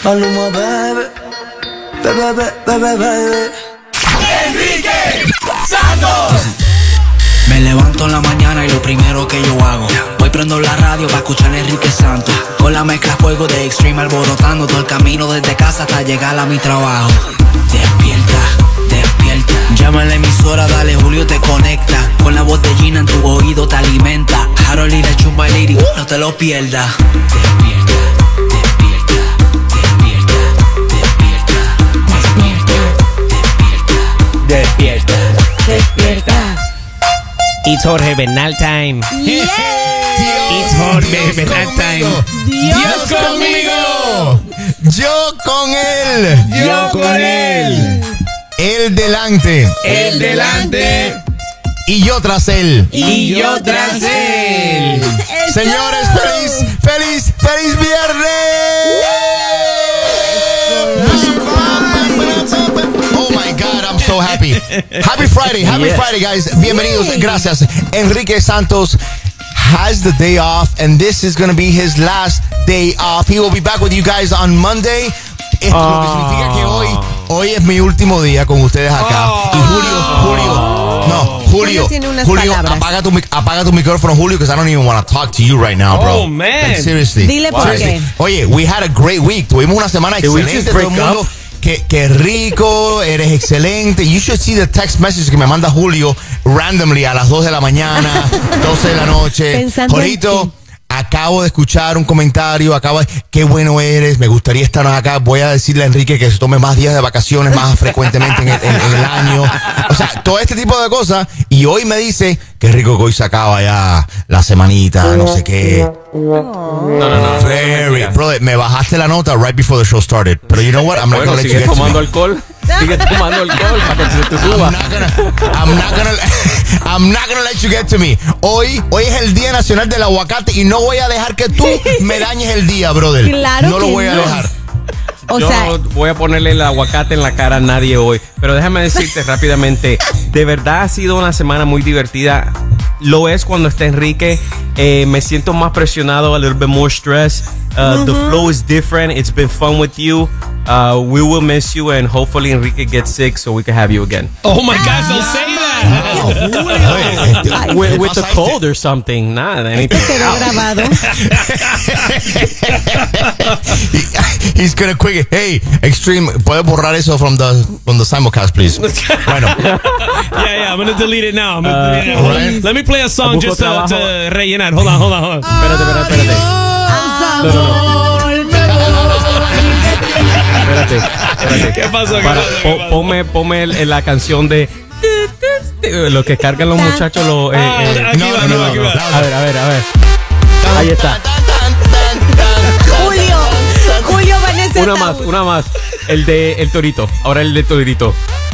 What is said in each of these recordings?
Maluma, bebe. Enrique Santos. Me levanto en la mañana y lo primero que yo hago, voy prendo la radio para escuchar a Enrique Santos. Con la mezcla fuego de Extreme alborotando todo el camino desde casa hasta llegar a mi trabajo. Despierta, despierta. Llama a la emisora, dale, Julio te conecta. Con la voz de Gina en tu oído te alimenta. Harold y la Chumba Lady, no te lo pierdas. Despierta, despierta, despierta, despierta, despierta, despierta, despierta. It's Jorge Bernal time. Yeah. It's Jorge Bernal time. Dios conmigo. Yo con él. Yo con él. Él delante. Él delante. Y yo tras él. Y yo tras él. Señores, feliz viernes. Oh my God, I'm so happy. Happy Friday, Friday, guys. Bienvenidos, gracias. Enrique Santos has the day off, and this is going to be his last day off. He will be back with you guys on Monday. Esto lo que significa que hoy es mi último día con ustedes acá. Y Julio, apaga tu micrófono, Julio, because I don't even want to talk to you right now, bro. Oh, man. Like, seriously. Dile por qué. Oye, we had a great week. Tuvimos una semana excelente. Todo el mundo, qué rico, eres excelente. You should see the text message que me manda Julio randomly a las 2 de la mañana, 12 de la noche. Pensando Jorito, acabo de escuchar un comentario, qué bueno eres, me gustaría estar acá. Voy a decirle a Enrique que se tome más días de vacaciones más frecuentemente en el año. O sea, todo este tipo de cosas. Y hoy me dice que rico que hoy se acaba ya la semanita, no sé qué. No. Brother, me bajaste la nota right before the show started. Pero you know what? I'm not gonna let you get to me. Sigue tomando alcohol para que se te suba. I'm not gonna let you get to me. Hoy es el Día Nacional del Aguacate y no voy a dejar que tú me dañes el día, brother. Claro no lo voy a dejar. Yo voy a ponerle el aguacate en la cara a nadie hoy. Pero déjame decirte rápidamente, de verdad ha sido una semana muy divertida. Lo es cuando está Enrique. Me siento más presionado, a little bit more stress. The flow is different. It's been fun with you. We will miss you, and hopefully Enrique gets sick so we can have you again. Oh my gosh, don't say that. With the cold or something. Nada, anything. Quedó grabado. He's gonna quick. Hey, Extreme, ¿puedes borrar eso from the simulcast, please? Bueno. Yeah, I'm gonna delete it now. Right. Let me play a song just to rellenar. Hold on. Espérate. Espérate. ¿Qué pasó? Ponme la canción de lo que cargan los muchachos. No. A ver. Ahí está. Julio Vanessa. Una más. El torito. Ahora el de torito.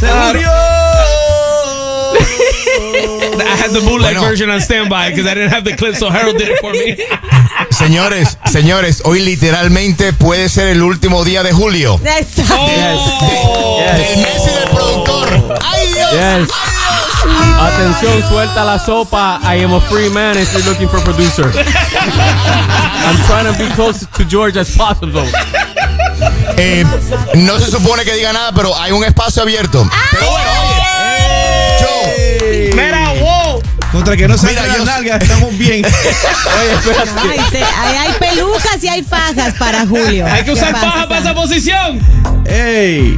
I had the bootleg version on standby because I didn't have the clip, so Harold did it for me. Señores, hoy literalmente puede ser el último día de julio. Yes. Del mes y del productor. ¡Ay, Dios! Yes. Atención, suelta la sopa. I am a free man if you're looking for a producer. I'm trying to be close to George as possible. No se supone que diga nada, pero hay un espacio abierto. Pero bueno, Mira, wow. Contra que no se las nalgas, estamos bien. Oye, espérate. Hay pelucas y hay fajas para Julio. Hay que usar faja para esa posición. ¡Ey!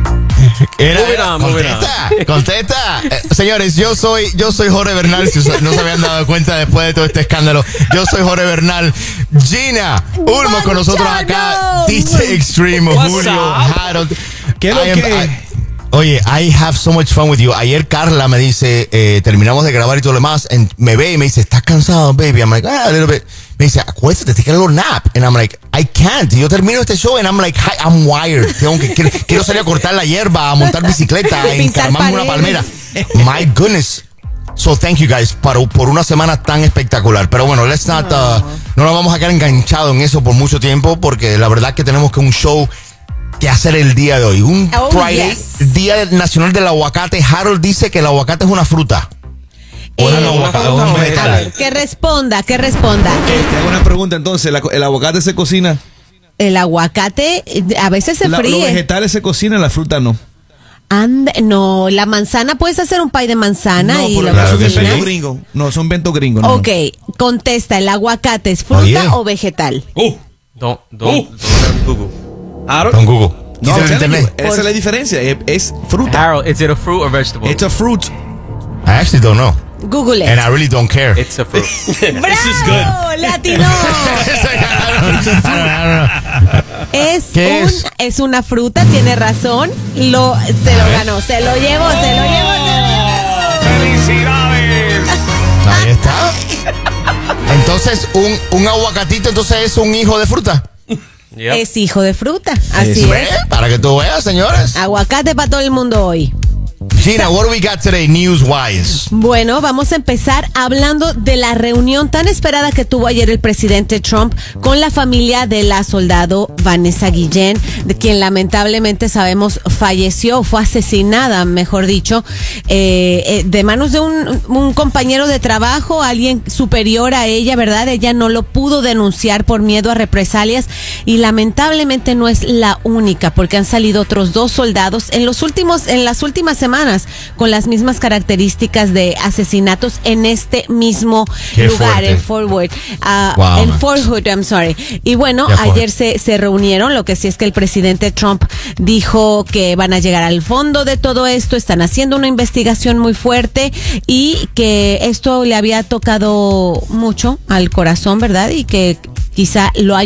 Contesta. Señores, yo soy Jorge Bernal. Si no se habían dado cuenta después de todo este escándalo, yo soy Jorge Bernal. Gina Ulmo con nosotros acá. DJ Extreme, Julio, Harold. ¿Qué es lo que? Oye, I have so much fun with you. Ayer Carla me dice, terminamos de grabar y todo lo demás, me ve y me dice, ¿estás cansado, baby? I'm like, a little bit. Me dice, acuéstate, take a little nap. And I'm like, I can't. Y yo termino este show and I'm like, hi, I'm wired. Quiero salir a cortar la hierba, a montar bicicleta, a encarmarme una palmera. My goodness. So thank you guys por una semana tan espectacular. Pero bueno, let's not, no nos vamos a quedar enganchados en eso por mucho tiempo, porque la verdad que tenemos que un show que hacer el día de hoy. Un Friday, Día Nacional del Aguacate. Harold dice que el aguacate es una fruta. O es un vegetal. Que responda. Te hago una pregunta entonces. ¿El aguacate se cocina? el aguacate a veces se Los fríe. vegetales se cocinan, la fruta no. No, la manzana, puedes hacer un pie de manzana No, y pero lo claro son que cocinas. inventos gringos. No, son inventos gringos. No. Ok, contesta, ¿el aguacate es fruta Oye. o vegetal? Don't Google. Con Google. No, Quítale I'm telling you, internet. esa es la diferencia. Es fruta. Harold, is it a fruit or vegetable? It's a fruit. I actually don't know. Google it. And I really don't care. It's a fruit. ¡Bravo! ¡Latino! ¿Qué es? Es una fruta, tiene razón. Se lo ganó, se lo llevó. ¡Felicidades! Ahí está. Entonces, un aguacatito entonces es un hijo de fruta. Yep. Es hijo de fruta, así ¿Ve? es. Para que tú veas, señores. Aguacate para todo el mundo hoy. Gina, what do we got today news-wise? Bueno, vamos a empezar hablando de la reunión tan esperada que tuvo ayer el presidente Trump con la familia de la soldado Vanessa Guillén, de quien lamentablemente sabemos falleció, fue asesinada, mejor dicho, de manos de un compañero de trabajo, alguien superior a ella, ¿verdad? Ella no lo pudo denunciar por miedo a represalias y lamentablemente no es la única, porque han salido otros 2 soldados en las últimas semanas con las mismas características de asesinatos en este mismo Qué lugar, fuerte. en Fort Worth, Wow, en man. Fort Hood, I'm sorry. Y bueno, Qué fuerte. ayer se reunieron, lo que sí es que el presidente Trump dijo que van a llegar al fondo de todo esto, están haciendo una investigación muy fuerte y que esto le había tocado mucho al corazón, ¿verdad? Y que quizá los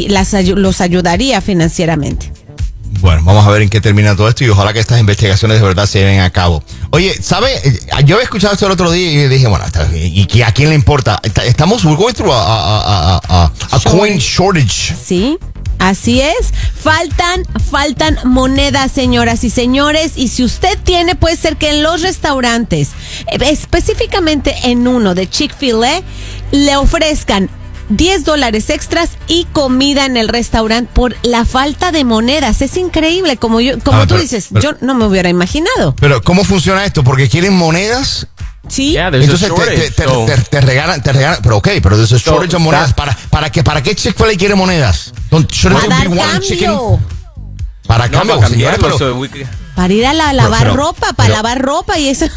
ayudaría financieramente. Bueno, vamos a ver en qué termina todo esto y ojalá que estas investigaciones de verdad se lleven a cabo. Oye, ¿sabe? Yo había escuchado esto el otro día y dije, bueno, ¿y a quién le importa? We're going through a coin shortage. Sí, así es. Faltan monedas, señoras y señores. Y si usted tiene, puede ser que en los restaurantes, específicamente en uno de Chick-fil-A, le ofrezcan $10 extras y comida en el restaurante por la falta de monedas. Es increíble, como tú dices, yo no me hubiera imaginado. Pero, ¿cómo funciona esto? Porque quieren monedas. Sí. Yeah, there's a Entonces shortage. so- te regalan, pero ok, pero there's a shortage of monedas. that- ¿Para qué Chick-fil-A quiere monedas? Shouldn't A it dar be one chicken? cambio. Para No, cambio, para señores, cambiarlo, pero, so we could- Para ir a lavar pero- ropa, pero- lavar ropa y eso.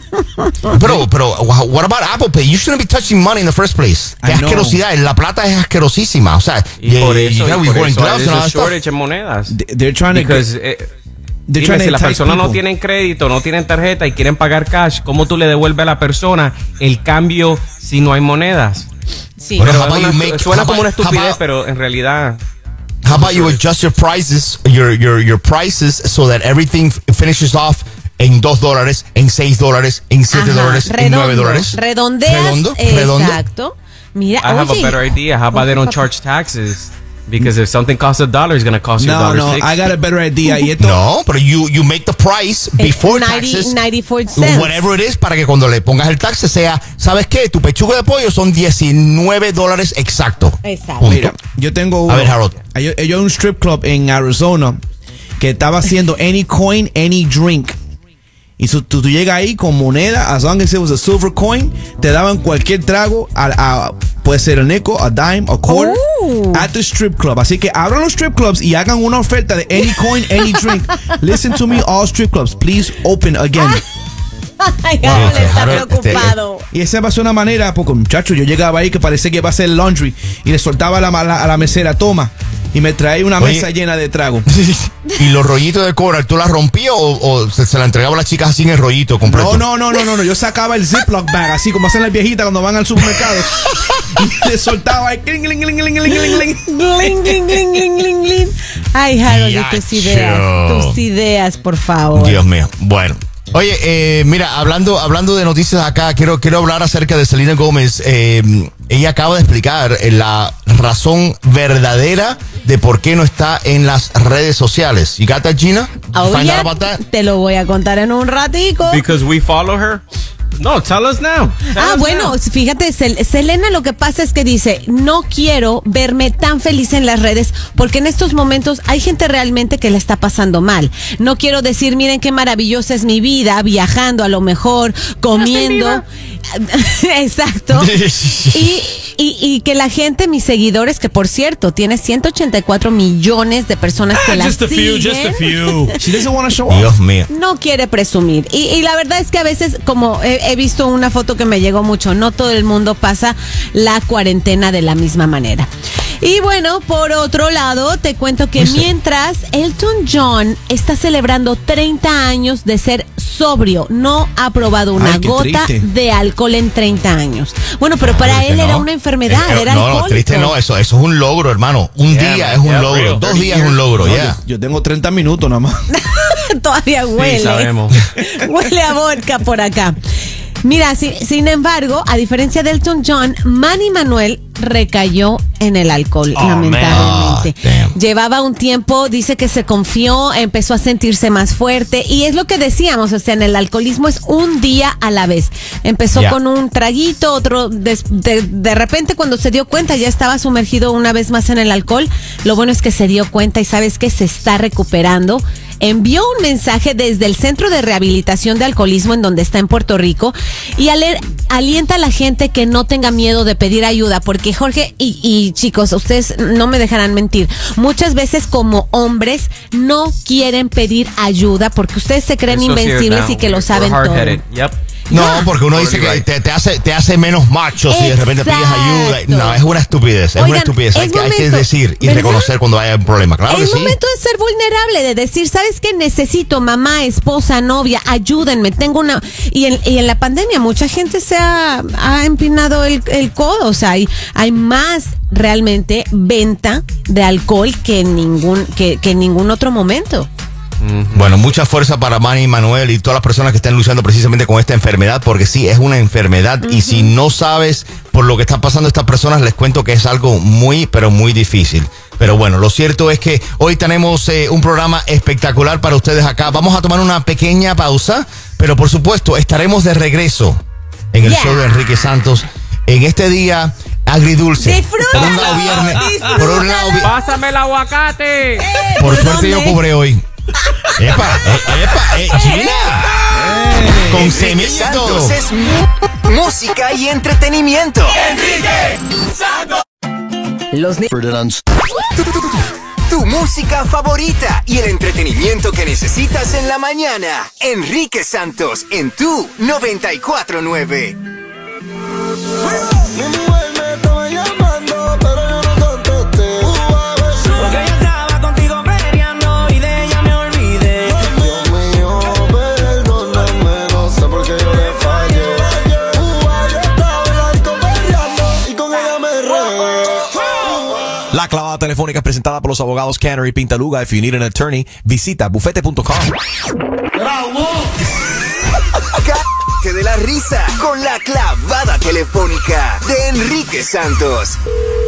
pero, what about Apple Pay? You shouldn't be touching money in the first place. Qué I know. asquerosidad, la plata es asquerosísima. O sea, Y por you eso, gotta be wearing gloves there's and all a that stuff. shortage en monedas. They're trying to Because, they're dime, trying to si las entice personas no people. tienen crédito, no tienen tarjeta y quieren pagar cash, ¿cómo tú le devuelves a la persona el cambio si no hay monedas? Sí. Bueno, Pero how about es you una- make- suena how como una about- how estupidez, about- pero en realidad... How about you adjust your prices, your prices, so that everything finishes off en $2, en $6, en $7, en $9? Redondeas. Redondo. Exacto. Mira, I have a oye, better idea. How about they don't charge taxes? Because if something costs $1, it's going to cost you No, $1.60. I got a better idea. Y esto, No, pero you make the price before taxes. 94 cents. Whatever it is, para que cuando le pongas el taxe sea, ¿sabes qué? Tu pechuga de pollo son $19 exacto. Exacto. Punto. mira, yo tengo uno. A ver, Harold. Yo hay un strip club en Arizona que estaba haciendo any coin, any drink. Y tú llegas ahí con moneda, as long as it was a silver coin, te daban cualquier trago, puede ser a nickel, a dime, a quarter, at the strip club. Así que abran los strip clubs y hagan una oferta de any coin, any drink. Listen to me, all strip clubs, please open again. Ay, Harold está Harold, preocupado. Y esa va a ser una manera, porque muchacho, yo llegaba ahí que parece que va a ser laundry y le soltaba a la mesera, toma, y me trae una Oye. mesa llena de trago. ¿Y los rollitos de coral, tú las rompías o se la entregaba a las chicas así en el rollito completo? No, yo sacaba el Ziploc bag, así como hacen las viejitas cuando van al supermercado. Y le soltaba ahí, cling, cling, cling, cling, cling, cling, cling. Gling, gling, gling, gling, gling, gling. Ay, Harold, y Yacho. tus ideas, por favor. Dios mío. Bueno. Oye, mira, hablando de noticias acá, quiero hablar acerca de Selena Gómez. Ella acaba de explicar la razón verdadera de por qué no está en las redes sociales. You got that, Gina? Oh, Find yeah, out about that? te lo voy a contar en un ratico. Because we follow her? No, tell us now. Bueno, fíjate, Selena, lo que pasa es que dice, no quiero verme tan feliz en las redes porque en estos momentos hay gente realmente que le está pasando mal. No quiero decir, miren qué maravillosa es mi vida, viajando a lo mejor, comiendo. Exacto. Y que la gente, mis seguidores, que por cierto, tiene 184 millones de personas que la Just a few, siguen. just a few. She doesn't want to show off. Dios mío. No quiere presumir. Y la verdad es que a veces, como he visto una foto que me llegó mucho, no todo el mundo pasa la cuarentena de la misma manera. Y bueno, por otro lado, te cuento que mientras Elton John está celebrando 30 años de ser sobrio, no ha probado una Ay, qué gota triste. de alcohol en 30 años. Bueno, pero para él era una enfermedad, era no, alcohólico. triste no, eso es un logro, hermano. Un día es un logro, real. 2 días es un logro, ya. Yo tengo 30 minutos nada más. Todavía huele. Sí, sabemos. Huele a vodka por acá. Mira, sin embargo, a diferencia de Elton John, Manny Manuel recayó en el alcohol, lamentablemente. damn. Llevaba un tiempo, dice que se confió, empezó a sentirse más fuerte y es lo que decíamos, o sea, en el alcoholismo es un día a la vez. Empezó Ya. con un traguito, otro, de repente cuando se dio cuenta ya estaba sumergido una vez más en el alcohol. Lo bueno es que se dio cuenta y sabes que se está recuperando. Envió un mensaje desde el Centro de Rehabilitación de Alcoholismo en donde está en Puerto Rico y alienta a la gente que no tenga miedo de pedir ayuda, porque Jorge y chicos, ustedes no me dejarán mentir, muchas veces como hombres no quieren pedir ayuda porque ustedes se creen Eso sí es invencibles verdad. y que lo We're saben todo. hard-headed. Yep. No, porque uno dice que te hace menos macho si de repente pides ayuda. Exacto. No, es una estupidez, es una Oigan, estupidez. Hay es que momento, decir y ¿verdad? reconocer cuando haya un problema. Claro que Es sí. momento de ser vulnerable, de decir, ¿sabes qué? Necesito mamá, esposa, novia, ayúdenme, tengo una... Y en la pandemia mucha gente se ha empinado el codo, o sea, hay más realmente venta de alcohol que en ningún otro momento. Bueno, mucha fuerza para Manny Manuel y todas las personas que están luchando precisamente con esta enfermedad, porque sí, es una enfermedad y si no sabes por lo que está pasando estas personas, les cuento que es algo muy, pero muy difícil. Pero bueno, lo cierto es que hoy tenemos un programa espectacular para ustedes acá. Vamos a tomar una pequeña pausa, pero por supuesto estaremos de regreso en el show de Enrique Santos en este día agridulce. Disfrútalo, Por un lado viernes, por un lado Pásame el aguacate. por ¿de suerte yo dónde? cobré hoy. ¡Epa! ¡Gina! Con Enrique semilla y todo. Santos es música y entretenimiento. Enrique Santos. Tu música favorita y el entretenimiento que necesitas en la mañana. Enrique Santos en tu 94.9. Mi mujer me estaba llamando, pero yo no contesté. Porque yo estaba contigo peleando y de ella me olvidé. Dios mío, perdóname, no sé por qué yo le fallé. Yo estaba en la disco peleando y con ella me regué. La clavada telefónica es presentada por los abogados Canary Pintaluga. If you need an attorney, visita bufete.com. Cállate de la risa con la clavada telefónica de Enrique Santos.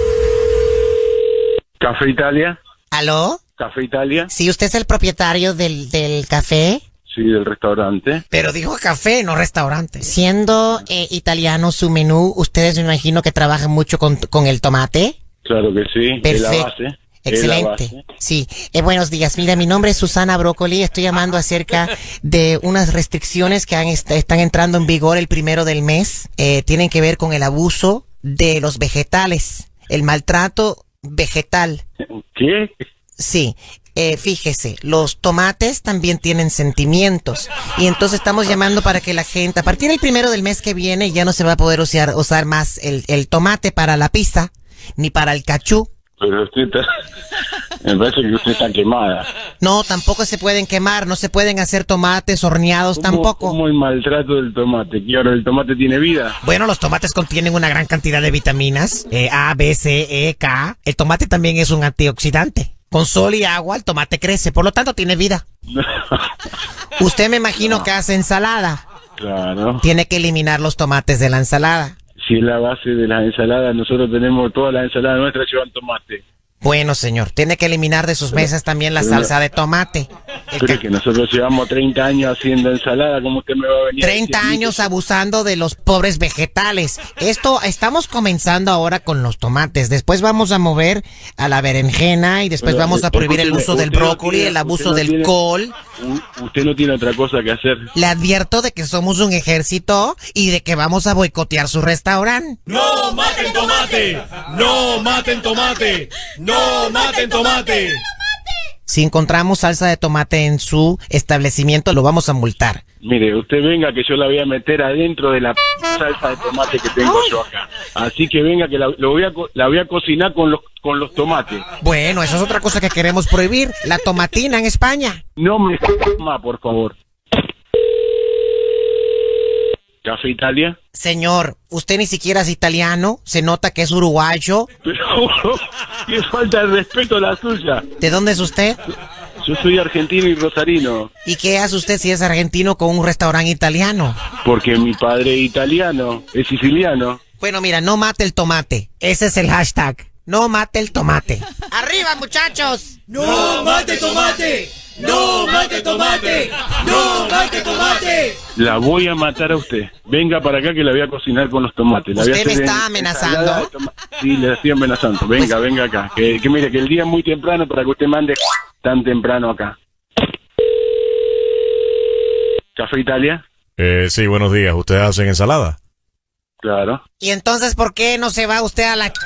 Café Italia. ¿Aló? Café Italia. Sí, usted es el propietario del café. Sí, del restaurante. Pero dijo café, no restaurante. Siendo italiano su menú, ustedes me imagino que trabajan mucho con el tomate. Claro que sí. Perfecto. Es la base. Excelente. Es la base. Sí, buenos días. Mira, mi nombre es Susana Brócoli. Estoy llamando acerca de unas restricciones que están entrando en vigor el 1 del mes. Tienen que ver con el abuso de los vegetales, el maltrato vegetal. ¿Qué? Sí. Fíjese, los tomates también tienen sentimientos y entonces estamos llamando para que la gente, a partir del 1 del mes que viene, ya no se va a poder usar más el tomate para la pizza ni para el cachú. Pero usted está... Me parece que usted está quemada. No, tampoco se pueden quemar, no se pueden hacer tomates horneados tampoco. ¿Cómo el maltrato del tomate? ¿Que ahora el tomate tiene vida? Bueno, los tomates contienen una gran cantidad de vitaminas, A, B, C, E, K. El tomate también es un antioxidante. Con sol y agua el tomate crece, por lo tanto tiene vida. Usted me imagino que hace ensalada. Claro. Tiene que eliminar los tomates de la ensalada. Si es la base de las ensaladas, nosotros tenemos todas las ensaladas nuestras llevan tomate. Bueno, señor, tiene que eliminar de sus mesas también la salsa de tomate. Pero que nosotros llevamos 30 años haciendo ensalada, ¿cómo usted me va a venir? 30 años abusando de los pobres vegetales. Estamos comenzando ahora con los tomates. Después vamos a mover a la berenjena y después vamos a prohibir el uso del brócoli, el abuso del col. Usted no tiene otra cosa que hacer. Le advierto de que somos un ejército y de que vamos a boicotear su restaurante. ¡No maten tomate! ¡No maten tomate! ¡No maten tomate! Si encontramos salsa de tomate en su establecimiento, lo vamos a multar. Mire, usted venga que yo la voy a meter adentro de la salsa de tomate que tengo yo acá. Así que venga que la voy a cocinar con los tomates. Bueno, eso es otra cosa que queremos prohibir, la tomatina en España. No me más, por favor. ¿Café Italia? Señor, usted ni siquiera es italiano, se nota que es uruguayo. Pero qué falta de respeto a la suya. ¿De dónde es usted? Yo soy argentino y rosarino. ¿Y qué hace usted si es argentino con un restaurante italiano? Porque mi padre es italiano, es siciliano. Bueno, mira, no mate el tomate. Ese es el hashtag. No mate el tomate. ¡Arriba, muchachos! ¡No mate tomate! ¡No mate tomate! ¡No mate tomate! La voy a matar a usted. Venga para acá que la voy a cocinar con los tomates. La ¿Usted me está amenazando? Sí, le estoy amenazando. Venga, venga acá. Que mire, que el día es muy temprano para que usted mande tan temprano acá. ¿Café Italia? Sí, buenos días. ¿Ustedes hacen ensalada? Claro. ¿Y entonces por qué no se va usted a la...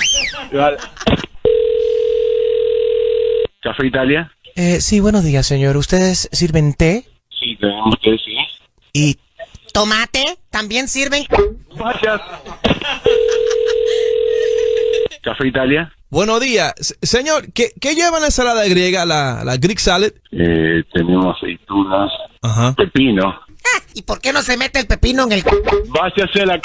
¿Café Italia? Sí, buenos días, señor. ¿Ustedes sirven té? Sí, tenemos té, sí. ¿Y tomate? ¿También sirven? Vaya. ¿Café Italia? Buenos días. Señor, ¿qué lleva la ensalada griega, la Greek salad? Tenemos aceitunas, Ajá. pepino. ¿Y por qué no se mete el pepino en el... Váyase a la...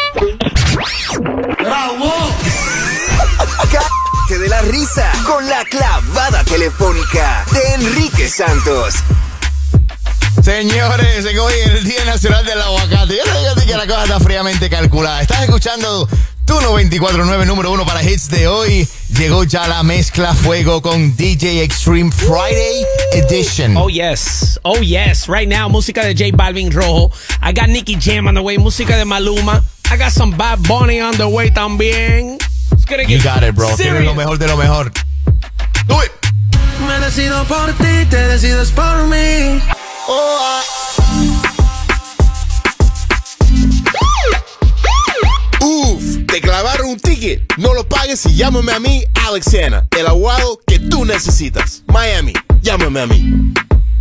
¡Bravo! Cállate de la risa con la clavada telefónica de Enrique Santos. Señores, hoy es el Día Nacional del Aguacate. Yo te digo a ti que la cosa está fríamente calculada. Estás escuchando tu 94.9 número 1 para hits de hoy. Llegó ya la mezcla fuego con DJ Extreme Friday Edition. Oh yes, right now, música de J Balvin Rojo. I got Nicky Jam on the way, música de Maluma. I got some Bad Bunny on the way también. You got it, bro. Tienes lo mejor de lo mejor. Do it. Me decido por ti, te decides por mí. Te clavaron un ticket. No lo pagues y llámame a mí, Alex Hanna, el abogado que tú necesitas. Miami, llámame a mí.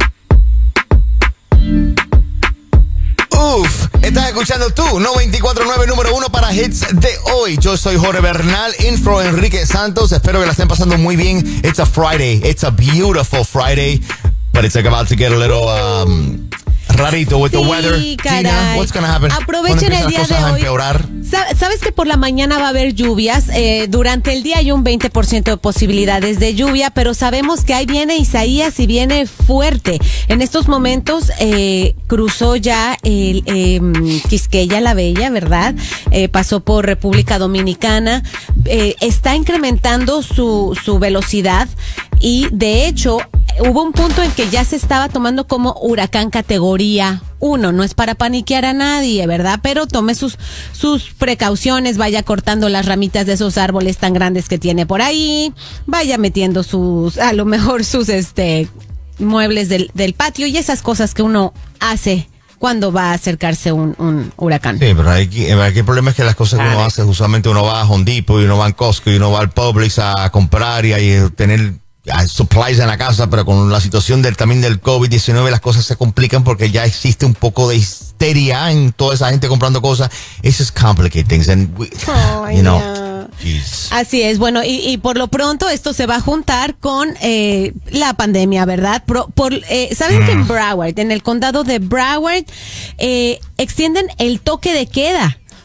Estás escuchando tú, 94.9 número 1 para hits de hoy. Yo soy Jorge Bernal, infro Enrique Santos. Espero que la estén pasando muy bien. It's a Friday. It's a beautiful Friday. But it's like about to get a little rarito with the weather. Caray. Gina, what's gonna happen? Aprovechen el día de hoy. ¿Sabes que por la mañana va a haber lluvias? Durante el día hay un 20% de posibilidades de lluvia, pero sabemos que ahí viene Isaías y viene fuerte. En estos momentos cruzó ya el Quisqueya la Bella, ¿verdad? Pasó por República Dominicana. Está incrementando su velocidad y de hecho hubo un punto en que ya se estaba tomando como huracán categoría 1. No es para paniquear a nadie, ¿verdad? Pero tome sus precauciones, vaya cortando las ramitas de esos árboles tan grandes que tiene por ahí, vaya metiendo a lo mejor sus muebles del patio y esas cosas que uno hace cuando va a acercarse un huracán. Sí, pero aquí el problema es que las cosas que uno hace, usualmente uno va a Home Depot y uno va a Costco y uno va al Publix a comprar y a tener supplies en la casa, pero con la situación también del COVID-19 las cosas se complican porque ya existe un poco de histeria en toda esa gente comprando cosas. It's just complicate things and you know. Así es, bueno, y por lo pronto esto se va a juntar con la pandemia, ¿verdad? ¿Saben que en Broward, en el condado de Broward, extienden el toque de queda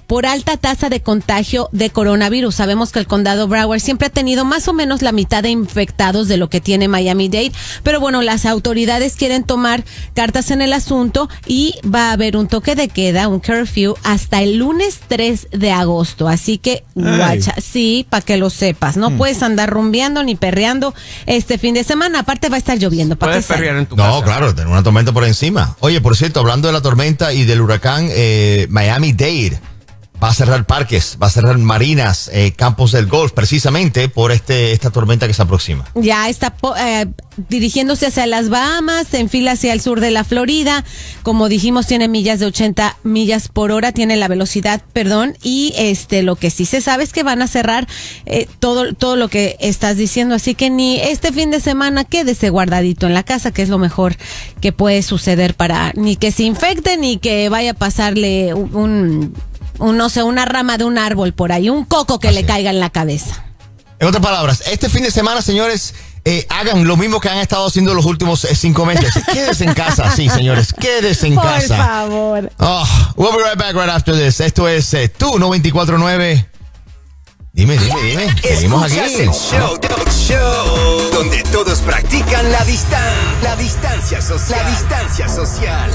por alta tasa de contagio de coronavirus. Sabemos que el condado Broward siempre ha tenido más o menos la mitad de infectados de lo que tiene Miami-Dade, pero bueno, las autoridades quieren tomar cartas en el asunto y va a haber un toque de queda, un curfew, hasta el lunes 3 de agosto. Así que, guacha, sí, para que lo sepas, no puedes andar rumbeando ni perreando este fin de semana. Aparte va a estar lloviendo. Puedes perrear en tu No, casa. claro, tener una tormenta por encima. Oye, por cierto, hablando de la tormenta y del huracán, Miami-Dade va a cerrar parques, va a cerrar marinas, campos del golf, precisamente por esta tormenta que se aproxima. Ya está dirigiéndose hacia las Bahamas, se enfila hacia el sur de la Florida. Como dijimos, tiene millas de 80 millas por hora, tiene la velocidad, y lo que sí se sabe es que van a cerrar todo lo que estás diciendo. Así que ni este fin de semana quédese guardadito en la casa, que es lo mejor que puede suceder para ni que se infecte ni que vaya a pasarle una rama de un árbol por ahí, un coco que le caiga en la cabeza. En otras palabras, este fin de semana, señores, hagan lo mismo que han estado haciendo los últimos 5 meses. Quédense en casa, sí, señores, quédense en casa. Por favor. We'll be right back right after this. Esto es Tu 94.9. Dime. Seguimos aquí. Escuchas el show donde todos practican la distancia social.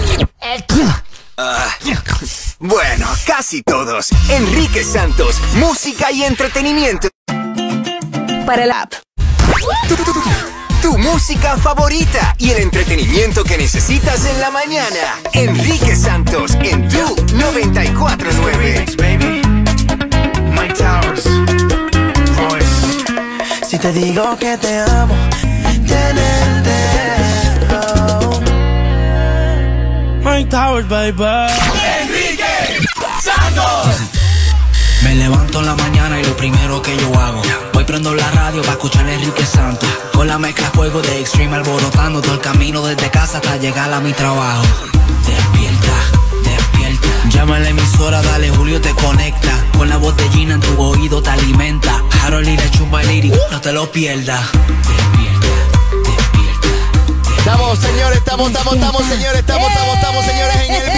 Bueno, casi todos. Enrique Santos, música y entretenimiento. Para el app. Tu música favorita y el entretenimiento que necesitas en la mañana. Enrique Santos en Tu 94.9. Mike Towers, Royce. Si te digo que te amo, tenerte. Mike Towers, baby. Enrique Santos. Me levanto en la mañana y lo primero que yo hago, voy prendo la radio para escuchar a Enrique Santos. Con la mezcla fuego de Extreme alborotando todo el camino desde casa hasta llegar a mi trabajo. Despierta. Llama a la emisora, dale, Julio te conecta. Con la botellina en tu oído te alimenta. Harold y la Chumba Lady, no te lo pierdas. Despierta. Estamos, señores, estamos, señores, en el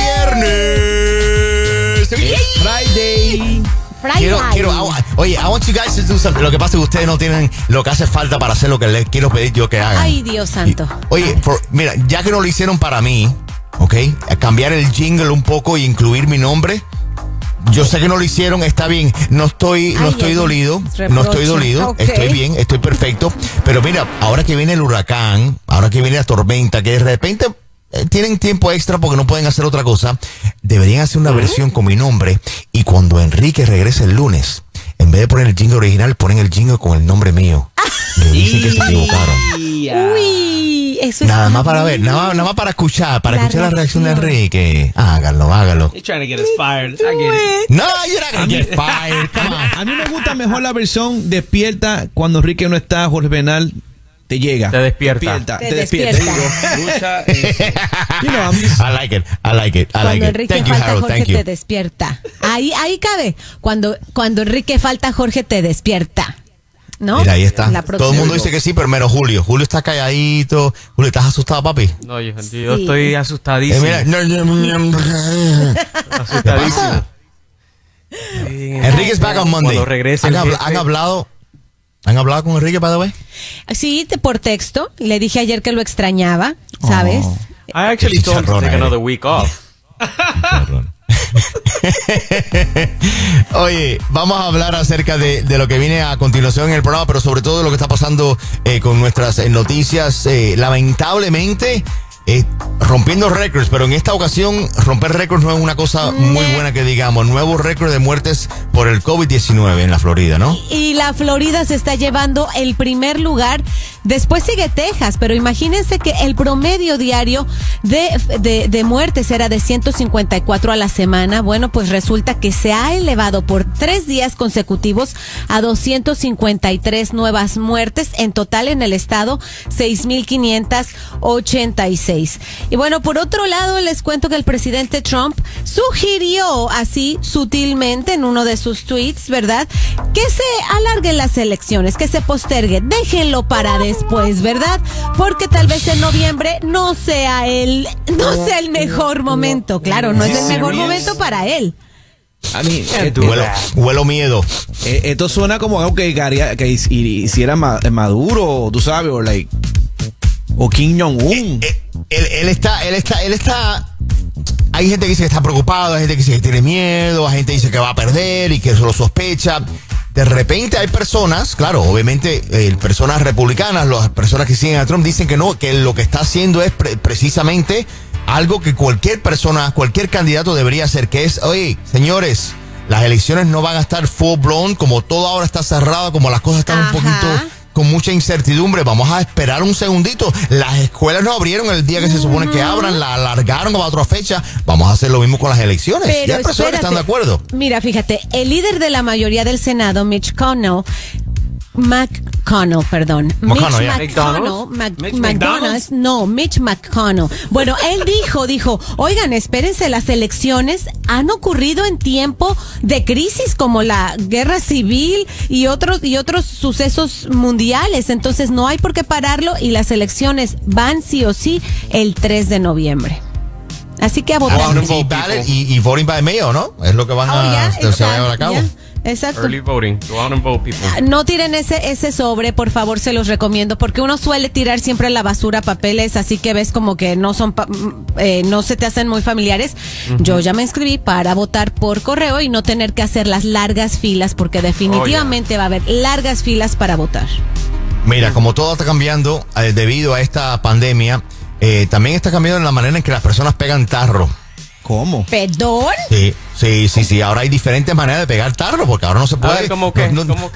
viernes. Friday. Oye, I want you guys to do something. Lo que pasa es que ustedes no tienen lo que hace falta para hacer lo que les quiero pedir yo que hagan. Ay, Dios santo. Oye, mira, ya que no lo hicieron para mí, ¿ok? A cambiar el jingle un poco y incluir mi nombre. Yo sé que no lo hicieron, está bien. No estoy dolido. Okay. Estoy bien, estoy perfecto. Pero mira, ahora que viene el huracán, ahora que viene la tormenta, que de repente tienen tiempo extra porque no pueden hacer otra cosa, deberían hacer una versión con mi nombre. Y cuando Enrique regrese el lunes, en vez de poner el jingle original, ponen el jingle con el nombre mío. Y le dicen que se equivocaron. Uy, eso es Nada más para ver, nada más para escuchar la reacción de Enrique. Hágalo. He's trying to get us fired. I get it. No, you're not gonna get fired. Come on. A mí me gusta mejor la versión despierta cuando Enrique no está, Jorge Benal te llega. Te despierta. Te despierta. Lucha, You know, I like it. Cuando Enrique Thank you, falta, Harold. Jorge Thank you. te despierta. Ahí cabe. Cuando Enrique falta, Jorge te despierta. ¿No? Mira, ahí está. La Todo el mundo dice que sí, pero menos Julio. Julio está calladito. Julio, ¿estás asustado, papi? No, yo estoy asustadísimo. Mira, Asustadísimo. Enrique is back on Monday. Cuando regrese ¿Han hablado con Enrique, by the way? Sí, por texto. Le dije ayer que lo extrañaba, ¿sabes? I actually told him to take another week off. Oye, vamos a hablar acerca de lo que viene a continuación en el programa, pero sobre todo de lo que está pasando con nuestras noticias. Lamentablemente, rompiendo récords, pero en esta ocasión romper récords no es una cosa muy buena que digamos. Nuevo récord de muertes por el COVID-19 en la Florida, ¿no? Y la Florida se está llevando el primer lugar. Después sigue Texas, pero imagínense que el promedio diario de muertes era de 154 a la semana. Bueno, pues resulta que se ha elevado por 3 días consecutivos a 253 nuevas muertes. En total en el estado, 6,586. Y bueno, por otro lado, les cuento que el presidente Trump sugirió así sutilmente en uno de sus tweets, ¿verdad?, que se alarguen las elecciones, que se posterguen, déjenlo para después, ¿verdad? Porque tal vez en noviembre no sea el mejor momento. Claro, no es el mejor momento para él. A mí, huelo miedo. Esto suena como algo que hiciera Maduro, tú sabes, o Kim Jong-un. Él está. Hay gente que dice que está preocupado, hay gente que dice que tiene miedo, hay gente que dice que va a perder y que eso lo sospecha. De repente hay personas, claro, obviamente personas republicanas, las personas que siguen a Trump dicen que no, que lo que está haciendo es precisamente algo que cualquier persona, cualquier candidato debería hacer, que es, oye, señores, las elecciones no van a estar full blown, como todo ahora está cerrado, como las cosas están un poquito con mucha incertidumbre, vamos a esperar un segundito. Las escuelas no abrieron el día que se supone que abran, la alargaron a otra fecha. Vamos a hacer lo mismo con las elecciones. Pero ya hay personas que están de acuerdo. Mira, fíjate, el líder de la mayoría del Senado, Mitch McConnell. Bueno, él dijo, oigan, espérense, las elecciones han ocurrido en tiempo de crisis como la guerra civil y otros sucesos mundiales, entonces no hay por qué pararlo y las elecciones van sí o sí el 3 de noviembre. Así que a votar. Y voting by mail, ¿no? Es lo que van a llevar a cabo. Exacto. Early voting. Go out and vote, people. No tiren ese sobre, por favor, se los recomiendo, porque uno suele tirar siempre a la basura papeles, así que ves como que no son no se te hacen muy familiares. Yo ya me inscribí para votar por correo y no tener que hacer las largas filas, porque definitivamente va a haber largas filas para votar. Mira, como todo está cambiando debido a esta pandemia, también está cambiando en la manera en que las personas pegan tarro. ¿Cómo? ¿Perdón? Sí. Ahora hay diferentes maneras de pegar tarro, porque ahora no se puede. ¿Cómo que,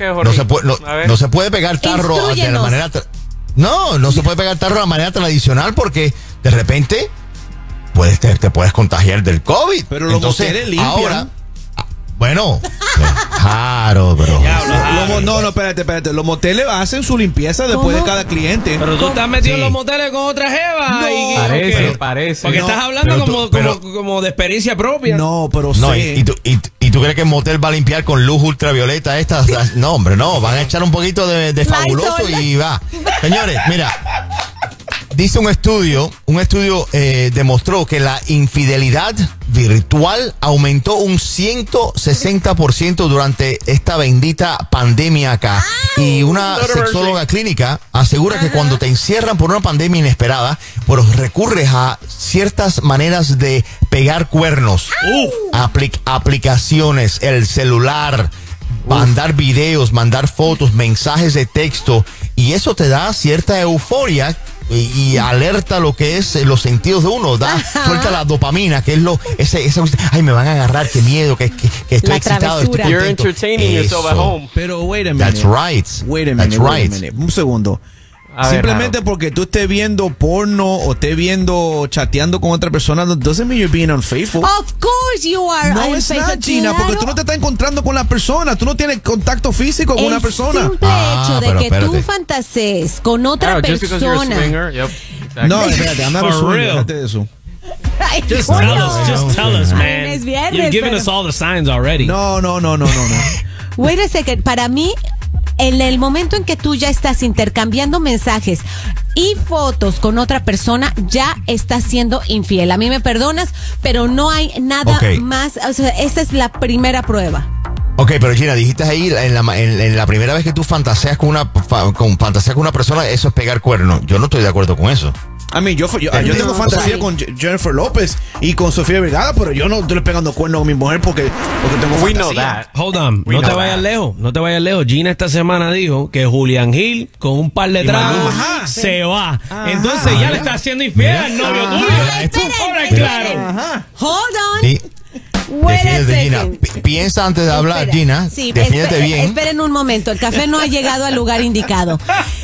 no se puede pegar tarro de la manera. No se puede pegar tarro de la manera tradicional, porque de repente te puedes contagiar del COVID. Pero los moteles limpian. Ahora, bueno, claro, pero. No, espérate. Los moteles hacen su limpieza después de cada cliente. Pero tú estás metido en los moteles con otra jeva. Parece. Porque estás hablando como de experiencia propia. No, pero sí. ¿Y tú crees que el motel va a limpiar con luz ultravioleta estas? No, hombre, no. Van a echar un poquito de fabuloso y va. Señores, mira. Dice un estudio demostró que la infidelidad virtual aumentó un 160% durante esta bendita pandemia acá. Y una sexóloga clínica asegura que cuando te encierran por una pandemia inesperada, pues recurres a ciertas maneras de pegar cuernos, aplicaciones, el celular, mandar videos, mandar fotos, mensajes de texto, y eso te da cierta euforia y alerta lo que es los sentidos de uno, suelta la dopamina, que es esa ay, me van a agarrar, qué miedo, que estoy excitado, estoy contento. You're entertaining yourself at home. Pero wait a minute. That's right. Wait a minute. Un segundo. Simplemente porque tú estés viendo porno o estés chateando con otra persona, doesn't mean you're being unfaithful. Of course you are. No, es not, Gina, porque tú no te estás encontrando con la persona, tú no tienes contacto físico con una persona. El simple hecho de que tú fantasees con otra persona. No, espérate, I'm not a swinger, déjate de eso. Just tell us, man. You're giving us all the signs already. No. Wait a second, para mí, en el momento en que tú ya estás intercambiando mensajes y fotos con otra persona, ya estás siendo infiel. A mí me perdonas, pero no hay nada más. O sea, esta es la primera prueba. Ok, pero Gina, dijiste ahí en la primera vez que tú fantaseas con una persona, eso es pegar cuerno. Yo no estoy de acuerdo con eso. A mí, yo tengo fantasía con Jennifer López y con Sofía Vergara, pero yo no estoy pegando cuernos con mi mujer porque tengo fantasía. Hold on, no te vayas lejos. Gina esta semana dijo que Julián Gil con un par de tragos se va. Entonces ya le está haciendo infiel al novio tuyo. Ahora claro. Hold on. Defiéndete, Gina. Piensa antes de hablar, Gina. Sí, defiéndete bien. Esperen un momento, el café no ha llegado al lugar indicado.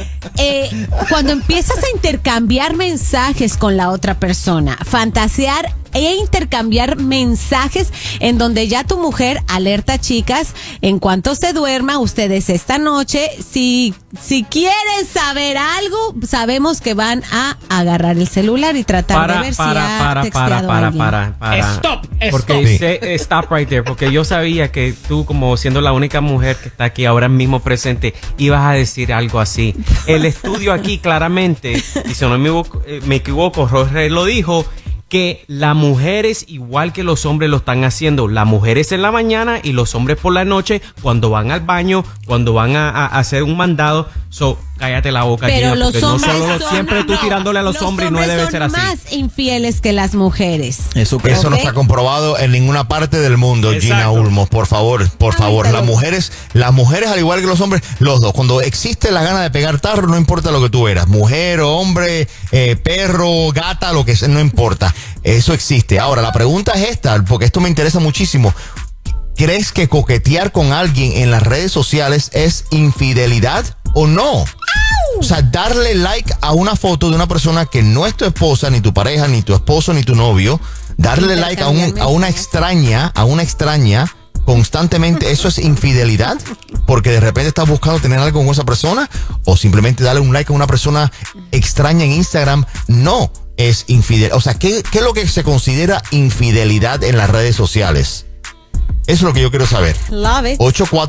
Cuando empiezas a intercambiar mensajes con la otra persona, fantasear e intercambiar mensajes en donde ya tu mujer alerta, chicas, en cuanto se duerma, ustedes esta noche, si quieren saber algo, sabemos que van a agarrar el celular y tratar de ver si ha texteado a alguien. Stop. Porque stop right there, porque yo sabía que tú, como siendo la única mujer que está aquí ahora mismo presente, ibas a decir algo así. El estudio aquí claramente, y si no me equivoco, Jorge lo dijo, que las mujeres, igual que los hombres, lo están haciendo. Las mujeres en la mañana y los hombres por la noche, cuando van al baño, cuando van a hacer un mandado. So, cállate la boca, Pero Gina, los porque hombres no solo siempre tú tirándole a los hombres y no debe ser así. Los hombres son más infieles que las mujeres. Eso no está comprobado en ninguna parte del mundo. Exacto. Por favor, por favor. Las mujeres, al igual que los hombres, los dos, cuando existe la gana de pegar tarro, no importa lo que tú eras, mujer o hombre, perro, gata, lo que sea, no importa. Eso existe. Ahora, la pregunta es esta, porque esto me interesa muchísimo. ¿Crees que coquetear con alguien en las redes sociales es infidelidad o no? O sea, darle like a una foto de una persona que no es tu esposa, ni tu pareja, ni tu esposo, ni tu novio, darle like a una extraña constantemente, ¿eso es infidelidad? Porque de repente estás buscando tener algo con esa persona, o simplemente darle un like a una persona extraña en Instagram, no es infidelidad. O sea, ¿qué es lo que se considera infidelidad en las redes sociales? Eso es lo que yo quiero saber. Love it.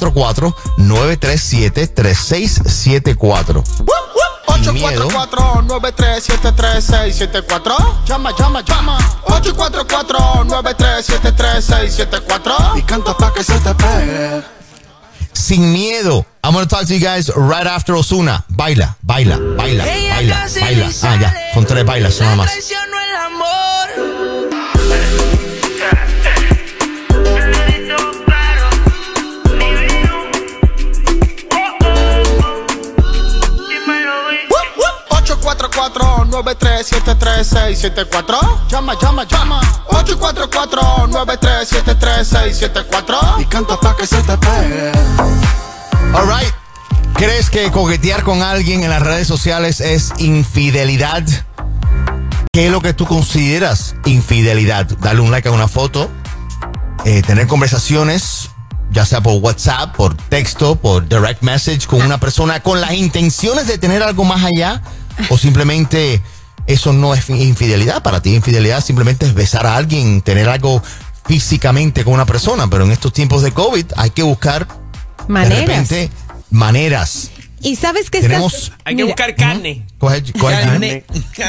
844-937-3674. 844-937-3674. Llama. 844-937-3674. Y canta pa' que se te pegue. Sin miedo. I'm gonna talk to you guys right after Ozuna. Baila. Ah, ya. Son 3 bailas nada más. 844-937-3674. Llama. 844-937-3674. Y canta pa' que se te pegue. All right. ¿Crees que coquetear con alguien en las redes sociales es infidelidad? ¿Qué es lo que tú consideras infidelidad? Darle un like a una foto, tener conversaciones, ya sea por WhatsApp, por texto, por direct message con una persona con las intenciones de tener algo más allá, o simplemente eso no es infidelidad. Para ti infidelidad simplemente es besar a alguien, tener algo físicamente con una persona, pero en estos tiempos de COVID hay que buscar maneras. De repente maneras. Y sabes que hay que buscar carne. Coge Carne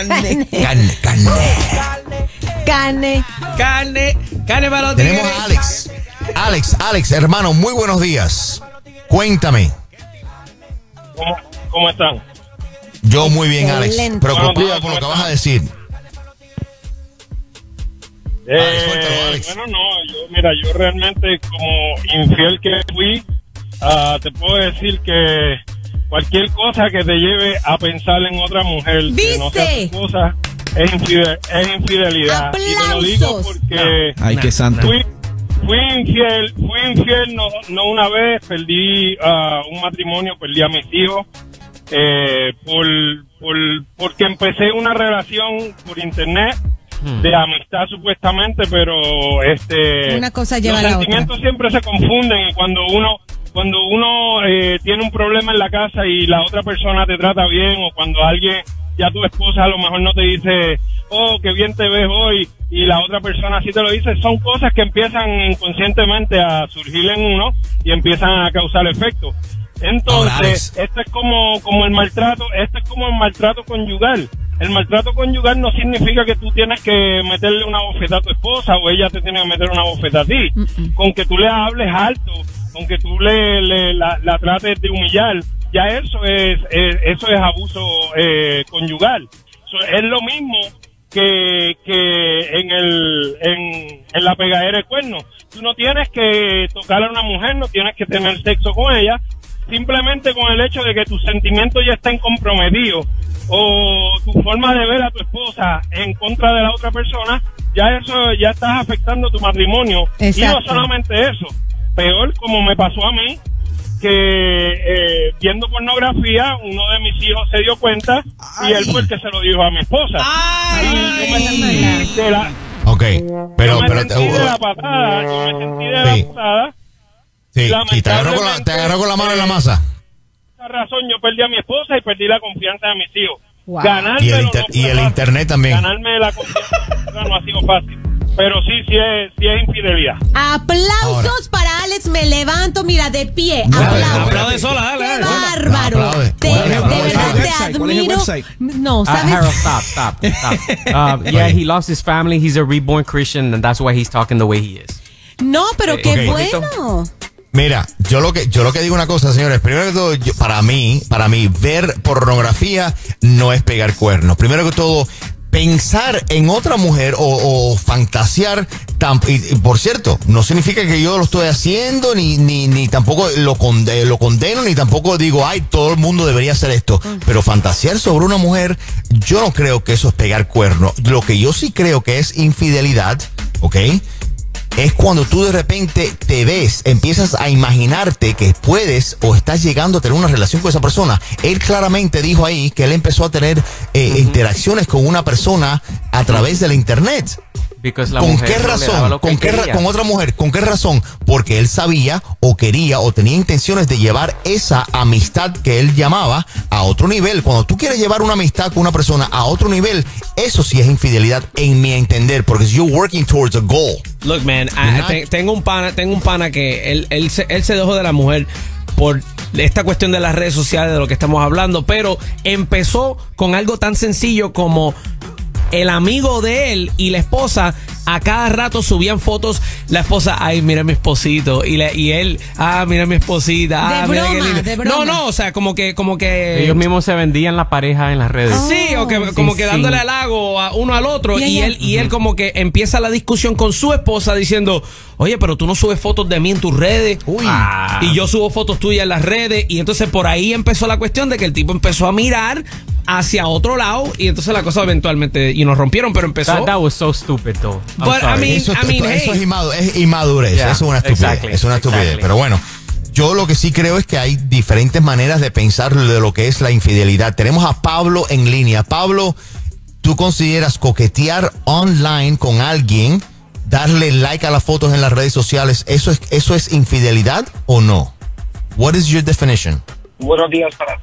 para los Tenemos tigres. a Alex, hermano, muy buenos días. Cuéntame. ¿Cómo están? Yo muy bien, Alex. Excelente. Preocupado por lo que vas a decir. Bueno, yo realmente como infiel que fui, te puedo decir que cualquier cosa que te lleve a pensar en otra mujer, que no sea tu cosa, es infidelidad. ¡Aplausos! Y te lo digo porque Ay, qué santo. fui infiel no una vez, perdí un matrimonio, perdí a mis hijos, porque empecé una relación por internet de amistad supuestamente, pero una cosa lleva los a la otra. sentimientos siempre se confunden, y cuando uno tiene un problema en la casa y la otra persona te trata bien, o cuando alguien, ya tu esposa a lo mejor no te dice, oh, qué bien te ves hoy, y la otra persona sí te lo dice, son cosas que empiezan inconscientemente a surgir en uno y empiezan a causar efecto. Entonces, esto es como el maltrato, conyugal. El maltrato conyugal no significa que tú tienes que meterle una bofetada a tu esposa o ella te tiene que meter una bofetada a ti. Con que tú le hables alto, con que tú la trates de humillar, ya eso es abuso conyugal. Es lo mismo que en la pegadera de cuernos. Tú no tienes que tocar a una mujer, no tienes que tener sexo con ella, simplemente con el hecho de que tus sentimientos ya estén comprometidos, o tu forma de ver a tu esposa en contra de la otra persona, ya estás afectando tu matrimonio. Exacto. Y no solamente eso, peor, como me pasó a mí, que viendo pornografía, uno de mis hijos se dio cuenta. Ay. Y él fue el que se lo dijo a mi esposa. Ay. Y yo me sentí de la pero yo me sentí de la patada, Sí, te agarró con la mano en la masa. Por esa razón yo perdí a mi esposa y perdí la confianza de mis hijos. Wow. Y el internet también. Ganarme la confianza no ha sido fácil. Pero sí es infidelidad. Aplausos para Alex, me levanto, mira, de pie. Aplaude sola, dale. ¡Qué bárbaro! De verdad te admiro. No, ¿sabes? Harold, stop. Yeah, he lost his family. He's a reborn Christian, and that's why he's talking the way he is. No, pero qué Okay. bueno. Mira, yo lo que digo una cosa, señores. Primero que todo, para mí, ver pornografía no es pegar cuernos. Primero que todo, pensar en otra mujer o fantasear, y por cierto, no significa que yo lo estoy haciendo, ni tampoco lo condeno, ni tampoco digo, ay, todo el mundo debería hacer esto. Pero fantasear sobre una mujer, yo no creo que eso es pegar cuernos. Lo que yo sí creo que es infidelidad, ¿ok? Es cuando tú de repente te ves, empiezas a imaginarte que puedes o estás llegando a tener una relación con esa persona. Él claramente dijo ahí que él empezó a tener interacciones con una persona a través de la internet. ¿Con qué razón? ¿Con otra mujer? ¿Con qué razón? Porque él sabía o quería o tenía intenciones de llevar esa amistad que él llamaba a otro nivel. Cuando tú quieres llevar una amistad con una persona a otro nivel, eso sí es infidelidad en mi entender, porque you're working towards a goal. Look, man, tengo un pana que él se dejó de la mujer por esta cuestión de las redes sociales, de lo que estamos hablando, pero empezó con algo tan sencillo como el amigo de él y la esposa a cada rato subían fotos. La esposa, ay, mira mi esposito. Y él, mira mi esposita. De mira broma, qué lindo. de broma. No, o sea, como que ellos mismos se vendían la pareja en las redes. Sí, o que como que dándole halago a uno al otro. Y él como que empieza la discusión con su esposa diciendo, oye, pero tú no subes fotos de mí en tus redes. Y yo subo fotos tuyas en las redes. Y entonces por ahí empezó la cuestión de que el tipo empezó a mirar hacia otro lado y entonces la cosa eventualmente y nos rompieron, pero empezó. That was so stupid though. Eso es inmadurez, Yeah, eso es una estupidez, es una estupidez. Pero bueno, yo lo que sí creo es que hay diferentes maneras de pensar de lo que es la infidelidad. Tenemos a Pablo en línea. Pablo, ¿tú consideras coquetear online con alguien, darle like a las fotos en las redes sociales, eso es infidelidad o no? What is your definition? Buenos días para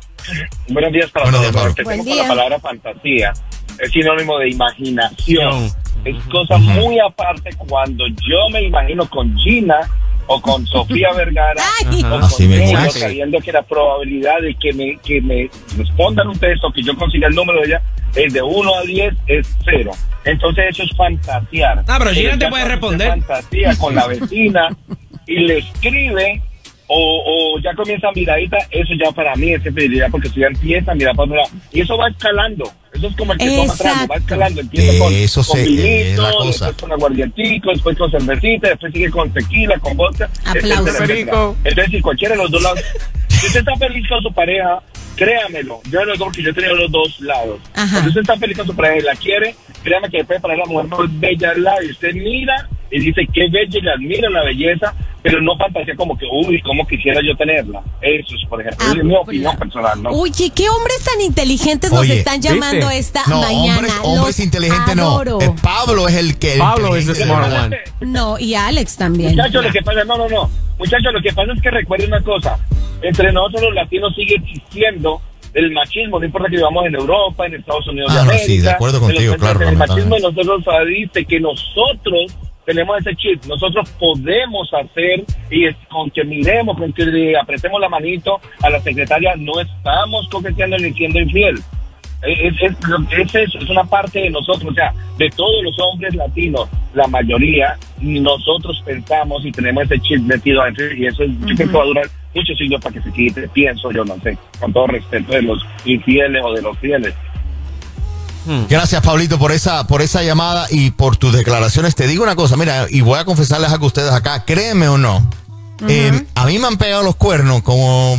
todos. Tenemos con la palabra fantasía. Es sinónimo de imaginación. Es cosa muy aparte cuando yo me imagino con Gina o con Sofía Vergara o con ella, sabiendo que la probabilidad de que me respondan un texto, que yo consiga el número de ella, es de 1 a 10, es 0. Entonces eso es fantasear. Pero Gina te puede responder. Fantasía con la vecina y le escribe o ya comienza miradita, eso ya para mí es infidelidad, porque si ya empieza a mirar para otro lado y eso va escalando. Eso es como el que toma trago, va escalando, empieza con vinito, después con aguardientico, después con cervecita, después sigue con tequila, con vodka, etcétera. Entonces, si cualquiera de los dos lados, si usted está feliz con su pareja, créamelo, yo lo digo que yo he tenido los dos lados. Cuando usted está feliz con su pareja y la quiere, créame que después para la mujer más bella al lado, y usted mira y dice qué bella, y le admira la belleza, pero no fantasía como que, uy, cómo quisiera yo tenerla. Eso es, por ejemplo, es mi opinión personal, ¿no? Oye, ¿qué hombres tan inteligentes nos están llamando esta mañana? Hombres inteligentes adoro. no. Pablo es el que... Pablo es el smart one. No, y Alex también. Muchachos, lo que pasa, Muchachos, lo que pasa es que recuerden una cosa. Entre nosotros los latinos sigue existiendo el machismo, no importa que vivamos en Europa, en Estados Unidos de América. Sí, de acuerdo contigo, claro. El machismo de nosotros dice que nosotros tenemos ese chip, nosotros podemos hacer, y es con que miremos, con que le apretemos la manito a la secretaria, no estamos coqueteando ni siendo infiel. Es eso, es una parte de nosotros, o sea, de todos los hombres latinos, la mayoría, nosotros pensamos y tenemos ese chip metido adentro, y eso yo creo que va a durar muchos siglos para que se quite, pienso yo, no sé, con todo respeto de los infieles o de los fieles. Gracias, Pablito, por esa llamada y por tus declaraciones. Te digo una cosa, mira, y voy a confesarles a que ustedes acá, créeme o no, a mí me han pegado los cuernos como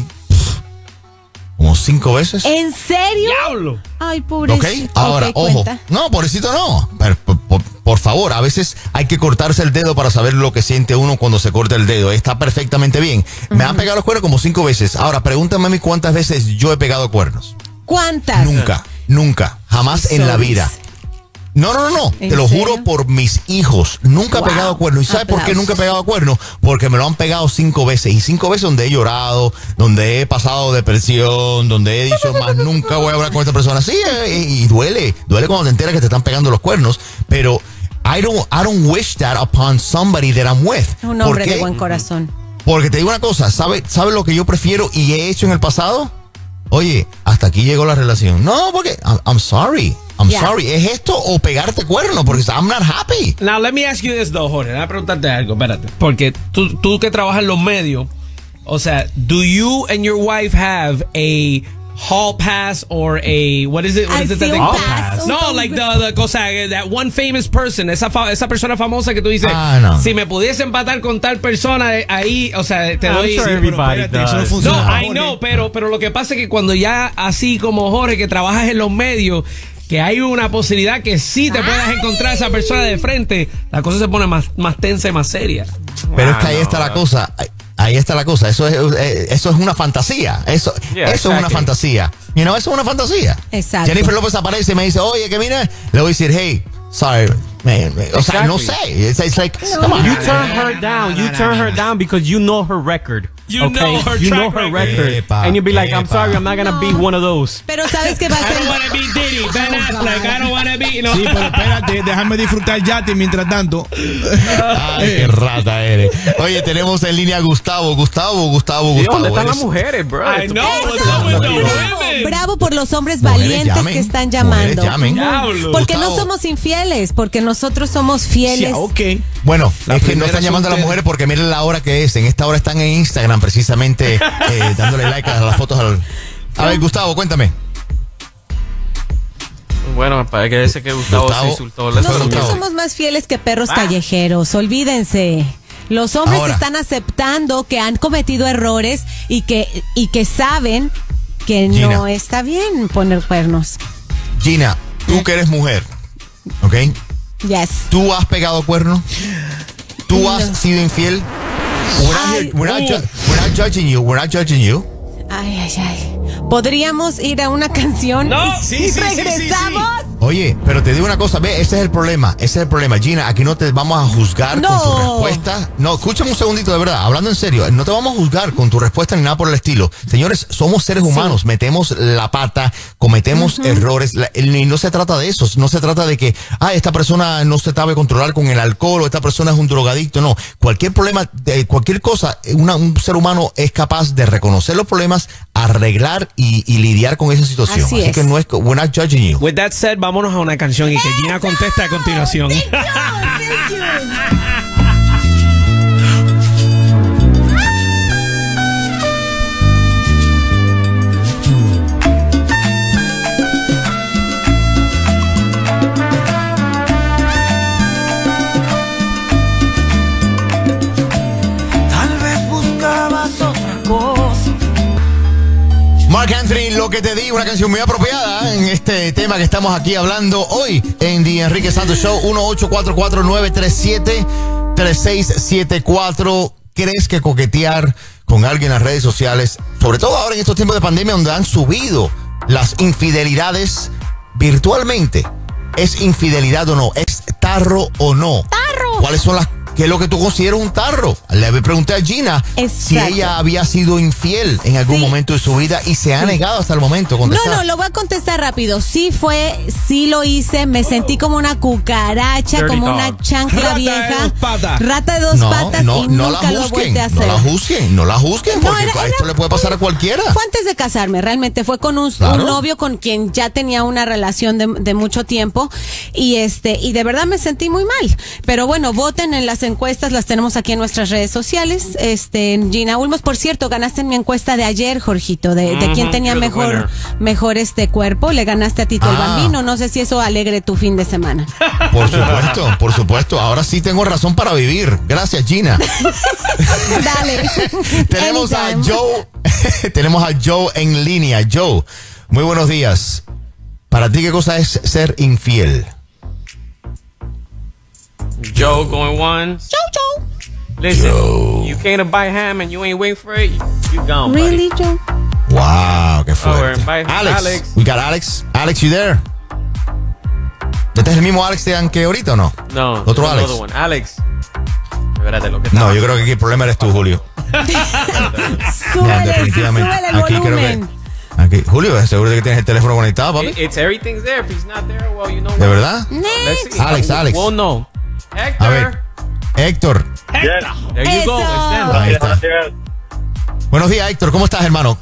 5 veces. ¿En serio? ¡Diablo! Ay, pobrecito. Ok, ahora, ojo. No, pobrecito no. Pero, por favor, a veces hay que cortarse el dedo para saber lo que siente uno cuando se corta el dedo. Está perfectamente bien. Me han pegado los cuernos como 5 veces. Ahora, pregúntame a mí cuántas veces yo he pegado cuernos. ¿Cuántas? Nunca. Jamás en la vida. No. Te lo juro por mis hijos. Nunca he pegado cuernos. ¿Y sabes por qué nunca he pegado cuernos? Porque me lo han pegado 5 veces. Y 5 veces donde he llorado, donde he pasado depresión, donde he dicho más nunca voy a hablar con esta persona. Sí, y duele. Duele cuando te enteras que te están pegando los cuernos. Pero I don't wish that upon somebody that I'm with. Un hombre de buen corazón. Porque te digo una cosa, ¿sabe lo que yo prefiero y he hecho en el pasado? Oye, hasta aquí llegó la relación. No, porque I'm sorry. Sorry. ¿Es esto o pegarte cuerno? Porque I'm not happy. Now, let me ask you this, though, Jorge. Déjame preguntarte algo, espérate. Porque tú que trabajas en los medios, o sea, do you and your wife have a hall pass or a what is it that they hall pass? No, like the cosa, that one famous person, esa persona famosa que tú dices, no. Si me pudiese empatar con tal persona ahí, o sea, te doy. Sure everybody does. Eso no funciona. No, I Jorge. know, pero lo que pasa es que cuando ya así como Jorge que trabajas en los medios, que hay una posibilidad que sí te puedas encontrar a esa persona de frente, la cosa se pone más tensa y más seria. Pero es que ahí está la cosa. Ahí está la cosa. Eso es una fantasía. Eso es una fantasía. Eso es una fantasía. Exacto. Jennifer López aparece y me dice, oye, que mira, le voy a decir, hey, sorry, man. O sea, no sé. It's like, come on. You turn her down. You turn her down because you know her record. You know her record. And you'll be like, I'm sorry, I'm not going to be one of those. Pero ¿sabes qué va a I ser? don't want to be Diddy, Ben Affleck, I don't want to be, no. Sí, pero espérate, déjame disfrutar yate mientras tanto. Ay, qué rata eres. Oye, tenemos en línea a Gustavo. Gustavo. ¿Dónde están las mujeres, bro? I know, what's up with the women? Bravo por los hombres Mujeres valientes llamen. que están llamando. Mujeres llamen. Porque Gustavo. no somos infieles, porque nosotros somos fieles. Sí, ok. Bueno, La es que no primera están llamando a las soltera. mujeres porque miren la hora que es. En esta hora están en Instagram precisamente dándole like a las fotos. A ver, Gustavo, cuéntame. Bueno, parece que Gustavo se insultó. Nosotros somos más fieles que perros callejeros, olvídense. Los hombres Ahora. están aceptando que han cometido errores y que saben que Gina. no está bien poner cuernos. Gina, tú que eres mujer, ¿ok? Yes. ¿Tú has pegado cuerno? ¿Tú has sido infiel? We're not judging you. We're not judging you. Ay. ¿Podríamos ir a una canción? No, y regresamos. Oye, pero te digo una cosa, ve, ese es el problema. Gina, aquí no te vamos a juzgar con tu respuesta. No, escúchame un segundito, de verdad, hablando en serio, no te vamos a juzgar con tu respuesta ni nada por el estilo. Señores, somos seres humanos, metemos la pata, cometemos errores, y no se trata de eso, no se trata de que, esta persona no se sabe controlar con el alcohol, o esta persona es un drogadicto, no. Cualquier problema, cualquier cosa, un ser humano es capaz de reconocer los problemas, arreglar y lidiar con esa situación. Así que no es, we're not judging you. With that said, vámonos a una canción y que Gina contesta a continuación. Tal vez buscabas otra cosa. Mark Anthony, Lo que te di, una canción muy apropiada en este tema que estamos aquí hablando hoy en The Enrique Santos Show. 1-844-937-3674. ¿Crees que coquetear con alguien en las redes sociales, sobre todo ahora en estos tiempos de pandemia donde han subido las infidelidades virtualmente, es infidelidad o no? ¿Es tarro o no? ¡Tarro! ¿Cuáles son las... ¿Qué es lo que tú consideras un tarro? Le pregunté a Gina si ella había sido infiel en algún momento de su vida y se ha negado hasta el momento a contestar. No, lo voy a contestar rápido. Sí lo hice, me sentí como una cucaracha, Dirty como dog. una chancla Rata de vieja. dos patas. Rata de dos patas y nunca lo volví a hacer. No la juzguen, porque esto le puede pasar a cualquiera. Fue antes de casarme, realmente. Fue con un novio con quien ya tenía una relación de mucho tiempo y de verdad me sentí muy mal. Pero bueno, voten en las encuestas, las tenemos aquí en nuestras redes sociales. Gina Ulmos, por cierto, ganaste en mi encuesta de ayer, Jorgito, de quién tenía mejor cuerpo. Le ganaste a Tito el Bambino. No sé si eso alegre tu fin de semana. Por supuesto. Ahora sí tengo razón para vivir. Gracias, Gina. Dale. Tenemos a Joe en línea. Joe, muy buenos días. ¿Para ti qué cosa es ser infiel? Joe going once. Joe. Listen, you came to buy ham and you ain't waiting for it. You gone, Really, buddy. Joe? Wow, qué fuerte. Bye, Alex. We got Alex. Alex, you there? ¿Este es el mismo Alex que ahorita o no? No. Otro there's Alex. another one. Alex. Espérate, lo que No, yo creo que aquí el problema eres tú, Julio. Definitivamente. Súbele el Aquí creo volumen. que. Aquí. Julio, ¿seguro de que tienes el teléfono conectado, papi? It's everything's there. If he's not there, well, you know. ¿De verdad? Let's see. Alex. Well, no. A Hector. ver. Héctor. There you go. Extend. Ahí está. Buenos días, Héctor. ¿Cómo estás, hermano?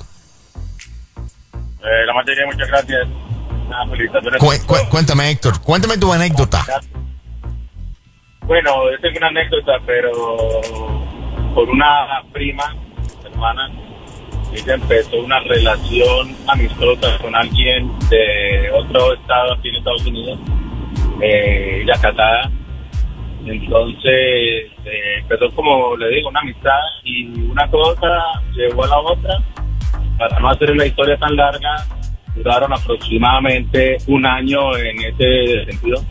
La materia, muchas gracias. Felicitaciones. Cuéntame, Héctor. Cuéntame tu anécdota. Bueno, yo tengo una anécdota, pero por una prima, hermana, ella empezó una relación amistosa con alguien de otro estado aquí en Estados Unidos, ella casada. Entonces empezó, como le digo, una amistad, y una cosa llevó a la otra. Para no hacer una historia tan larga, duraron aproximadamente un año en ese sentido.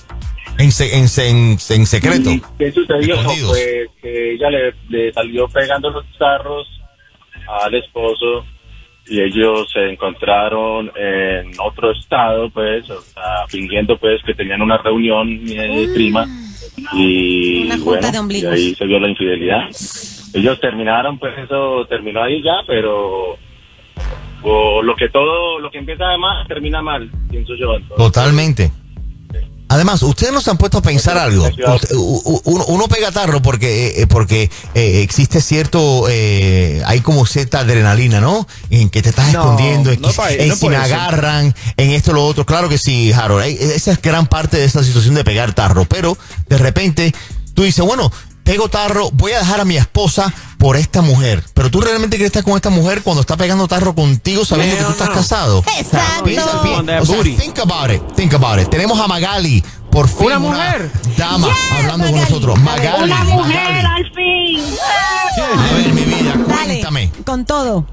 En secreto. ¿Y qué sucedió? Escondidos. Pues que ella le salió pegando los tarros al esposo, y ellos se encontraron en otro estado, pues, o sea, fingiendo pues que tenían una reunión prima, y Una junta bueno, de ombligos. y ahí se vio la infidelidad. Ellos terminaron, pues eso terminó ahí ya, pero lo que empieza mal termina mal, pienso yo. Entonces, Totalmente. Además, ustedes nos han puesto a pensar algo. Uno pega tarro porque existe cierto, hay como cierta adrenalina, ¿no? En que te estás escondiendo, en si me agarran, en esto, lo otro. Claro que sí, Harold. Esa es gran parte de esta situación de pegar tarro. Pero de repente tú dices, bueno, pego tarro, voy a dejar a mi esposa por esta mujer. Pero tú realmente quieres estar con esta mujer cuando está pegando tarro contigo sabiendo que tú estás casado. Exacto. Think about it. Tenemos a Magali, por fin. Una mujer. Dama, hablando Magali. con nosotros. Magali. Una mujer, Magali. al fin. A ver, mi vida, Dale, cuéntame. con todo.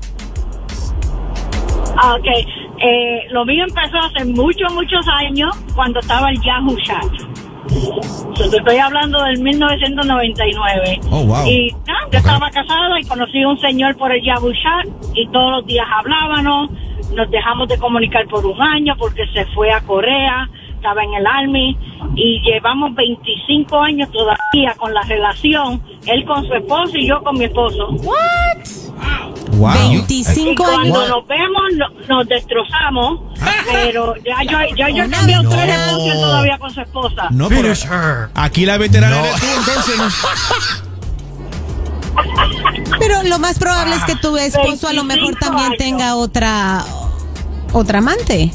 Ok, lo mío empezó hace muchos años, cuando estaba el Yahoo Chat. Te estoy hablando del 1999. Oh, wow. Y yo estaba casada y conocí a un señor por el Yahoo Chat, y todos los días hablábamos. Nos dejamos de comunicar por un año porque se fue a Corea, estaba en el Army, y llevamos 25 años todavía con la relación, él con su esposo y yo con mi esposo. What? Wow. 25 Y cuando años. nos vemos nos destrozamos, pero ya yo he cambiado 3 esposas todavía con su esposa. No, pero aquí la veterana eres tú, entonces. ¿No? Pero lo más probable es que tu esposo a lo mejor 25 también años. tenga otra amante.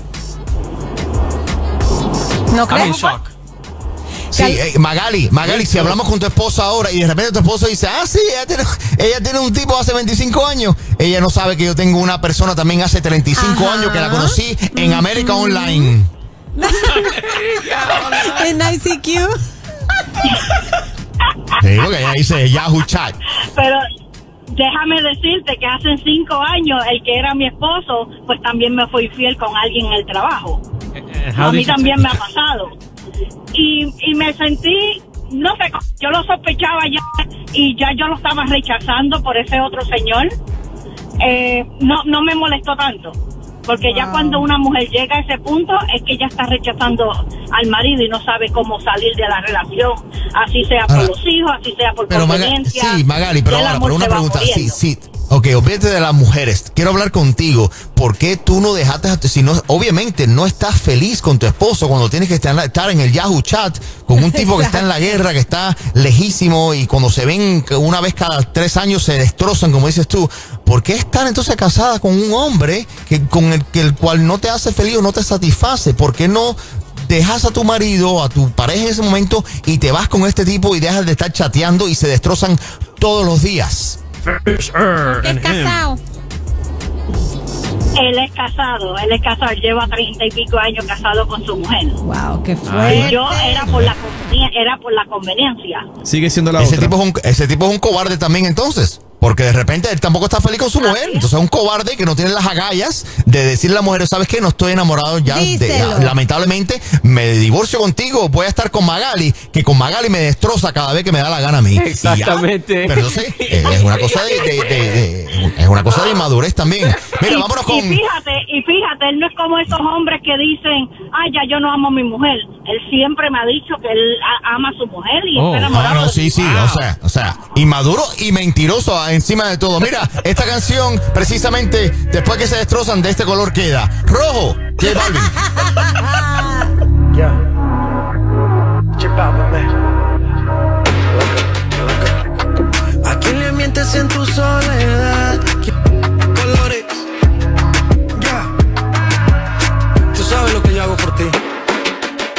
¿No I'm in crees? shock. Sí, Magali, si hablamos con tu esposa ahora y de repente tu esposo dice, sí, ella tiene un tipo hace 25 años, ella no sabe que yo tengo una persona también hace 35 años que la conocí en América Online. En ICQ. Te digo que ella dice Yahoo Chat. Pero déjame decirte que hace 5 años el que era mi esposo, pues también me fue infiel con alguien en el trabajo. A mí también me ha pasado. Y me sentí, no sé, yo lo sospechaba ya, y ya yo lo estaba rechazando por ese otro señor. No me molestó tanto, porque ya cuando una mujer llega a ese punto es que ya está rechazando al marido y no sabe cómo salir de la relación, así sea por los hijos, así sea por conveniencia. Sí, Magali, pero ahora, por una pregunta, sí. Ok, olvídate de las mujeres. Quiero hablar contigo. ¿Por qué tú no dejaste, si no, obviamente no estás feliz con tu esposo cuando tienes que estar en el Yahoo Chat con un tipo que está en la guerra, que está lejísimo, y cuando se ven una vez cada 3 años se destrozan, como dices tú? ¿Por qué estar entonces casada con un hombre con el cual no te hace feliz o no te satisface? ¿Por qué no dejas a tu marido, a tu pareja en ese momento, y te vas con este tipo y dejas de estar chateando y se destrozan todos los días? Es casado. Él es casado, lleva 30 y pico años casado con su mujer. Wow, qué fuerte. Y yo era por la conveniencia. Sigue siendo la ese otra. Ese tipo es un cobarde también, entonces. Porque de repente él tampoco está feliz con su mujer. Entonces es un cobarde que no tiene las agallas de decirle a la mujer, ¿sabes qué? No estoy enamorado ya. Lamentablemente me divorcio contigo. Voy a estar con Magali, que con Magali me destroza cada vez que me da la gana a mí. Exactamente. Pero entonces es una cosa es una cosa de inmadurez también. Mira, vámonos con... Y fíjate, él no es como esos hombres que dicen, ya yo no amo a mi mujer. Él siempre me ha dicho que él ama a su mujer y está enamorado. No, sí, o sea, inmaduro y mentiroso encima de todo. Mira, esta canción, precisamente después que se destrozan, de este color queda rojo. J Balvin.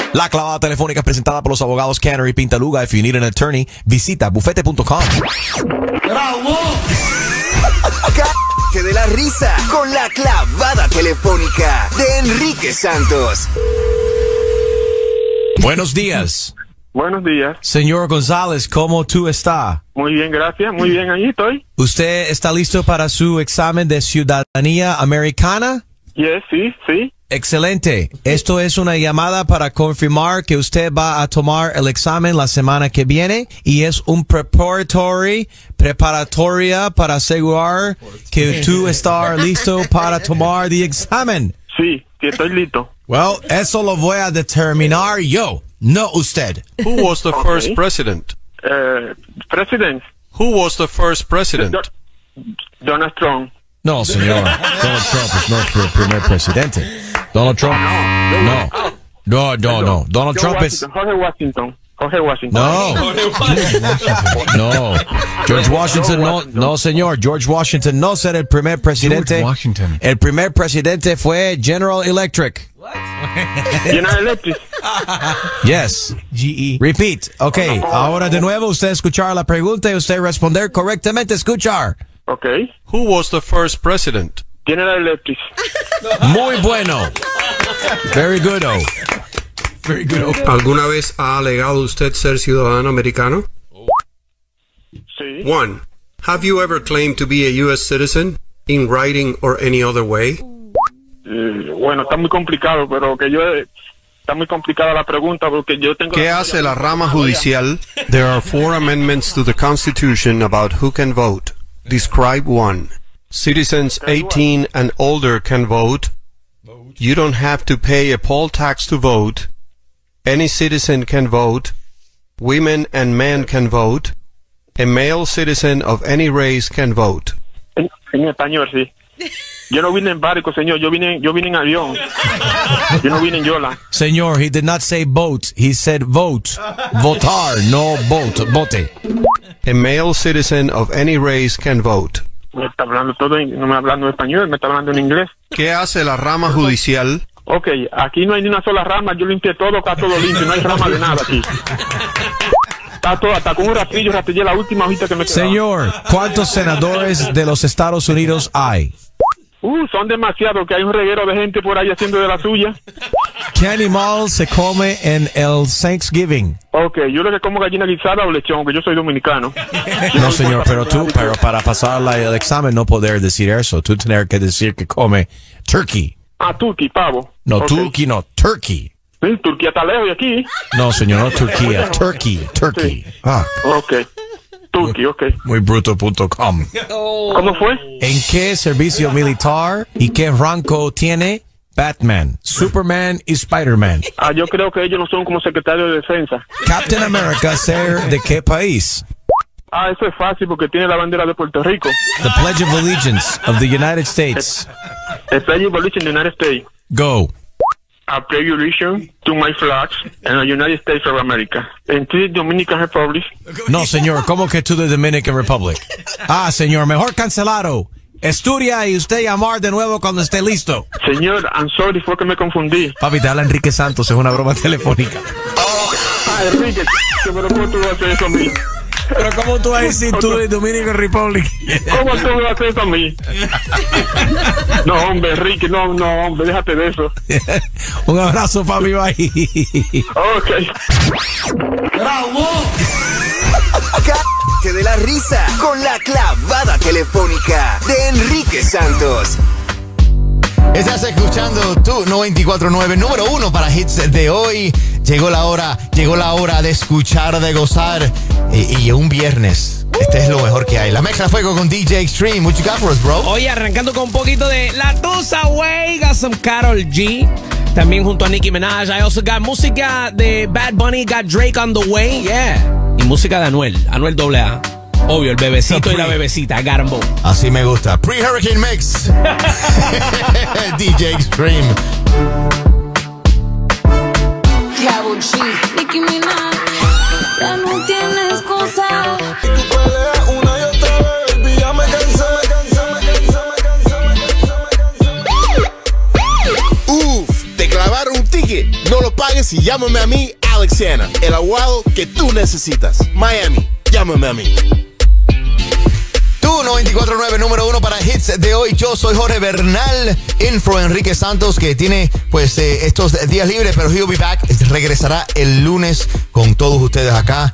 La clavada telefónica es presentada por los abogados Canary Pintaluga. If you need an attorney, visita bufete.com. ¡Bravo! Cállate de la risa con la clavada telefónica de Enrique Santos. Buenos días. Buenos días. Señor González, ¿cómo tú está? Muy bien, gracias. Muy bien, ahí estoy. ¿Usted está listo para su examen de ciudadanía americana? Yes, sí. Excelente. Esto es una llamada para confirmar que usted va a tomar el examen la semana que viene y es un preparatoria para asegurar que tú estás listo para tomar el examen. Sí, que estoy listo. Well, eso lo voy a determinar yo, no usted. Who was the first president? President. Who was the first president? Donald Trump. No, señor. Donald Trump es nuestro primer presidente. Donald Trump. No. Donald Trump es. Jorge Washington. No. No. George Washington no, señor. George Washington no será el primer presidente. George Washington. El primer presidente fue General Electric. General Electric. Yes. GE. Repeat. Okay. Ahora de nuevo usted escuchar la pregunta y usted responder correctamente. Escuchar. Okay. Who was the first president? General Electric. Muy bueno. Very good. Very good. ¿Alguna vez ha alegado usted ser ciudadano americano? Sí. 1. Have you ever claimed to be a U.S. citizen in writing or any other way? Bueno, está muy complicado, pero está muy complicada la pregunta porque yo tengo. ¿Qué hace la rama judicial? There are 4 amendments to the Constitution about who can vote. Describe one. Citizens 18 and older can vote. You don't have to pay a poll tax to vote. Any citizen can vote. Women and men can vote. A male citizen of any race can vote. En español, sí. Yo no vine en barco, señor. Yo vine en avión. Yo no vine en yola. Señor, he did not say boat. He said vote. Votar, no vote. Vote. A male citizen of any race can vote. Me está hablando todo, no me está hablando en español, me está hablando en inglés. ¿Qué hace la rama judicial? Ok, aquí no hay ni una sola rama, yo limpié todo, está todo limpio, no hay rama de nada aquí. Está todo, hasta con un rastrillo rastillé la última hojita que me quedaba. Señor, ¿cuántos senadores de los Estados Unidos hay? Son demasiados, que hay un reguero de gente por ahí haciendo de la suya. ¿Qué animal se come en el Thanksgiving? Ok, yo lo que como gallina guisada o lechón, que yo soy dominicano. No, señor, pero para pasar el examen no poder decir eso. Tú tener que decir que come turkey. Turkey, pavo. No, okay. Turkey, no, turkey. Sí, Turquía está lejos de aquí. No, señor, no Turquía, turkey. Sí. Ok. Turkey, ok. Muybruto.com. ¿Cómo fue? ¿En qué servicio militar y qué rango tiene Batman, Superman y Spider-Man? Yo creo que ellos no son como secretario de defensa. Captain America ser de qué país? Eso es fácil porque tiene la bandera de Puerto Rico. The Pledge of Allegiance of the United States. The Pledge of Allegiance of the United States. Go. I pledge allegiance to my flags and the United States of America. And to the Dominican Republic. No, señor, ¿cómo que to the Dominican Republic? Señor, mejor cancelado. Estudia y usted llamar de nuevo cuando esté listo. Señor, I'm sorry, fue que me confundí. Papi, te habla Enrique Santos, es una broma telefónica. Enrique, pero ¿cómo tú vas a hacer eso a mí? Pero ¿cómo tú vas a decir tú de Dominican Republic? ¿Cómo tú me vas a hacer eso a mí? No, hombre, Enrique, no, hombre, déjate de eso. Un abrazo, papi, bye. Ok. ¡Bravo! Cállate de la risa con la clavada telefónica de Enrique Santos. Estás escuchando tu 94.9, número 1 para hits de hoy. Llegó la hora de escuchar, de gozar. Y un viernes, este es lo mejor que hay. La mezcla fuego con DJ Extreme. What you got for us, bro? Oye, arrancando con un poquito de La Tusa, wey. Got some Karol G. También junto a Nicki Minaj. I also got música de Bad Bunny. Got Drake on the way. Yeah. Y música de Anuel AA. Obvio, el bebecito y la bebecita, Garbo. Así me gusta. Pre-Hurricane Mix. DJ Extreme. Karol G, Nicki Minaj, ya no tienes excusa. Y tú peleas una y otra vez, baby, ya me cansé. Te clavaron un ticket, no lo pagues y llámame a mí, Alex Sena, el abogado que tú necesitas. Miami, llámame a mí. Tú 94.9, número 1 para hits de hoy. Yo soy Jorge Bernal, Info Enrique Santos, que tiene pues estos días libres, pero he'll be back. Regresará el lunes con todos ustedes acá.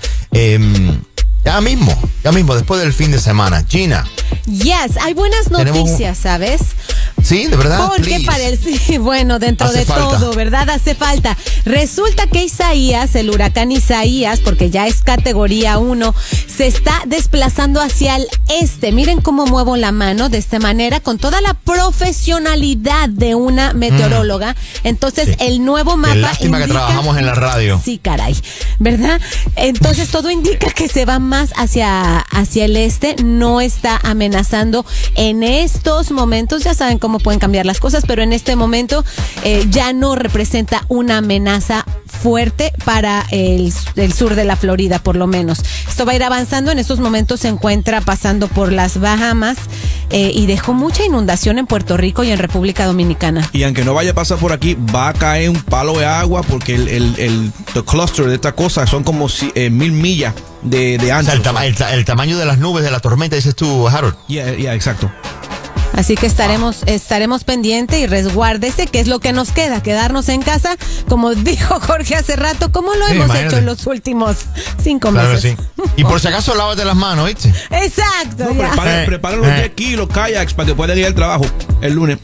Ya mismo, después del fin de semana. Gina. Yes, hay buenas noticias, ¿sabes? Sí, de verdad. Porque bueno, dentro Hace de falta. todo, ¿verdad? Hace falta. Resulta que Isaías, el huracán Isaías, porque ya es categoría 1, se está desplazando hacia el este. Miren cómo muevo la mano de esta manera, con toda la profesionalidad de una meteoróloga. Entonces, el nuevo mapa. Qué lástima que trabajamos en la radio. Sí, caray, ¿verdad? Entonces, todo indica que se va más hacia el este, no está amenazando en estos momentos. Ya saben cómo pueden cambiar las cosas, pero en este momento ya no representa una amenaza fuerte para el sur de la Florida, por lo menos. Esto va a ir avanzando. En estos momentos se encuentra pasando por las Bahamas y dejó mucha inundación en Puerto Rico y en República Dominicana. Y aunque no vaya a pasar por aquí, va a caer un palo de agua porque el cluster de esta cosa son como 1000 millas de ancho. O sea, el tamaño de las nubes de la tormenta, dices tú, Harold. Yeah, exacto. Así que estaremos pendientes y resguárdese, que es lo que nos queda, quedarnos en casa, como dijo Jorge hace rato, como lo hemos hecho en los últimos 5 meses. Claro, sí. Y por si acaso, lávate las manos, ¿viste? Exacto. No, preparen los jet ski y los kayaks para que puedan ir al trabajo el lunes.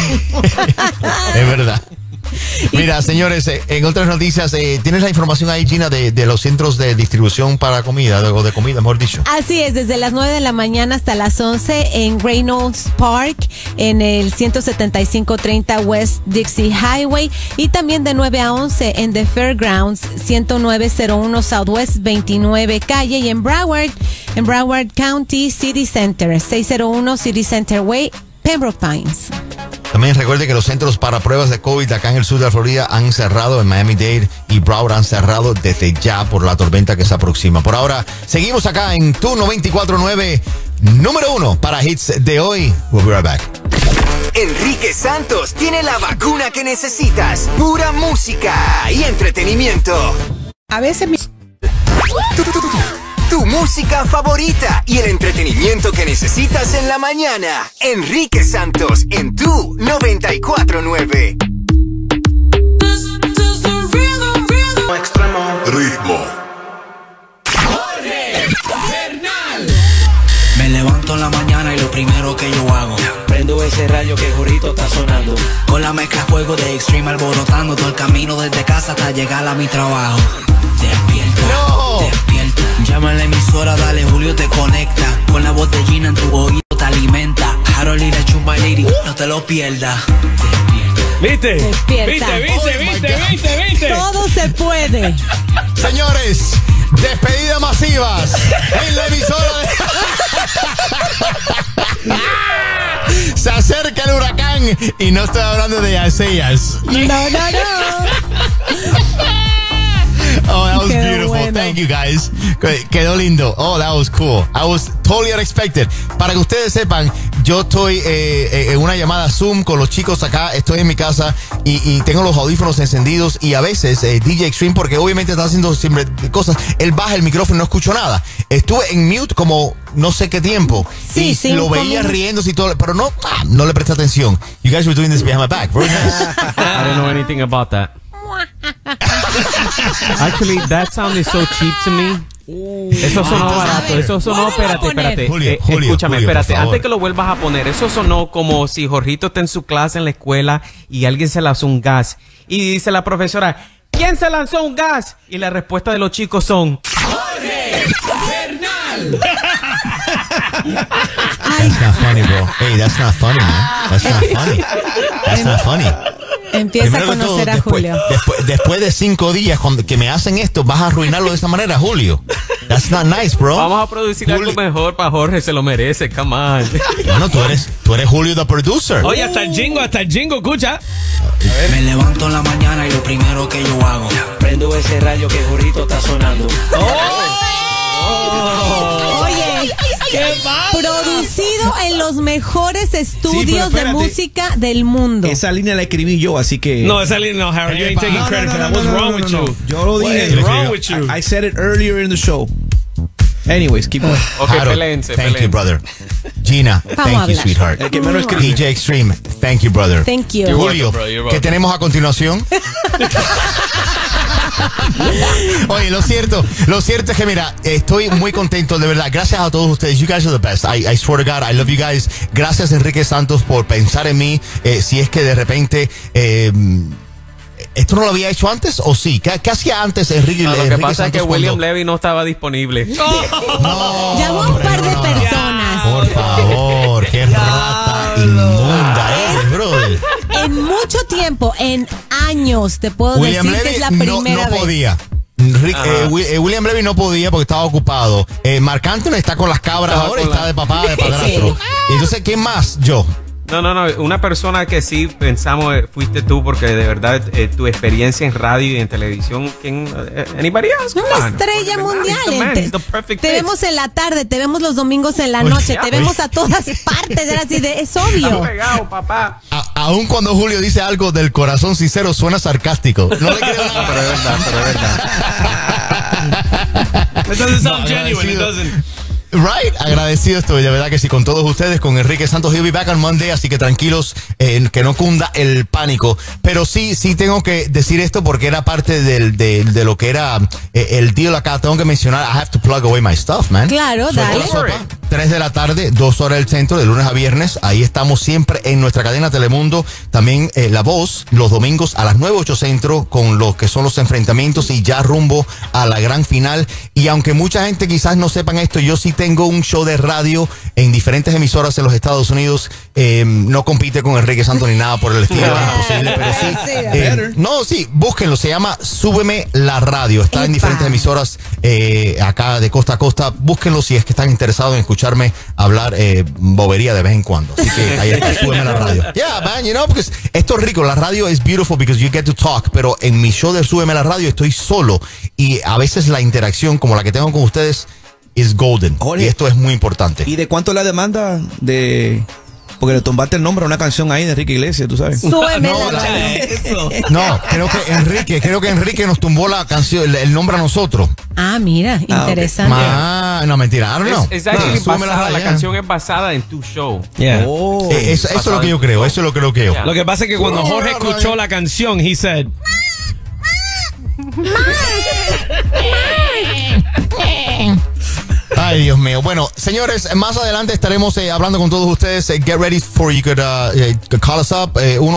Es verdad. Mira, señores, en otras noticias, ¿tienes la información ahí, Gina, de los centros de distribución para comida, o de comida, mejor dicho? Así es, desde las 9 de la mañana hasta las 11 en Reynolds Park, en el 17530 West Dixie Highway, y también de 9 a 11 en The Fairgrounds, 10901 Southwest 29 Calle, y en Broward County City Center, 601 City Center Way, Pembroke Pines. También recuerde que los centros para pruebas de COVID acá en el sur de la Florida han cerrado. En Miami-Dade y Broward han cerrado desde ya por la tormenta que se aproxima. Por ahora, seguimos acá en Tu 94.9, número 1 para hits de hoy. We'll be right back. Enrique Santos tiene la vacuna que necesitas. Pura música y entretenimiento. A veces Tu música favorita y el entretenimiento que necesitas en la mañana. Enrique Santos en Tu 94.9. Ritmo. Jorge Bernal. Me levanto en la mañana y lo primero que yo hago, prendo ese radio que Jorrito está sonando. Con la mezcla fuego de Extreme alborotando todo el camino desde casa hasta llegar a mi trabajo. Despierta, llama a la emisora, dale, Julio te conecta. Con la voz de Gina en tu oído te alimenta. Harold y la Chumba Lady, no te lo pierdas. ¿Viste? Despierta. ¿Viste? Todo se puede. Señores, despedidas masivas en la emisora de... Se acerca el huracán y no estoy hablando de Isaías. No. Oh, that was Quedó beautiful. bueno. Thank you, guys. Quedó lindo. Oh, that was cool. I was totally unexpected. Para que ustedes sepan, yo estoy en una llamada Zoom con los chicos acá. Estoy en mi casa y tengo los audífonos encendidos. Y a veces DJ Extreme, porque obviamente está haciendo siempre cosas, él baja el micrófono y no escucho nada. Estuve en mute como no sé qué tiempo. Sí, y lo veía riéndose y todo, pero no le presté atención. You guys were doing this behind my back. Very nice. I don't know anything about that. Actually, that sound is so cheap to me. Eso sonó barato, eso sonó, espérate. Julio, Escúchame, Julio, espérate, por favor. antes que lo vuelvas a poner, eso sonó como si Jorgito está en su clase en la escuela y alguien se lanzó un gas. Y dice la profesora, ¿quién se lanzó un gas? Y la respuesta de los chicos son... Jorge Bernal. That's not funny, bro. Hey, that's not funny, man. That's not funny. That's not funny. Empieza Primero a que todo, conocer a Julio. Después de 5 días que me hacen esto, vas a arruinarlo de esa manera, Julio. That's not nice, bro. Vamos a producir algo mejor para Jorge, se lo merece, come on. Bueno, tú eres Julio the producer. Oye, hasta el jingo, escucha. Me levanto en la mañana y lo primero que yo hago, prendo ese radio que Jorrito está sonando. Oye, Producido en los mejores estudios de música del mundo. Esa línea la escribí yo, así que. No, esa línea no, Harold. You ain't taking credit for that. What's wrong with you? Yo lo dije. What's wrong with you? I said it earlier in the show. Anyways, keep going. Okay, Harold, pelense. Thank you, brother. Gina, thank you, sweetheart. El que menos escribe. DJ Extreme, thank you, brother. Thank you. You're Julio, welcome, bro. You're ¿qué welcome. tenemos a continuación? Oye, lo cierto es que mira, estoy muy contento, de verdad. Gracias a todos ustedes. You guys are the best. I swear to God, I love you guys. Gracias, Enrique Santos, por pensar en mí. Si es que de repente ¿esto no lo había hecho antes o sí? ¿Qué hacía antes Enrique? No, lo que Enrique pasa es que Santos William cuando- Levy no estaba disponible. No, Llamó a un par de personas. por favor, qué rata inmunda eres, brother. En mucho tiempo, en años, te puedo William decir que Levy es la no primera vez. podía. William Levy no podía porque estaba ocupado. Marc Anthony está con las cabras Estaba ahora y con está de papá, de padrastro. Sí. Entonces, ¿quién más? Yo. No. Una persona que sí pensamos fuiste tú porque de verdad tu experiencia en radio y en televisión. Anybody else? Come Una on. estrella mundial. He's the man, he's the perfect Te fit. vemos en la tarde, te vemos los domingos en la Oye, noche, ya, te oye. vemos a todas partes. Era así de, es obvio. Está pegado, papá. Aún cuando Julio dice algo del corazón sincero, suena sarcástico. No le creo nada. Pero es verdad. It doesn't sound No, genuine. It agradecido. doesn't. Right, agradecido estoy, de verdad que sí, con todos ustedes, con Enrique Santos. He'll be back on Monday, así que tranquilos, que no cunda el pánico. Pero sí tengo que decir esto porque era parte de lo que era el deal acá. Tengo que mencionar, I have to plug away my stuff, man. Claro, Suelto dale. la sopa, 3 de la tarde, 2 horas del centro, de lunes a viernes. Ahí estamos siempre en nuestra cadena Telemundo. También La Voz, los domingos a las 9:08 centro, con lo que son los enfrentamientos y ya rumbo a la gran final. Y aunque mucha gente quizás no sepan esto, yo sí tengo un show de radio en diferentes emisoras en los Estados Unidos. No compite con Enrique Santos ni nada por el estilo, es imposible, pero sí. Búsquenlo, se llama Súbeme la Radio. Está en diferentes emisoras acá de costa a costa. Búsquenlo si es que están interesados en escucharme hablar bobería de vez en cuando. Así que ahí está, Súbeme la Radio. Yeah, man, you know, porque esto es rico. La radio es beautiful because you get to talk, pero en mi show de Súbeme la Radio estoy solo y a veces la interacción como la que tengo con ustedes is golden. Jorge, y esto es muy importante. ¿Y de cuánto es la demanda de...? Porque le tumbaste el nombre a una canción ahí de Enrique Iglesias, tú sabes. Súbeme No, la radio. No, creo que Enrique nos tumbó la canción, el nombre a nosotros. Ah, mira, interesante. No, mentira, I don't know. Es actually Súbeme basada, la radio. canción es basada en tu show. Yeah. Eso es lo que yo creo, eso es lo que creo que yo. Lo que pasa es que cuando Jorge escuchó la canción, he said, Ay, Dios mío. Bueno, señores, más adelante estaremos hablando con todos ustedes. Get ready for you could call us up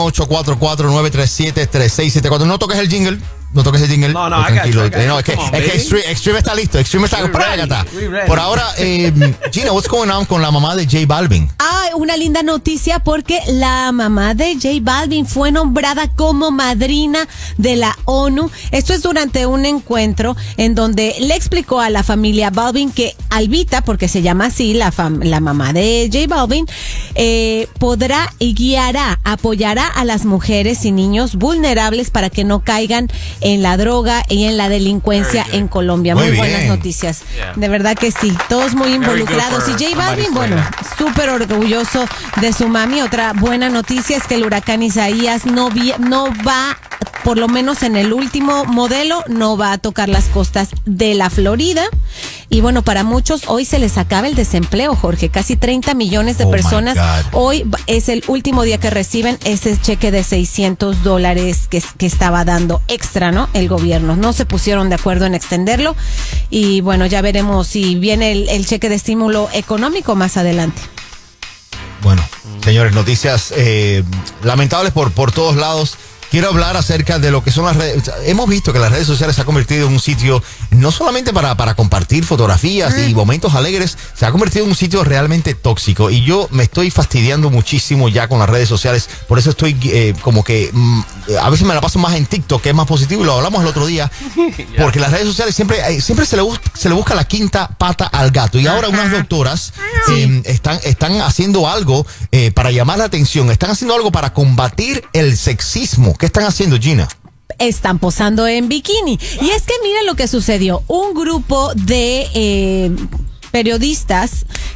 1844-937-3674. No toques el jingle. No toques el jingle. No, tranquilo. I got you. No, es que Extreme está listo. Extreme está. Por ahora, Gina, what's going on con la mamá de J Balvin? Ah, una linda noticia porque la mamá de J Balvin fue nombrada como madrina de la ONU. Esto es durante un encuentro en donde le explicó a la familia Balvin que Albita, porque se llama así la mamá de J Balvin, podrá y guiará, apoyará a las mujeres y niños vulnerables para que no caigan en la droga y en la delincuencia en Colombia. Muy buenas bien. noticias. De verdad que sí. Todos muy involucrados. Y J Balvin, bueno, súper orgulloso de su mami. Otra buena noticia es que el huracán Isaías no va, por lo menos en el último modelo, no va a tocar las costas de la Florida. Y bueno, para muchos hoy se les acaba el desempleo, Jorge. Casi 30 millones de personas. Hoy es el último día que reciben ese cheque de $600 que estaba dando extra, ¿no? El gobierno. No se pusieron de acuerdo en extenderlo. Y bueno, ya veremos si viene el cheque de estímulo económico más adelante. Bueno, señores, noticias lamentables por todos lados. Quiero hablar acerca de lo que son las redes. Hemos visto que las redes sociales se ha convertido en un sitio no solamente para compartir fotografías y momentos alegres, se ha convertido en un sitio realmente tóxico. Y yo me estoy fastidiando muchísimo ya con las redes sociales. Por eso estoy como que a veces me la paso más en TikTok, que es más positivo, y lo hablamos el otro día. Porque las redes sociales siempre se le busca la quinta pata al gato. Y ahora unas doctoras están haciendo algo para llamar la atención, están haciendo algo para combatir el sexismo. ¿Qué están haciendo, Gina? Están posando en bikini. Y es que mira lo que sucedió. Un grupo de periodistas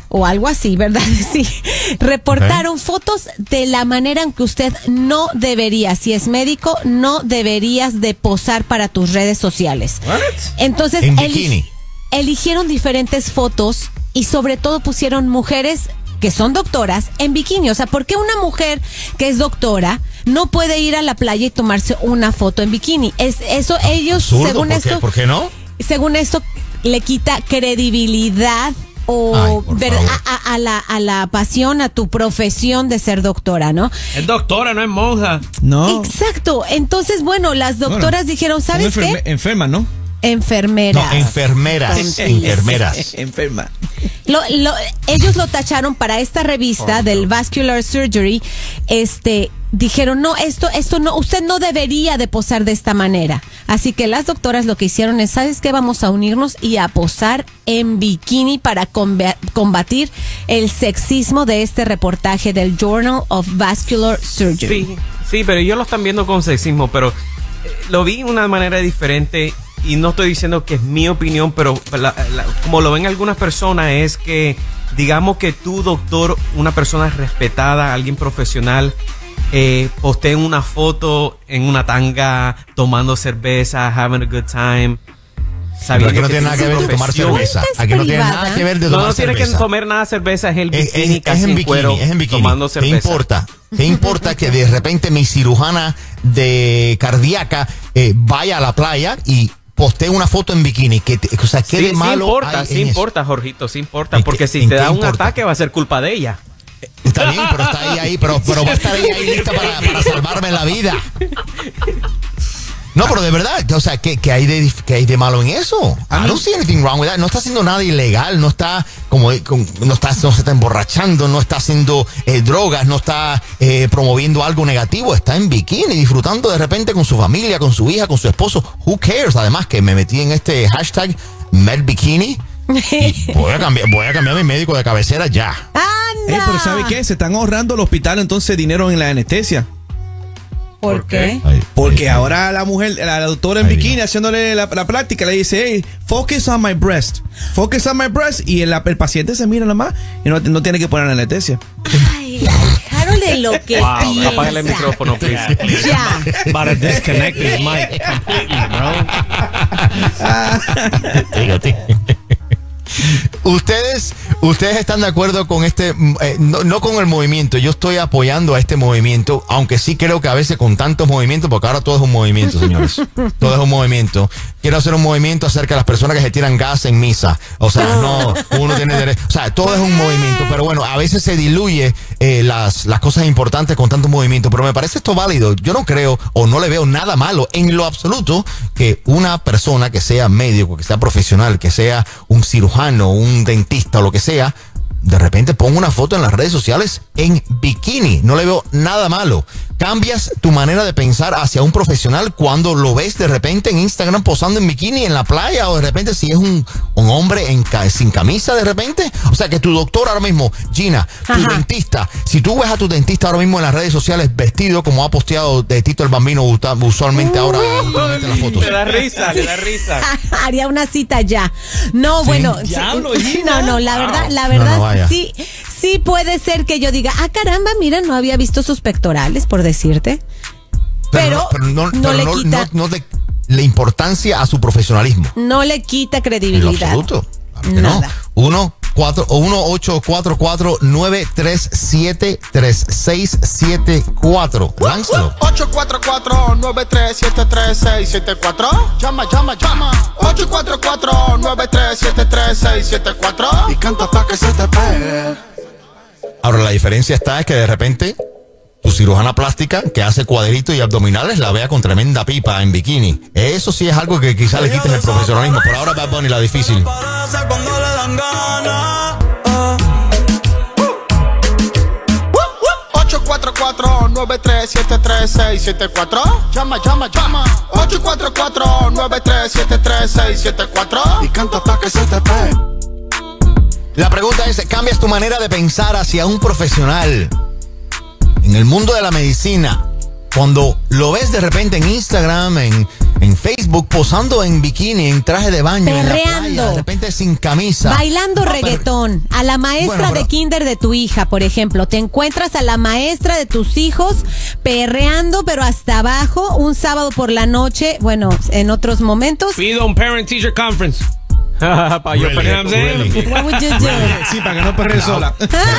o algo así, ¿verdad? Sí. Reportaron fotos de la manera en que usted no debería, si es médico, no deberías de posar para tus redes sociales. Entonces, en bikini. Eligieron diferentes fotos y sobre todo pusieron mujeres que son doctoras en bikini. O sea, ¿por qué una mujer que es doctora no puede ir a la playa y tomarse una foto en bikini? Eso ellos, absurdo, según esto, ¿por qué no? Según esto, le quita credibilidad o a la pasión, a tu profesión de ser doctora, ¿no? Es doctora, no es monja. No. Exacto. Entonces, bueno, las doctoras dijeron, ¿sabes qué? Enferma, ¿no? Enfermeras. No, enfermeras. Enferma. Ellos lo tacharon para esta revista del Vascular Surgery. Dijeron, no, esto no, usted no debería de posar de esta manera. Así que las doctoras lo que hicieron es, ¿sabes qué? Vamos a unirnos y a posar en bikini para combatir el sexismo de este reportaje del Journal of Vascular Surgery. Sí, pero ellos lo están viendo con sexismo, pero lo vi de una manera diferente. Y no estoy diciendo que es mi opinión, pero como lo ven algunas personas, es que digamos que tú, doctor, una persona respetada, alguien profesional, posteen una foto en una tanga, tomando cerveza, having a good time. Pero aquí no tiene nada que ver de tomar cerveza. Aquí no tiene nada que ver de tomar cerveza. No tiene que tomar nada de cerveza, es el bikini, casi en cuero, es en bikini. Tomando cerveza. ¿Qué importa que de repente mi cirujana de cardíaca vaya a la playa y postee una foto en bikini? O sea, ¿qué de malo hay sí en importa, eso? Jorgito, sí importa. Porque si te da un ataque va a ser culpa de ella. Está bien, pero está ahí, pero va a estar ahí lista para salvarme la vida. No, pero de verdad, o sea, ¿qué hay de malo en eso? I don't see anything wrong with that. No está haciendo nada ilegal, no está no se está emborrachando, no está haciendo drogas, no está promoviendo algo negativo. Está en bikini, disfrutando de repente con su familia, con su hija, con su esposo. Who cares? Además que me metí en este hashtag MedBikini. Voy a cambiar mi médico de cabecera ya. Pero ¿sabe qué? Se están ahorrando el hospital entonces dinero en la anestesia. ¿Por qué? Porque ahora la mujer, la doctora en bikini, haciéndole la práctica, le dice, hey, focus on my breast. Focus on my breast. Y el paciente se mira nada más y no tiene que poner la anestesia. Ay, Harold, de lo que piensa. Apágale el micrófono, please. Ya. Para disconnect his mic completely, bro. Ustedes están de acuerdo con no con el movimiento. Yo estoy apoyando a este movimiento, aunque sí creo que a veces con tantos movimientos, porque ahora todo es un movimiento, señores. Todo es un movimiento. Quiero hacer un movimiento acerca de las personas que se tiran gas en misa. O sea, no, uno tiene derecho. O sea, todo es un movimiento, pero bueno, a veces se diluye las cosas importantes con tanto movimiento. Pero me parece esto válido. Yo no creo o no le veo nada malo en lo absoluto que una persona que sea médico, que sea profesional, que sea un cirujano, un dentista o lo que sea, de repente ponga una foto en las redes sociales en bikini. No le veo nada malo. Cambias tu manera de pensar hacia un profesional cuando lo ves de repente en Instagram posando en bikini en la playa, o de repente si es un hombre sin camisa de repente. O sea, que tu doctor ahora mismo, Gina, tu dentista, si tú ves a tu dentista ahora mismo en las redes sociales vestido como ha posteado de Tito el Bambino usualmente ahora en las fotos. Le da risa. Haría una cita ya. No, bueno. Diablo, no, la verdad, sí puede ser que yo diga, caramba, mira, no había visto sus pectorales, por decirte. Pero no le quita la importancia a su profesionalismo. No le quita credibilidad. En lo absoluto. Nada. 1-844-937-3674. Lánzalo. 844-937-3674. Llama. 844-937-3674. Y canta pa' que se te pegue. Ahora, la diferencia es que de repente tu cirujana plástica que hace cuadritos y abdominales la vea con tremenda pipa en bikini. Eso sí es algo que quizás le quites el profesionalismo. Por ahora Bad Bunny la difícil. 844-937-3674. Llama. 844-937-3674. Y canta pa' que se te pegue. La pregunta es, ¿cambias tu manera de pensar hacia un profesional en el mundo de la medicina? Cuando lo ves de repente en Instagram, en en Facebook posando en bikini, en traje de baño, en la playa, de repente sin camisa. Bailando reggaetón. A la maestra de kinder de tu hija, por ejemplo. Te encuentras a la maestra de tus hijos perreando, pero hasta abajo, un sábado por la noche, bueno, en otros momentos. Pido un parent-teacher conference. Para yo perrear. What would you do? Sí, para que no perree sola.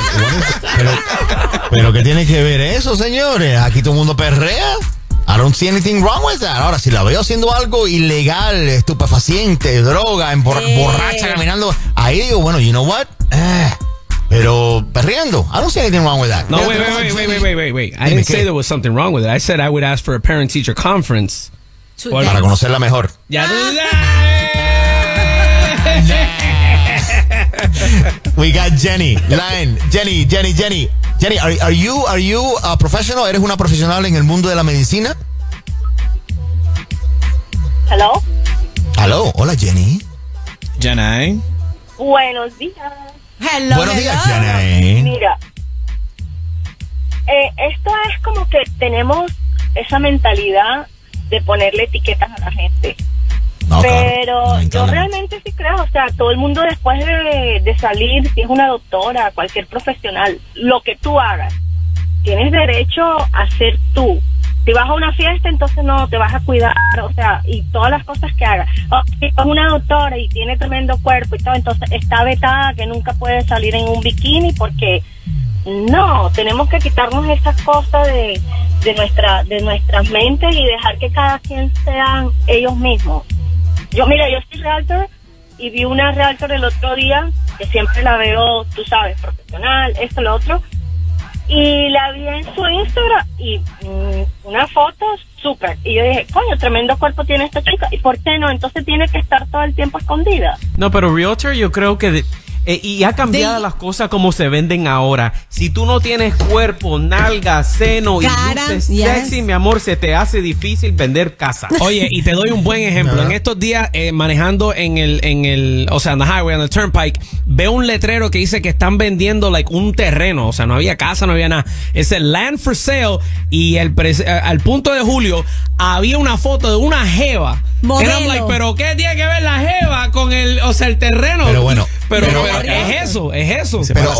Pero ¿qué tiene que ver eso, señores? Aquí todo el mundo perrea. I don't see anything wrong with that. Ahora, si la veo haciendo algo ilegal, estupefaciente, droga, borracha, caminando, ahí digo, bueno, you know what? Pero perreando, I don't see anything wrong with that. No, wait. I didn't say there was something wrong with it. I said I would ask for a parent-teacher conference. Para conocerla mejor. Ya tú We got Jenny. Line. Jenny. Jenny, are you a professional? ¿Eres una profesional en el mundo de la medicina? Hello. Hello. Hola, Jenny. Jenny. Buenos días. Hello. Buenos días, Jenny. Mira, esto es como que tenemos esa mentalidad de ponerle etiquetas a la gente. No, pero claro, yo realmente sí creo, o sea, todo el mundo después de salir, si es una doctora, cualquier profesional, lo que tú hagas, tienes derecho a ser tú. Si vas a una fiesta, entonces no, te vas a cuidar, o sea, y todas las cosas que hagas. Si es una doctora y tiene tremendo cuerpo y todo, entonces está vetada que nunca puede salir en un bikini porque no, tenemos que quitarnos esas cosas de nuestras mentes y dejar que cada quien sean ellos mismos. Yo soy realtor y vi una realtor el otro día, que siempre la veo, tú sabes, profesional, esto, lo otro, y la vi en su Instagram y una foto súper. Y yo dije, coño, tremendo cuerpo tiene esta chica, ¿y por qué no? Entonces tiene que estar todo el tiempo escondida. No, pero realtor yo creo que... y ha cambiado las cosas como se venden ahora. Si tú no tienes cuerpo, nalga, seno cara, y luces sexy, mi amor, se te hace difícil vender casa. Oye, y te doy un buen ejemplo. En estos días, manejando en el o sea, en the highway, en el turnpike, veo un letrero que dice que están vendiendo un terreno. O sea, no había casa, no había nada. Es el land for sale. Y al punto de julio había una foto de una jeva. Modelo. And I'm like, pero ¿qué tiene que ver la jeva con el terreno? Pero bueno. Pero es eso. Pero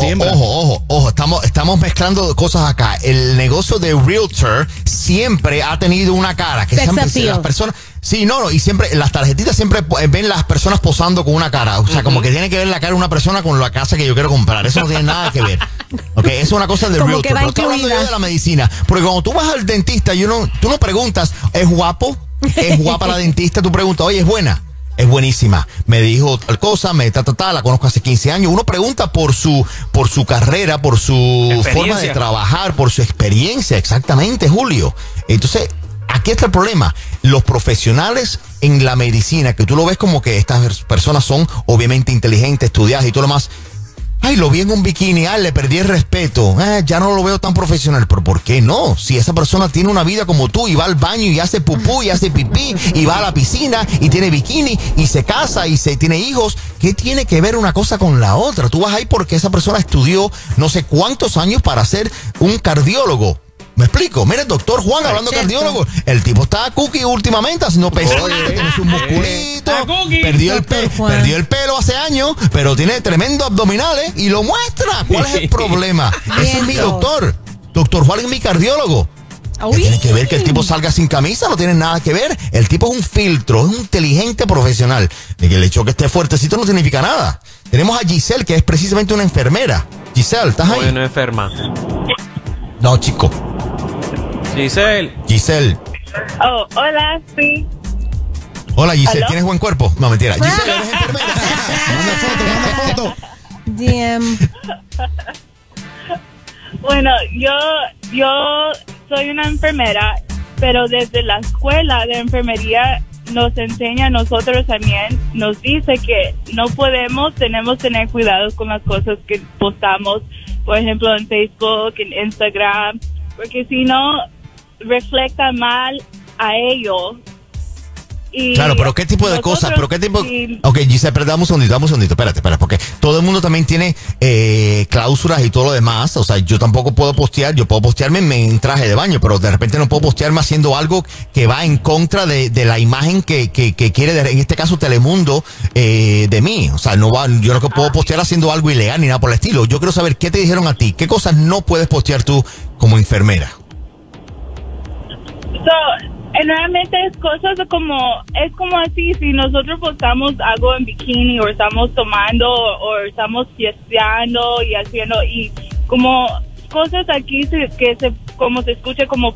ojo, estamos mezclando cosas acá. El negocio de realtor siempre ha tenido una cara que las personas, sí, no, y siempre las tarjetitas siempre ven las personas posando con una cara, o sea, como que tiene que ver la cara de una persona con la casa que yo quiero comprar. Eso no tiene nada que ver. Okay, eso es una cosa de realtor. Pero estoy hablando yo de la medicina, porque cuando tú vas al dentista, tú no preguntas, ¿es guapo? ¿Es guapa la dentista? Tú preguntas, oye, ¿es buena? Es buenísima. Me dijo tal cosa, la conozco hace 15 años. Uno pregunta por su carrera, por su forma de trabajar, por su experiencia. Exactamente, Julio. Entonces, aquí está el problema. Los profesionales en la medicina, que tú lo ves como que estas personas son obviamente inteligentes, estudiadas y todo lo más. Ay, lo vi en un bikini, le perdí el respeto. Ya no lo veo tan profesional. ¿Pero por qué no? Si esa persona tiene una vida como tú y va al baño y hace pupú y hace pipí y va a la piscina y tiene bikini y se casa y tiene hijos, ¿qué tiene que ver una cosa con la otra? Tú vas ahí porque esa persona estudió no sé cuántos años para ser un cardiólogo. ¿Me explico? Mira, el doctor Juan, hablando de cardiólogo, el tipo está cookie últimamente, haciendo pesas, tiene sus musculitos, perdió el pelo hace años, pero tiene tremendo abdominales y lo muestra. ¿Cuál es el problema? Ese es mi doctor. Doctor Juan es mi cardiólogo. ¿Qué tiene que ver que el tipo salga sin camisa? No tiene nada que ver. El tipo es un filtro, es un inteligente profesional. De que el hecho que esté fuertecito no significa nada. Tenemos a Giselle, que es precisamente una enfermera. Giselle, ¿estás ahí? No enferma. No, chico. Giselle. Oh, hola, sí. Hola, Giselle, ¿Aló? ¿Tienes buen cuerpo? No, mentira. Giselle, eres enfermera. Manda foto. DM. Bueno, yo soy una enfermera, pero desde la escuela de enfermería nos enseña a nosotros también, nos dice que tenemos que tener cuidado con las cosas que postamos, por ejemplo, en Facebook, en Instagram, porque si no, refleja mal a ellos Y claro, pero ¿qué tipo de cosas? ¿Pero qué tipo? Ok, Giselle, pero dame un segundito, espérate, porque todo el mundo también tiene cláusulas y todo lo demás. O sea, yo tampoco puedo postear, yo puedo postearme en traje de baño, pero de repente no puedo postearme haciendo algo que va en contra de la imagen que quiere, en este caso, Telemundo, de mí. O sea, yo no puedo postear haciendo algo ilegal ni nada por el estilo. Yo quiero saber qué te dijeron a ti, qué cosas no puedes postear tú como enfermera. Realmente es como así, si nosotros postamos algo en bikini o estamos tomando o estamos fiesteando y haciendo y como cosas aquí como se escucha como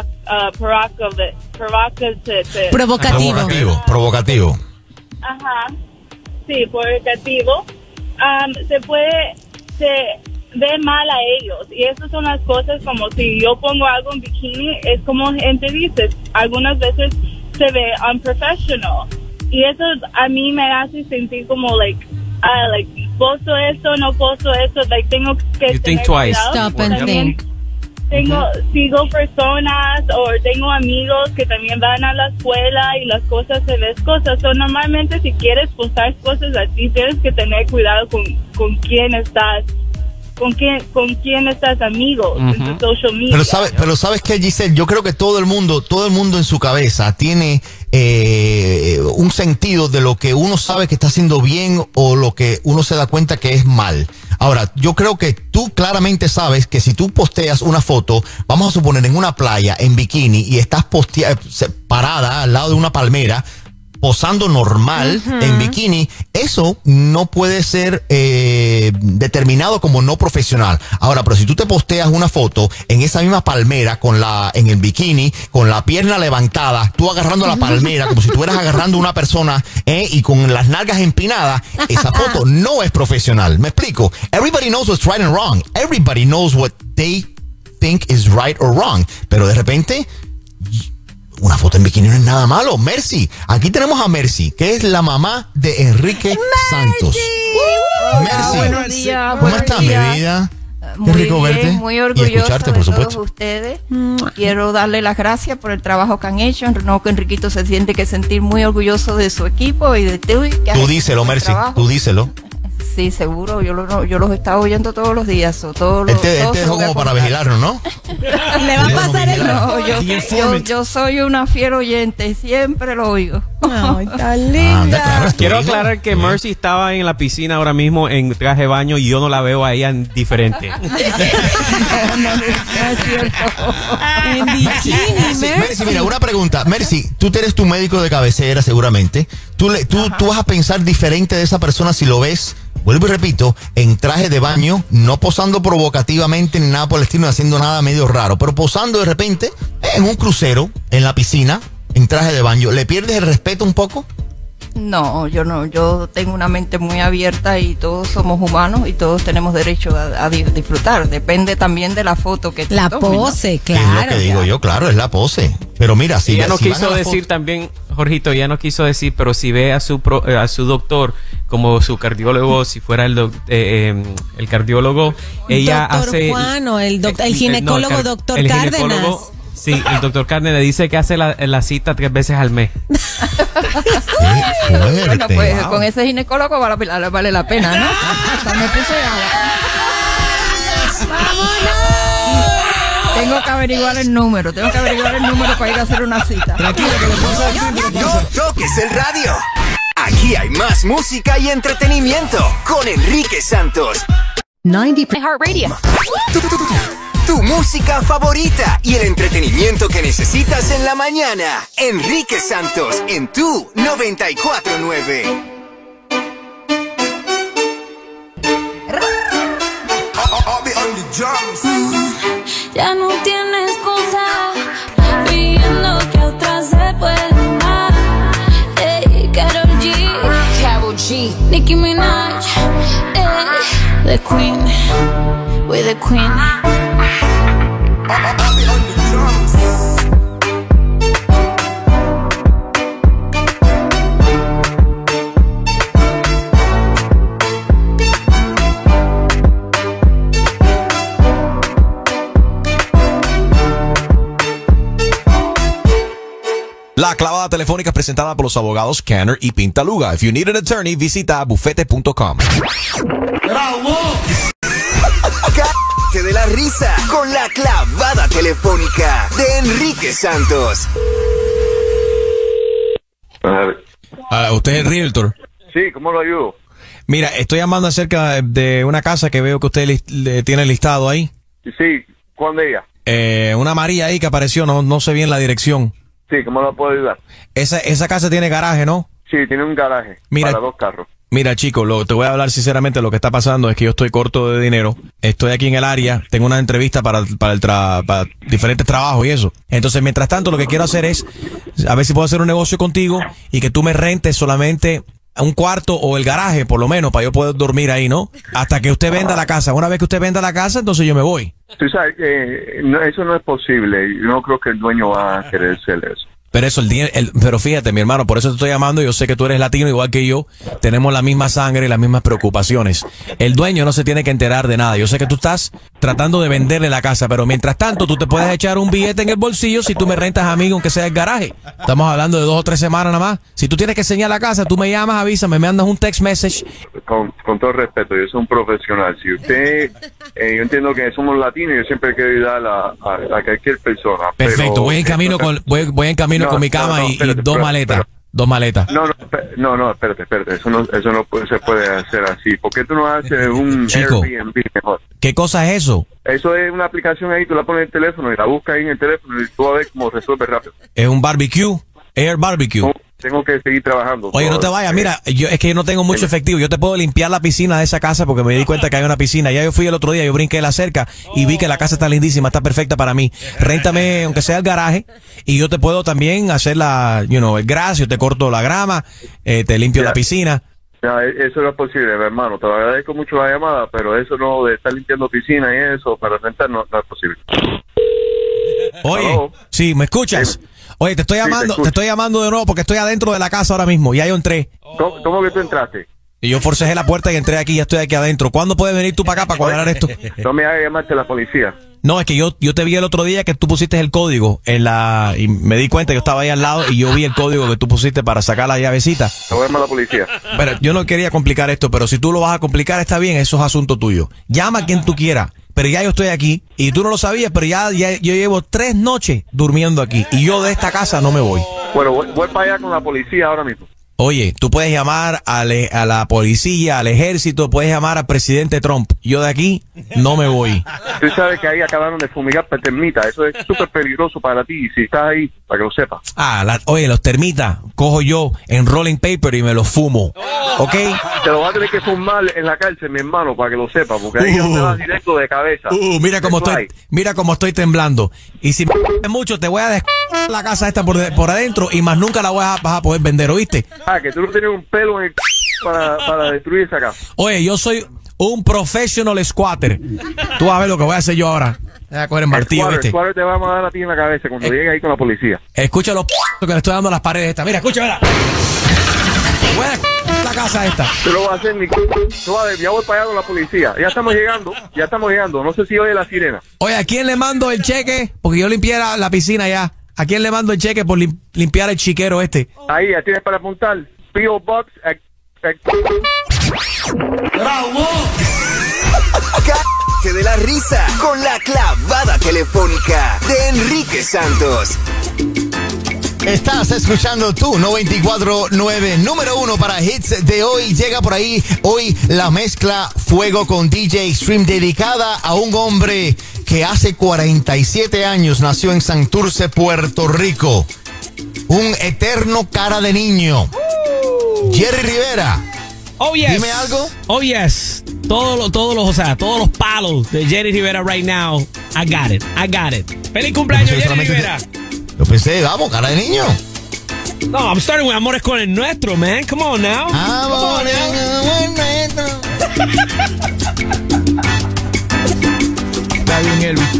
provocativo. Ajá, sí, provocativo. Se ve mal a ellos y esas son las cosas como si yo pongo algo en bikini, es como gente dice, algunas veces se ve unprofessional y eso a mí me hace sentir como posto esto, no posto esto, tengo que tener cuidado. También sigo personas o tengo amigos que también van a la escuela y las cosas se ven cosas. Normalmente si quieres postar cosas así tienes que tener cuidado con quién estás. ¿Con quién estás amigos en tu social media? Pero sabes qué, Giselle, yo creo que todo el mundo en su cabeza tiene un sentido de lo que uno sabe que está haciendo bien o lo que uno se da cuenta que es mal. Ahora, yo creo que tú claramente sabes que si tú posteas una foto, vamos a suponer en una playa, en bikini, y estás parada al lado de una palmera, posando normal en bikini, eso no puede ser determinado como no profesional. Ahora, pero si tú te posteas una foto en esa misma palmera en el bikini, con la pierna levantada, tú agarrando la palmera como si estuvieras agarrando a una persona y con las nalgas empinadas, esa foto no es profesional. ¿Me explico? Everybody knows what's right and wrong. Everybody knows what they think is right or wrong. Pero de repente, una foto en bikini no es nada malo. Mercy, aquí tenemos a Mercy, que es la mamá de Enrique Santos. Mercy, buenos días, ¿cómo estás, mi vida? Qué rico verte muy y orgullosa escucharte, por de supuesto. todos ustedes. Quiero darle las gracias por el trabajo que han hecho. No, que Enriquito se siente que sentir muy orgulloso de su equipo y de ti. Tú díselo, Mercy, tú díselo. Sí, seguro, yo los estaba oyendo todos los días. Este es como para vigilarnos, ¿no? Le va a pasar el yo soy una fiel oyente, siempre lo oigo. Ay, tan linda. Quiero aclarar que Mercy estaba en la piscina ahora mismo en traje de baño y yo no la veo a ella diferente. Mercy, mira, una pregunta. Mercy, tú eres tu médico de cabecera seguramente. Tú vas a pensar diferente de esa persona si lo ves, vuelvo y repito, en traje de baño, no posando provocativamente ni nada por el estilo, haciendo nada medio raro, pero posando de repente en un crucero, en la piscina, en traje de baño. ¿Le pierdes el respeto un poco? No, yo tengo una mente muy abierta y todos somos humanos y todos tenemos derecho a disfrutar. Depende también de la foto que te la tomes, pose, ¿no? claro. Es lo que digo yo, claro, es la pose. Pero mira, si ella no si quiso decir también, Jorgito, ella no quiso decir, pero si ve a su doctor como su cardiólogo, si fuera el cardiólogo, ella doctor hace Juan o el ginecólogo, doctor Cárdenas. Ginecólogo, sí, el doctor Cárdenas dice que hace la cita 3 veces al mes. Bueno, pues con ese ginecólogo vale la pena, ¿no? Hasta me puse Tengo que averiguar el número para ir a hacer una cita. Tranquila, que le pasa. No toques el radio. Aquí hay más música y entretenimiento con Enrique Santos. 90 Heart Radio. Tu música favorita y el entretenimiento que necesitas en la mañana. Enrique Santos en tu 94.9. Ya no tienes excusa, pidiendo que otras se pueden dar. Ey, Karol G, Nicki Minaj, the Queen, we're the Queen. La clavada telefónica es presentada por los abogados Canner y Pintaluga. If you need an attorney, visita bufete.com. Cállate de la risa con la clavada telefónica de Enrique Santos. ¿Usted es el realtor? Sí, ¿cómo lo ayudo? Mira, estoy llamando acerca de una casa que veo que usted le tiene listado ahí. Sí, ¿cuándo ella? Una María ahí que apareció, no sé bien la dirección. Sí, ¿cómo la puedo ayudar? Esa casa tiene garaje, ¿no? Sí, tiene un garaje para 2 carros. Mira, chico, te voy a hablar sinceramente. Lo que está pasando es que yo estoy corto de dinero. Estoy aquí en el área. Tengo una entrevista para diferentes trabajos y eso. Entonces, mientras tanto, lo que quiero hacer es a ver si puedo hacer un negocio contigo y que tú me rentes solamente un cuarto o el garaje, por lo menos, para yo poder dormir ahí, ¿no? Hasta que usted venda la casa. Una vez que usted venda la casa, entonces yo me voy. Tú sabes que eso no es posible. Yo no creo que el dueño va a querer hacer eso. Pero pero fíjate, mi hermano, por eso te estoy llamando. Yo sé que tú eres latino igual que yo. Tenemos la misma sangre y las mismas preocupaciones. El dueño no se tiene que enterar de nada. Yo sé que tú estás tratando de venderle la casa, pero mientras tanto tú te puedes echar un billete en el bolsillo si tú me rentas a mí, aunque sea el garaje. Estamos hablando de 2 o 3 semanas nada más. Si tú tienes que enseñar la casa, tú me llamas, avísame, me mandas un text message. Con todo respeto, yo soy un profesional. Si usted, yo entiendo que somos latinos y yo siempre quiero ayudar a cualquier persona. Perfecto, pero, voy en camino con mi cama y 2 maletas. 2 maletas. No, espérate. Eso no se puede hacer así. ¿Por qué tú no haces un Chico, Airbnb mejor? ¿Qué cosa es eso? Eso es una aplicación ahí, tú la pones en el teléfono y la buscas ahí en el teléfono y tú vas a ver cómo resuelve rápido. Es un barbecue, Air Barbecue. Tengo que seguir trabajando. Oye, no te vayas, mira, es que yo no tengo mucho efectivo. Yo te puedo limpiar la piscina de esa casa porque me di cuenta que hay una piscina. Ya yo fui el otro día, yo brinqué la cerca y vi que la casa está lindísima, está perfecta para mí. Réntame, aunque sea el garaje, y yo te puedo también hacer el gras, yo te corto la grama, te limpio la piscina. Ya, eso no es posible, mi hermano. Te agradezco mucho la llamada, pero eso no de estar limpiando piscina y eso para rentar no es posible. Oye, ¿Aló? sí, ¿me escuchas? Sí. Oye, te estoy llamando de nuevo porque estoy adentro de la casa ahora mismo. Ya yo entré. ¿Cómo que tú entraste? Y yo forcejé la puerta y entré aquí, ya estoy aquí adentro. ¿Cuándo puedes venir tú para acá para cuadrar esto? No me hagas llamarte a la policía. No, es que yo te vi el otro día que tú pusiste el código y me di cuenta, yo estaba ahí al lado y yo vi el código que tú pusiste para sacar la llavecita. Te voy a llamar a la policía. Pero yo no quería complicar esto, pero si tú lo vas a complicar está bien, eso es asunto tuyo. Llama a quien tú quieras. Pero ya yo estoy aquí y tú no lo sabías, pero ya yo llevo 3 noches durmiendo aquí y yo de esta casa no me voy. Bueno, voy para allá con la policía ahora mismo. Oye, tú puedes llamar a la policía, al ejército, puedes llamar al presidente Trump. Yo de aquí no me voy. Tú sabes que ahí acabaron de fumigar para termitas. Eso es súper peligroso para ti. Y si estás ahí, para que lo sepas. Oye, los termitas, cojo yo en rolling paper y me los fumo. ¿Ok? Te lo vas a tener que fumar en la cárcel, mi hermano, para que lo sepas. Porque ahí no te vas directo de cabeza. Mira cómo estoy temblando. Y si me mucho, te voy a la casa esta por adentro y más nunca la vas a poder vender, ¿oíste? Que tú no tienes un pelo en el para destruir esa casa. Oye, yo soy un professional squatter. Tú vas a ver lo que voy a hacer yo ahora. Voy a coger el martillo, ¿viste? El squatter te vamos a dar a ti en la cabeza cuando llegues ahí con la policía. Escucha los que le estoy dando a las paredes estas. Mira, escucha. Voy a la casa esta. Te lo voy a hacer, ya voy para allá con la policía. Ya estamos llegando. No sé si oye la sirena. Oye, ¿a quién le mando el cheque? Porque yo limpié la piscina ya. ¿A quién le mando el cheque por limpiar el chiquero este? Ahí, ya tienes para apuntar. P.O. Box. ¡Bravo! Cállate de la risa con la clavada telefónica de Enrique Santos. Estás escuchando tú 94.9, número 1 para hits de hoy. Llega por ahí hoy la mezcla Fuego con DJ Extreme, dedicada a un hombre que hace 47 años nació en Santurce, Puerto Rico. Un eterno cara de niño. Jerry Rivera. Oh, yes. Dime algo. Oh, yes. Todos los palos de Jerry Rivera right now. I got it. ¡Feliz cumpleaños, Jerry Rivera! Yo pensé, vamos, cara de niño. No, I'm starting with Amores con el Nuestro, man. Come on now. Amores con el Nuestro. Está bien, Elvis.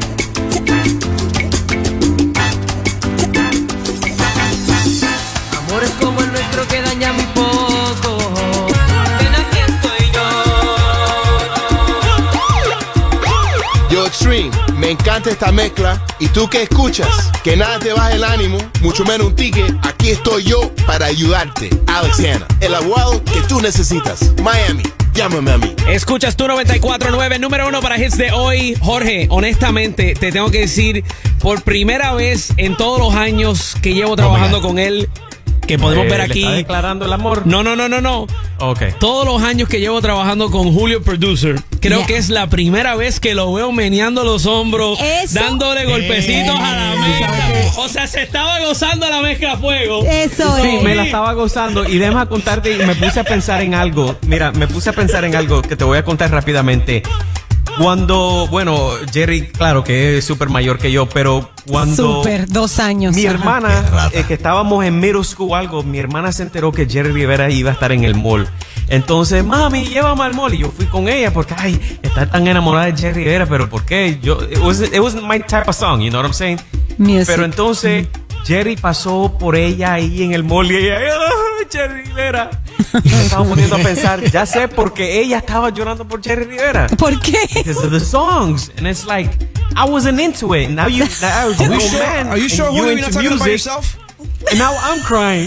Amores como el nuestro que daña muy poco. Ven aquí estoy yo. Yo, Extreme, me encanta esta mezcla. ¿Y tú qué escuchas? Que nada te baje el ánimo, mucho menos un ticket. Aquí estoy yo para ayudarte. Alex Hanna, el abogado que tú necesitas. Miami, llámame a mí. Escuchas tú 94.9, número 1 para hits de hoy. Jorge, honestamente, te tengo que decir, por primera vez en todos los años que llevo trabajando con él, que podemos ver aquí. ¿Le está declarando el amor? No. Ok. Todos los años que llevo trabajando con Julio Producer, creo que es la primera vez que lo veo meneando los hombros, dándole golpecitos a la mezcla. O sea, se estaba gozando la mezcla a fuego. Eso Sí, me la estaba gozando. Y déjame contarte, y me puse a pensar en algo. Mira, me puse a pensar en algo que te voy a contar rápidamente. Cuando, bueno, Jerry, claro que es súper mayor que yo, pero cuando... Súper, 2 años. Mi ajá. hermana, que estábamos en middle school o algo, mi hermana se enteró que Jerry Rivera iba a estar en el mall. Entonces, mami, llévame al mall. Y yo fui con ella porque, ay, está tan enamorada de Jerry Rivera, pero ¿por qué? It wasn't my type of song, you know what I'm saying? Music. Pero entonces, Jerry pasó por ella ahí en el mall y ella, ¡ay, Jerry Rivera! Y me estaba poniendo a pensar, ya sé por qué ella estaba llorando por Jerry Rivera. ¿Por qué? Because of the songs. And it's like, I wasn't into it. Now you, I was Are you oh, sure? man, Are you sure, and Julio, you're into not talking about music. yourself? And now I'm crying.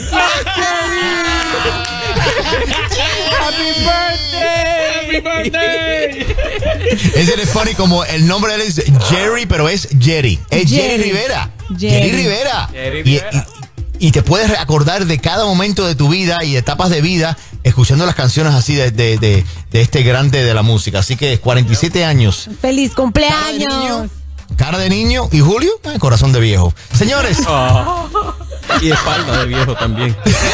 Happy birthday! Ese es funny como el nombre de él es Jerry, pero es Jerry. Es Jerry Rivera. Jerry Rivera. Jerry Rivera. Y te puedes acordar de cada momento de tu vida y etapas de vida escuchando las canciones así de este grande de la música. Así que 47 años. ¡Feliz cumpleaños! Cara de niño. ¿Y Julio? Corazón de viejo. Señores. Y espalda de viejo también.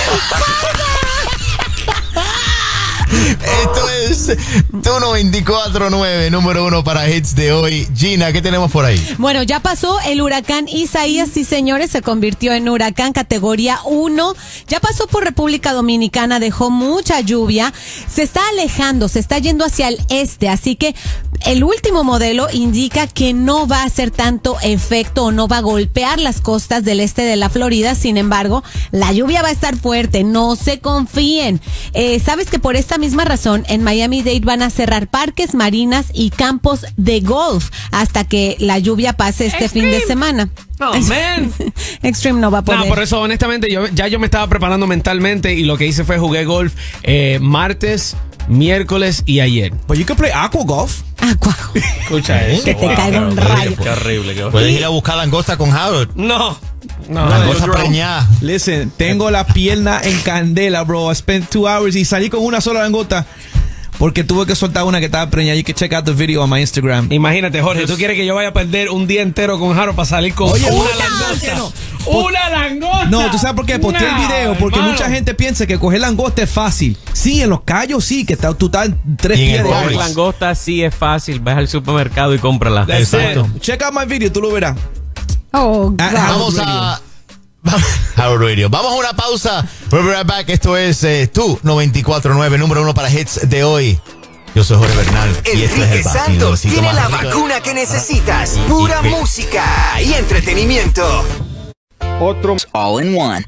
Esto es Tuno 24.9, número 1 para hits de hoy. Gina, ¿qué tenemos por ahí? Bueno, ya pasó el huracán Isaías, sí señores, se convirtió en huracán categoría 1. Ya pasó por República Dominicana, dejó mucha lluvia. Se está alejando, se está yendo hacia el este, así que el último modelo indica que no va a hacer tanto efecto o no va a golpear las costas del este de la Florida. Sin embargo, la lluvia va a estar fuerte, no se confíen. ¿Sabes que por esta misma razón en Miami-Dade van a cerrar parques, marinas y campos de golf hasta que la lluvia pase este fin de semana? Oh, man. Extreme no va a poder. No, por eso, honestamente, yo me estaba preparando mentalmente y lo que hice fue jugué golf martes, miércoles y ayer. But you can play aqua golf. Aqua. Escucha eso. Que te caiga un rayo. Qué horrible. Puedes ir a buscar langosta con Howard. No. Langosta preñada. Listen, tengo la pierna en candela, bro. I spent 2 hours y salí con una sola langosta porque tuve que soltar una que estaba preñada. You can check out the video on my Instagram. Imagínate, Jorge, ¿tú quieres que yo vaya a perder un día entero con Jaro para salir con Oye, una langosta? ¡Una langosta! No, ¿tú sabes por qué? Posté el video porque mucha gente piensa que coger langosta es fácil. Sí, en los callos sí, que tú estás 3 Y en pies el de Publix. agua. Langosta sí es fácil. Vas al supermercado y cómprala. Exacto. Check out my video, tú lo verás. Oh, God. Vamos a Howard Radio. Vamos a una pausa. We'll be right back. Esto es Tu 94.9, número 1 para hits de hoy. Yo soy Jorge Bernal y esto es Enrique el Santos vaciloncito tiene más la rico. vacuna que necesitas. Pura música y entretenimiento. Otro All in one.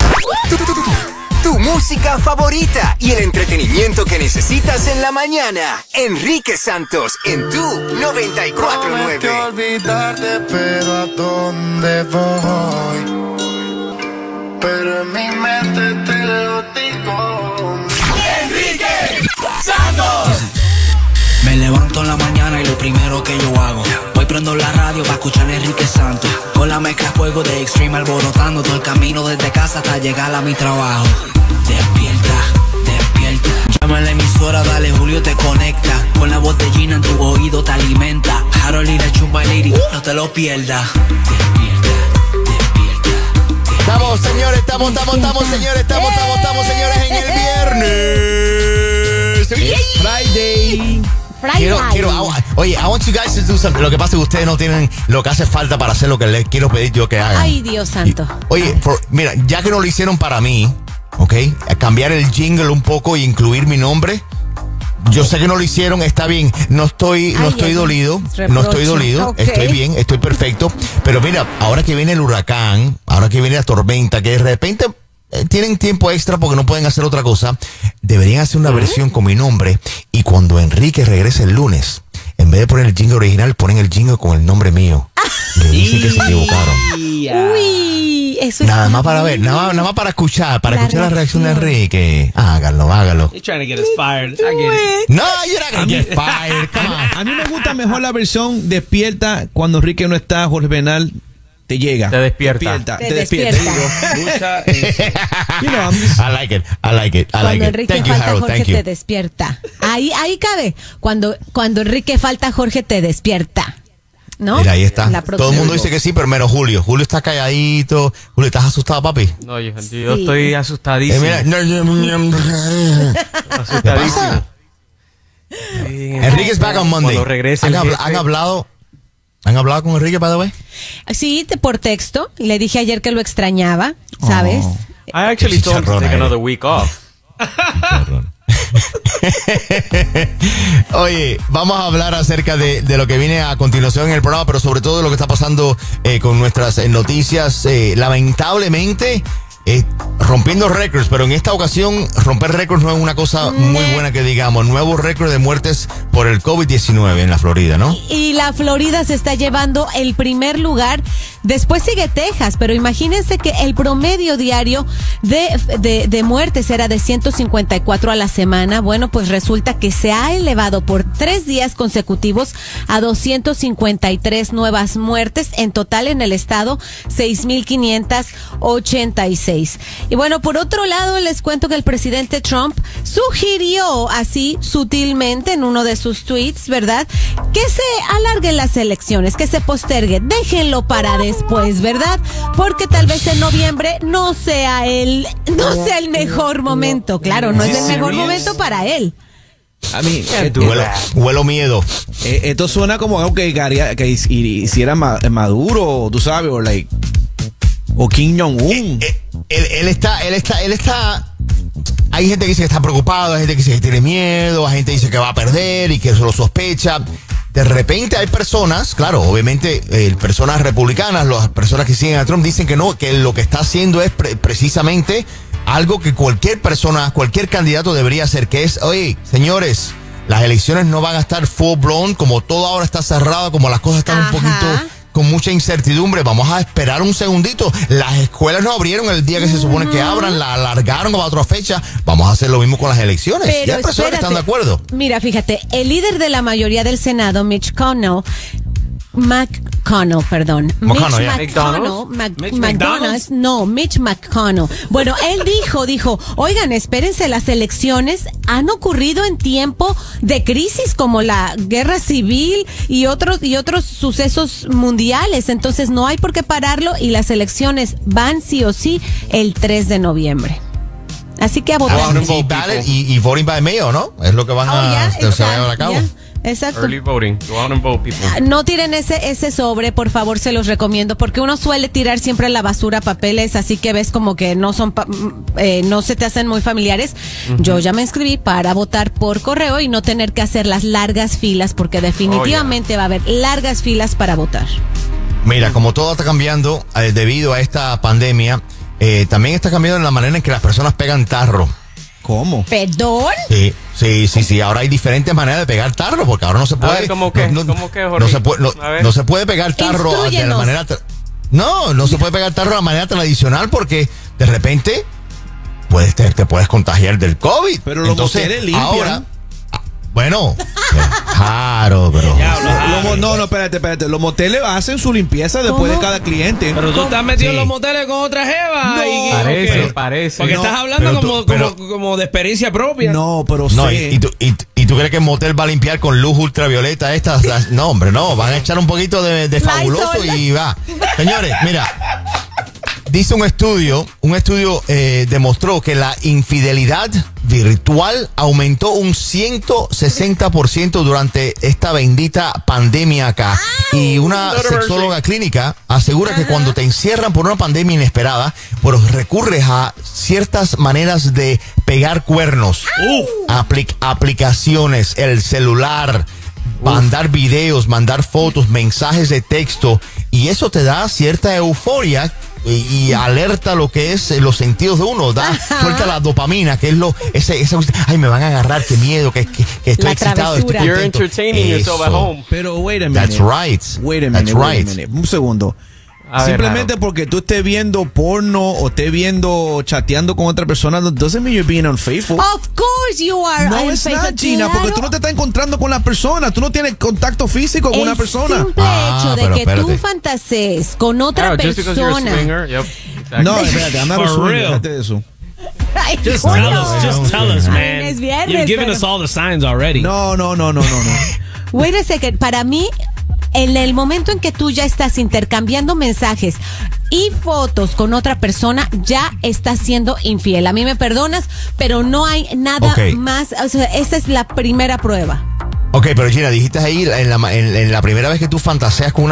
Tu música favorita y el entretenimiento que necesitas en la mañana. Enrique Santos en Tu 94.9. Prometí olvidarte, pero ¿a dónde voy? Pero en mi mente te lo digo. Enrique Santos. Me levanto en la mañana y lo primero que yo hago, voy prendo la radio para escuchar a Enrique Santos. Con la mezcla fuego de Extreme alborotando todo el camino desde casa hasta llegar a mi trabajo. Despierta, despierta. Llama a la emisora, dale, Julio te conecta. Con la voz de Gina en tu oído te alimenta. Carolina Chumba Lady, no te lo pierdas. Estamos, señores, estamos, señores, estamos, señores, en el viernes. Friday. Oye, I want you guys to do something. Lo que pasa es que ustedes no tienen lo que hace falta para hacer lo que les quiero pedir yo que hagan. Ay, Dios santo. Oye, mira, ya que no lo hicieron para mí, ¿ok? A cambiar el jingle un poco y incluir mi nombre. Yo sé que no lo hicieron, está bien. No estoy dolido. No estoy dolido. Ok. Estoy bien, estoy perfecto. Pero mira, ahora que viene el huracán, ahora que viene la tormenta, que de repente tienen tiempo extra porque no pueden hacer otra cosa, deberían hacer una versión con mi nombre. Y cuando Enrique regrese el lunes, en vez de poner el jingle original, ponen el jingle con el nombre mío. Le dicen que se equivocaron. Uy, eso Nada está más para ver, bien. nada más para escuchar La la reacción de reacción. Enrique. Hágalo. You're trying to get us fired. I get it. No, you're not gonna get fired. Come on. A mí me gusta mejor la versión despierta cuando Enrique no está, Jorge Bernal te llega. Te despierta. Te despierta. You know, I'm just- I like it. Cuando Enrique Thank you, falta, Harold. Jorge Thank you. te despierta. Ahí cabe. Cuando Enrique falta, Jorge te despierta. ¿No? Mira, ahí está. La Todo el mundo dice que sí, pero menos Julio. Julio está calladito. Julio, ¿estás asustado, papi? No, yo estoy asustadísimo. Asustadísimo. Enrique es back on Monday. Cuando regrese el ¿Han jefe. hablado con Enrique, by the way? Sí, por texto. Le dije ayer que lo extrañaba, ¿sabes? I actually told him to take another week off. Oye, vamos a hablar acerca de lo que viene a continuación en el programa, pero sobre todo de lo que está pasando con nuestras noticias. Lamentablemente, rompiendo récords, pero en esta ocasión romper récords no es una cosa muy buena que digamos. Nuevo récord de muertes por el COVID-19 en la Florida, ¿no? Y la Florida se está llevando el primer lugar. Después sigue Texas, pero imagínense que el promedio diario de muertes era de 154 a la semana. Bueno, pues resulta que se ha elevado por 3 días consecutivos a 253 nuevas muertes. En total en el estado, 6,586. Y bueno, por otro lado, les cuento que el presidente Trump sugirió así sutilmente en uno de sus tweets, ¿verdad? Que se alarguen las elecciones, que se postergue, déjenlo para después, ¿verdad? Porque tal vez en noviembre no sea el mejor momento. Claro, no es el mejor momento para él. A mí, huelo miedo. Esto suena como algo que hiciera Maduro, tú sabes, o Kim Jong-un. Él está. Hay gente que dice que está preocupado, hay gente que dice que tiene miedo, hay gente que dice que va a perder y que eso lo sospecha. De repente hay personas, claro, obviamente personas republicanas, las personas que siguen a Trump dicen que no, que lo que está haciendo es precisamente algo que cualquier persona, cualquier candidato debería hacer, que es, oye, señores, las elecciones no van a estar full blown, como todo ahora está cerrado, como las cosas están un poquito con mucha incertidumbre, vamos a esperar un segundito. Las escuelas no abrieron el día que se supone que abran, la alargaron para otra fecha. Vamos a hacer lo mismo con las elecciones. Pero ya hay personas que están de acuerdo. Mira, fíjate, el líder de la mayoría del Senado, Mitch McConnell, Mitch McConnell. Bueno, él dijo, oigan, espérense, las elecciones han ocurrido en tiempo de crisis como la guerra civil y otros sucesos mundiales, entonces no hay por qué pararlo y las elecciones van sí o sí el 3 de noviembre. Así que a votar. Y voting by mail, ¿no? Es lo que van a llevar a cabo. Exacto. Early voting. Go out and vote, people. No tiren ese sobre, por favor, se los recomiendo, porque uno suele tirar siempre a la basura papeles, así que ves como que no se te hacen muy familiares. Yo ya me inscribí para votar por correo y no tener que hacer las largas filas, porque definitivamente va a haber largas filas para votar. Mira, como todo está cambiando debido a esta pandemia, también está cambiando en la manera en que las personas pegan tarro. ¿Cómo? ¿Perdón? Sí. Ahora hay diferentes maneras de pegar tarro, porque ahora no se puede. ¿Cómo que, no se puede pegar tarro de la manera. No se puede pegar tarro de la manera tradicional, porque de repente te puedes contagiar del COVID. Pero los moteles limpian. Ahora, bueno, claro, pero. No, espérate. Los moteles hacen su limpieza después de cada cliente. Pero tú estás metido en los moteles con otra jeva. Parece. Porque estás hablando como de experiencia propia. No, pero ¿Y tú crees que el motel va a limpiar con luz ultravioleta estas? No, hombre, no. Van a echar un poquito de fabuloso y va. Señores, mira. Dice un estudio demostró que la infidelidad virtual aumentó un 160% durante esta bendita pandemia acá. Y una sexóloga clínica asegura que cuando te encierran por una pandemia inesperada, pues recurres a ciertas maneras de pegar cuernos, aplicaciones, el celular, mandar videos, mandar fotos, mensajes de texto, y eso te da cierta euforia y alerta lo que es los sentidos de uno, suelta la dopamina, que es esa ay, me van a agarrar, qué miedo, que estoy excitado, estoy contento. You're entertaining yourself at home. Pero wait a minute. That's right. Wait a minute. Un segundo. Simplemente porque tú estés viendo porno o estés viendo chateando con otra persona, doesn't mean you're being unfaithful. Of course you are. No, it's not, Gina, porque tú no te estás encontrando con la persona, tú no tienes contacto físico con una persona. El simple hecho de que tú fantasees con otra persona. No, espérate, I'm not a swinger, déjate de eso. Just tell us, man. Es viernes, You're giving us all the signs already. No. Wait a second. Para mí, en el momento en que tú ya estás intercambiando mensajes y fotos con otra persona, ya estás siendo infiel. A mí me perdonas, pero no hay nada más. O sea, esa es la primera prueba. Ok, pero Gina, dijiste ahí en la primera vez que tú fantaseas con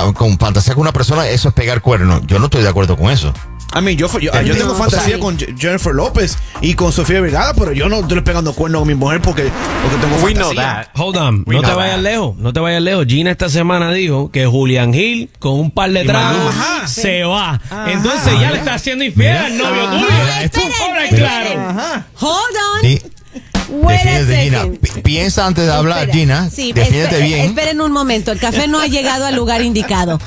una persona, eso es pegar cuernos. Yo no estoy de acuerdo con eso. I mean, yo tengo fantasía con Jennifer López y con Sofía Vergara, pero yo no estoy pegando cuernos con mi mujer porque tengo fantasía. We know that. Hold on, no te vayas lejos. Gina esta semana dijo que Julián Gil con un par de tragos se va. Entonces ya le está haciendo infiel al novio tuyo. Ahora claro. Hold on. Defiéndete, Gina. Piensa antes de hablar, Gina. Sí, defiéndete bien. Esperen un momento, el café no ha llegado al lugar indicado.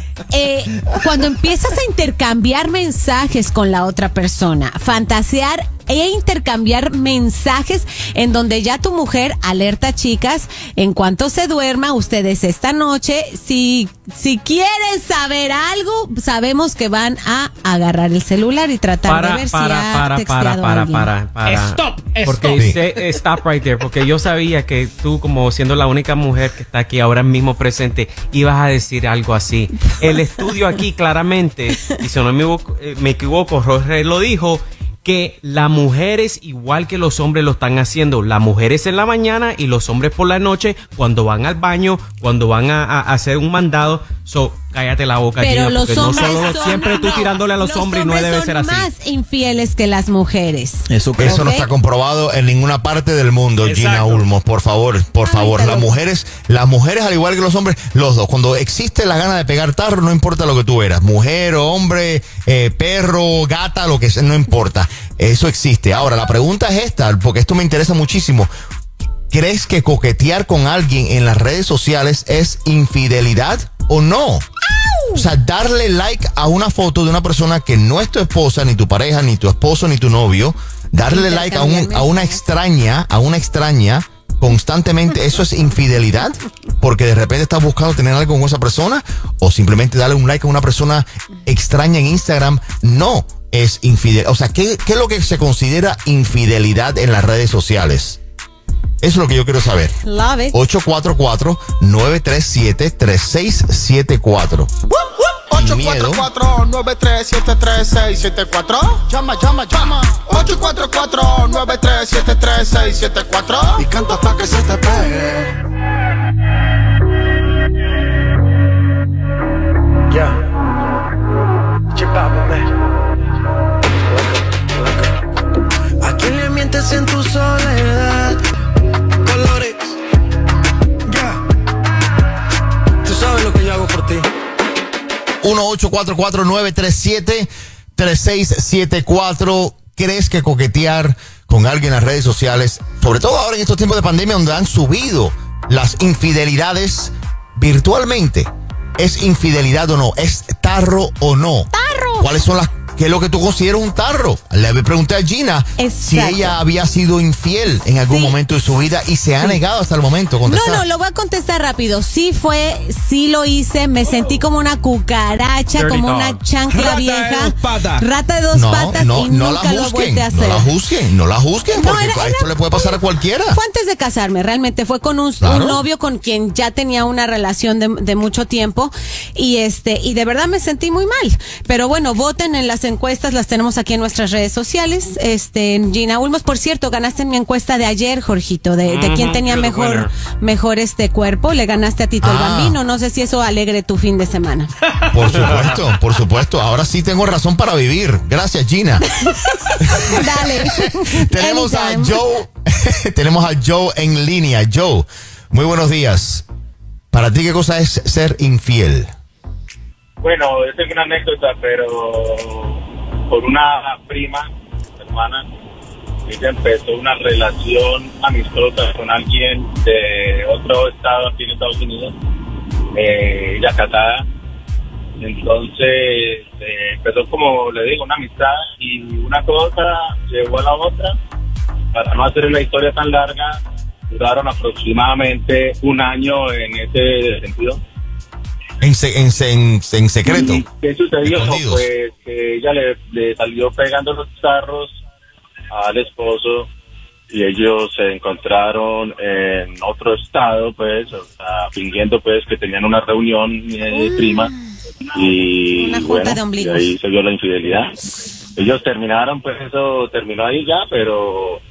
Cuando empiezas a intercambiar mensajes con la otra persona, fantasear e intercambiar mensajes en donde ya tu mujer alerta, chicas, en cuanto se duerma, ustedes esta noche, si quieren saber algo, sabemos que van a agarrar el celular y tratar de ver si ha texteado a alguien. Stop. Porque stop right there, porque yo sabía que tú, como siendo la única mujer que está aquí ahora mismo presente, ibas a decir algo así. El estudio aquí claramente, y si no me equivoco, Jorge lo dijo, que las mujeres, igual que los hombres lo están haciendo, las mujeres en la mañana y los hombres por la noche, cuando van al baño, cuando van a hacer un mandado. Cállate la boca, pero Gina, los porque hombres no solo siempre tú tirándole a los hombres y no debe ser así. Son más infieles que las mujeres. Eso no está comprobado en ninguna parte del mundo. Exacto. Gina Ulmos, por favor. Las mujeres, al igual que los hombres, los dos, cuando existe la gana de pegar tarro, no importa lo que tú eras, mujer o hombre, perro, gata, lo que sea, no importa. Eso existe. Ahora, la pregunta es esta, porque esto me interesa muchísimo. ¿Crees que coquetear con alguien en las redes sociales es infidelidad o no? O sea, darle like a una foto de una persona que no es tu esposa, ni tu pareja, ni tu esposo, ni tu novio, darle like a una extraña constantemente, ¿eso es infidelidad? Porque de repente estás buscando tener algo con esa persona, o simplemente darle un like a una persona extraña en Instagram, no es infidelidad. O sea, ¿qué es lo que se considera infidelidad en las redes sociales? Eso es lo que yo quiero saber. Love it. 844-937-3674. 844-937-3674. Llama. 844-937-3674. Y canta hasta que se te pegue. Yeah. ¿A quién le mientes en tu soledad? Colores. Yeah. Tú sabes lo que yo hago por ti. 1-844-937-3674. ¿Crees que coquetear con alguien en las redes sociales, sobre todo ahora en estos tiempos de pandemia donde han subido las infidelidades virtualmente, es infidelidad o no? ¿Es tarro o no? ¡Tarro! ¿Cuáles son qué es lo que tú consideras un tarro? Le pregunté a Gina si ella había sido infiel en algún momento de su vida y se ha negado hasta el momento a contestar. No, lo voy a contestar rápido. Sí lo hice, me sentí como una cucaracha, como una chancla vieja. Rata de dos patas y nunca lo volví a hacer. No la juzguen, porque esto le puede pasar a cualquiera. Fue antes de casarme, realmente fue con un novio con quien ya tenía una relación de mucho tiempo y de verdad me sentí muy mal. Pero bueno, voten en las encuestas, las tenemos aquí en nuestras redes sociales. Gina Ulmos, por cierto, ganaste en mi encuesta de ayer, Jorgito, de quién tenía mejor cuerpo. Le ganaste a Tito el Bambino. No sé si eso alegre tu fin de semana. Por supuesto. Ahora sí tengo razón para vivir. Gracias, Gina. Dale. Tenemos a Joe en línea. Joe, muy buenos días. ¿Para ti qué cosa es ser infiel? Bueno, esa es una anécdota, pero por una prima, hermana, ella empezó una relación amistosa con alguien de otro estado aquí en Estados Unidos, ella casada. Entonces empezó, como le digo, una amistad, y una cosa llevó a la otra. Para no hacer una historia tan larga, duraron aproximadamente un año en ese sentido. En secreto. ¿Y qué sucedió? Escondidos. Pues que ella le salió pegando los tarros al esposo, y ellos se encontraron en otro estado, pues, o sea, fingiendo pues que tenían una reunión prima, y Una junta bueno, de ombligos. y ahí se vio la infidelidad. Ellos terminaron, pues eso terminó ahí ya, pero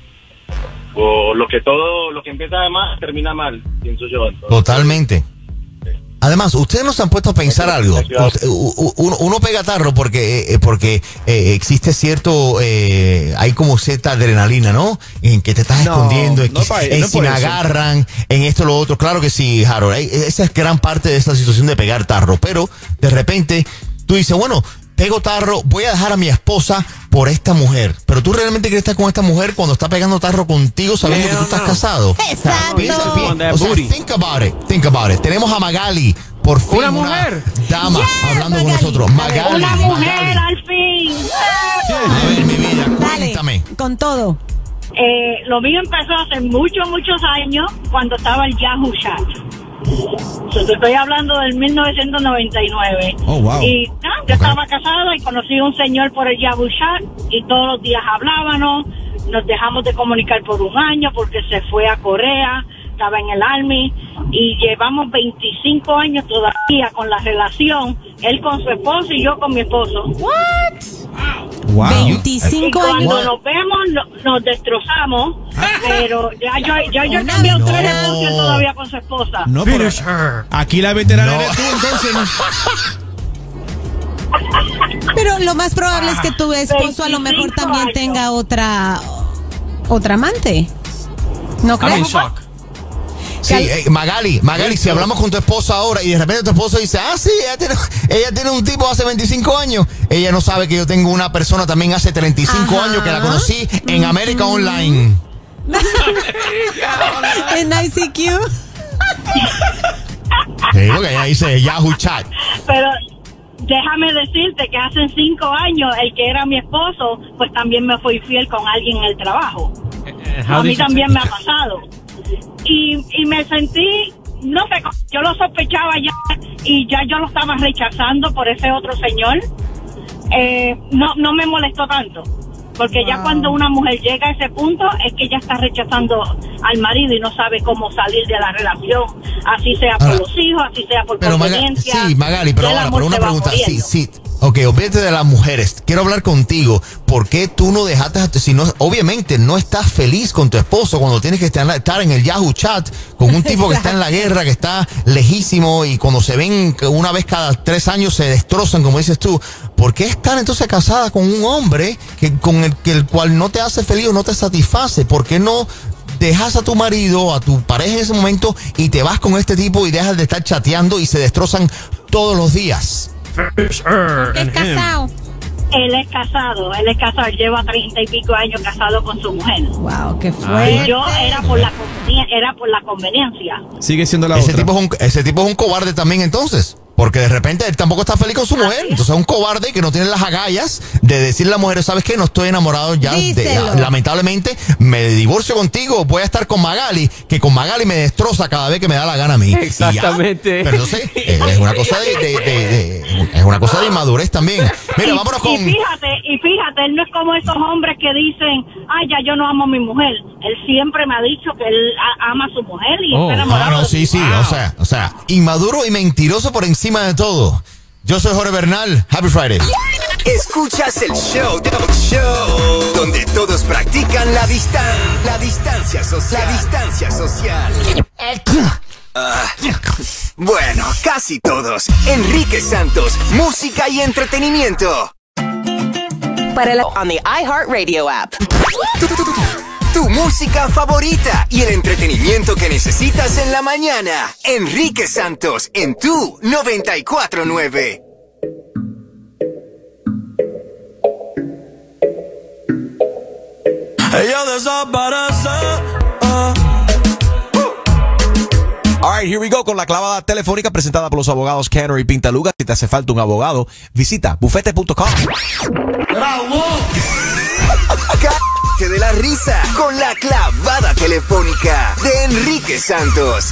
lo que empieza de mal termina mal, pienso yo. Entonces, Totalmente. Además, ustedes nos han puesto a pensar algo. Uno pega tarro porque existe cierto, hay como cierta adrenalina, ¿no? En que te estás escondiendo, en si me agarran, en esto lo otro. Claro que sí, Harold. Esa es gran parte de esta situación de pegar tarro. Pero de repente tú dices, bueno, pego tarro, voy a dejar a mi esposa por esta mujer. Pero tú realmente quieres estar con esta mujer cuando está pegando tarro contigo sabiendo que tú estás casado. Exacto. Think about it. Tenemos a Magali, por fin. Una mujer. Dama, hablando Magali. con nosotros. Magali. Una mujer, Magali. al fin. A ver, mi vida, Dale, cuéntame. con todo. Lo mío empezó hace muchos años, cuando estaba el Yahoo Chat. Te estoy hablando del 1999. Oh, wow. Y yo estaba casada y conocí a un señor por el Yahoo Chat, y todos los días hablábamos. Nos dejamos de comunicar por un año porque se fue a Corea, estaba en el Army, y llevamos 25 años todavía con la relación, él con su esposo y yo con mi esposo. Wow. 25 Y cuando años. nos vemos nos destrozamos, pero ya yo he cambiado 3% todavía con su esposa. No, pero aquí la veterana eres tú, entonces. Pero lo más probable es que tu esposo a lo mejor 25 también años. tenga otra amante. ¿No I'm in crees? shock. Sí, Magali, si hablamos con tu esposa ahora y de repente tu esposo dice, sí, ella tiene un tipo hace 25 años, ella no sabe que yo tengo una persona también hace 35 años que la conocí en América Online. En ICQ. Sí, porque ella dice Yahoo Chat. Pero déjame decirte que hace 5 años el que era mi esposo, pues también me fue infiel con alguien en el trabajo. A mí también me ha pasado. Y me sentí, no sé, yo lo sospechaba ya, y ya yo lo estaba rechazando por ese otro señor. No me molestó tanto, porque ya cuando una mujer llega a ese punto es que ya está rechazando al marido y no sabe cómo salir de la relación, así sea por los hijos, así sea por conveniencia. Sí, Magali, pero ahora, por una pregunta, sí. Ok, olvídate de las mujeres. Quiero hablar contigo. ¿Por qué tú no dejaste, si no, obviamente no estás feliz con tu esposo cuando tienes que estar en el Yahoo Chat con un tipo que está en la guerra, que está lejísimo, y cuando se ven una vez cada 3 años se destrozan, como dices tú? ¿Por qué estar entonces casada con un hombre con el cual no te hace feliz o no te satisface? ¿Por qué no dejas a tu marido, a tu pareja en ese momento, y te vas con este tipo y dejas de estar chateando y se destrozan todos los días? Es casado. Él es casado, lleva 30 y pico años casado con su mujer. Wow, qué fuerte. Y yo era por la conveniencia. Sigue siendo la ese otra. Ese tipo es un cobarde también, entonces. Porque de repente él tampoco está feliz con su mujer. Entonces es un cobarde que no tiene las agallas de decirle a la mujer, ¿sabes qué? No estoy enamorado ya. Lamentablemente me divorcio contigo. Voy a estar con Magali, que con Magali me destroza cada vez que me da la gana a mí. Exactamente. Pero entonces es una cosa es una cosa de inmadurez también. Mira, vámonos con... Y fíjate, él no es como esos hombres que dicen, ya yo no amo a mi mujer. Él siempre me ha dicho que él ama a su mujer y está enamorado. Sí, o sea, inmaduro y mentiroso por encima de todo. Yo soy Jorge Bernal. Happy Friday. Escuchas el show donde todos practican la distancia social. Bueno, casi todos. Enrique Santos, música y entretenimiento. Para la on the iHeartRadio app. Tu música favorita y el entretenimiento que necesitas en la mañana. Enrique Santos en tu 94.9. ella desaparece. All right, here we go con la clavada telefónica presentada por los abogados Kenner y Pintaluga. Si te hace falta un abogado, visita bufete.com. Cállate de la risa con la clavada telefónica de Enrique Santos.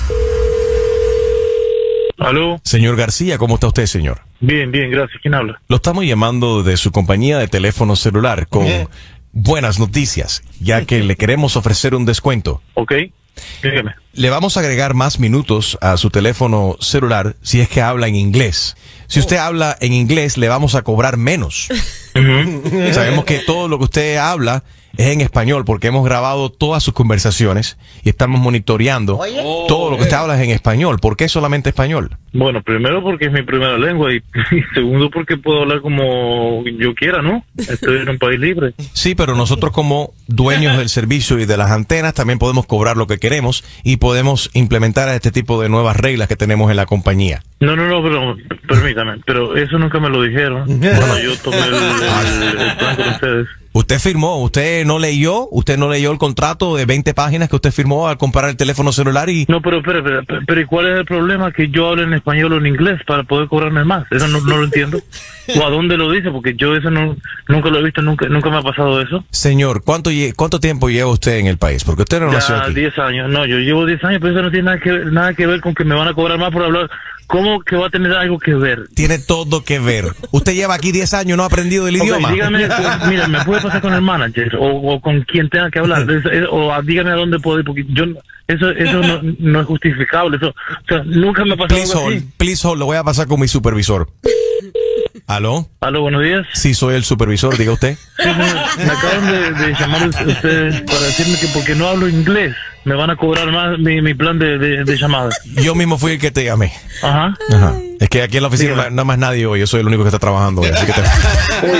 ¿Aló? Señor García, ¿cómo está usted, señor? Bien, bien, gracias. ¿Quién habla? Lo estamos llamando de su compañía de teléfono celular con buenas noticias, ya que le queremos ofrecer un descuento. Ok, dígame. Le vamos a agregar más minutos a su teléfono celular si es que habla en inglés. Si usted habla en inglés, le vamos a cobrar menos. Sabemos que todo lo que usted habla es en español porque hemos grabado todas sus conversaciones y estamos monitoreando todo lo que usted habla es en español. ¿Por qué solamente español? Bueno, primero porque es mi primera lengua y segundo porque puedo hablar como yo quiera, ¿no? Estoy en un país libre. Sí, pero nosotros como dueños del servicio y de las antenas también podemos cobrar lo que queremos y podemos implementar este tipo de nuevas reglas que tenemos en la compañía. No, pero permítame, pero eso nunca me lo dijeron. Bueno, yo tomé el plan con ustedes. Usted firmó, usted no leyó el contrato de 20 páginas que usted firmó al comprar el teléfono celular y... No, pero ¿y cuál es el problema? Que yo hable en español o en inglés para poder cobrarme más. Eso no lo entiendo. ¿O a dónde lo dice? Porque yo eso nunca lo he visto, nunca me ha pasado eso. Señor, ¿cuánto tiempo lleva usted en el país? Porque usted no nació aquí. 10 años. No, yo llevo 10 años, pero eso no tiene nada que ver con que me van a cobrar más por hablar. ¿Cómo que va a tener algo que ver? Tiene todo que ver. Usted lleva aquí 10 años, no ha aprendido el idioma. Dígame, mira, ¿me puede pasar con el manager o con quien tenga que hablar? Dígame a dónde puedo ir, porque yo eso no es justificable. Eso, o sea, nunca me ha pasado algo así. Please hold, lo voy a pasar con mi supervisor. ¿Aló? ¿Aló, buenos días? Sí, soy el supervisor, diga usted. Sí, me acaban de llamar ustedes para decirme que porque no hablo inglés me van a cobrar más mi plan de llamada. Yo mismo fui el que te llamé. Ajá. Es que aquí en la oficina nada más nadie hoy, yo soy el único que está trabajando hoy, así que Oye,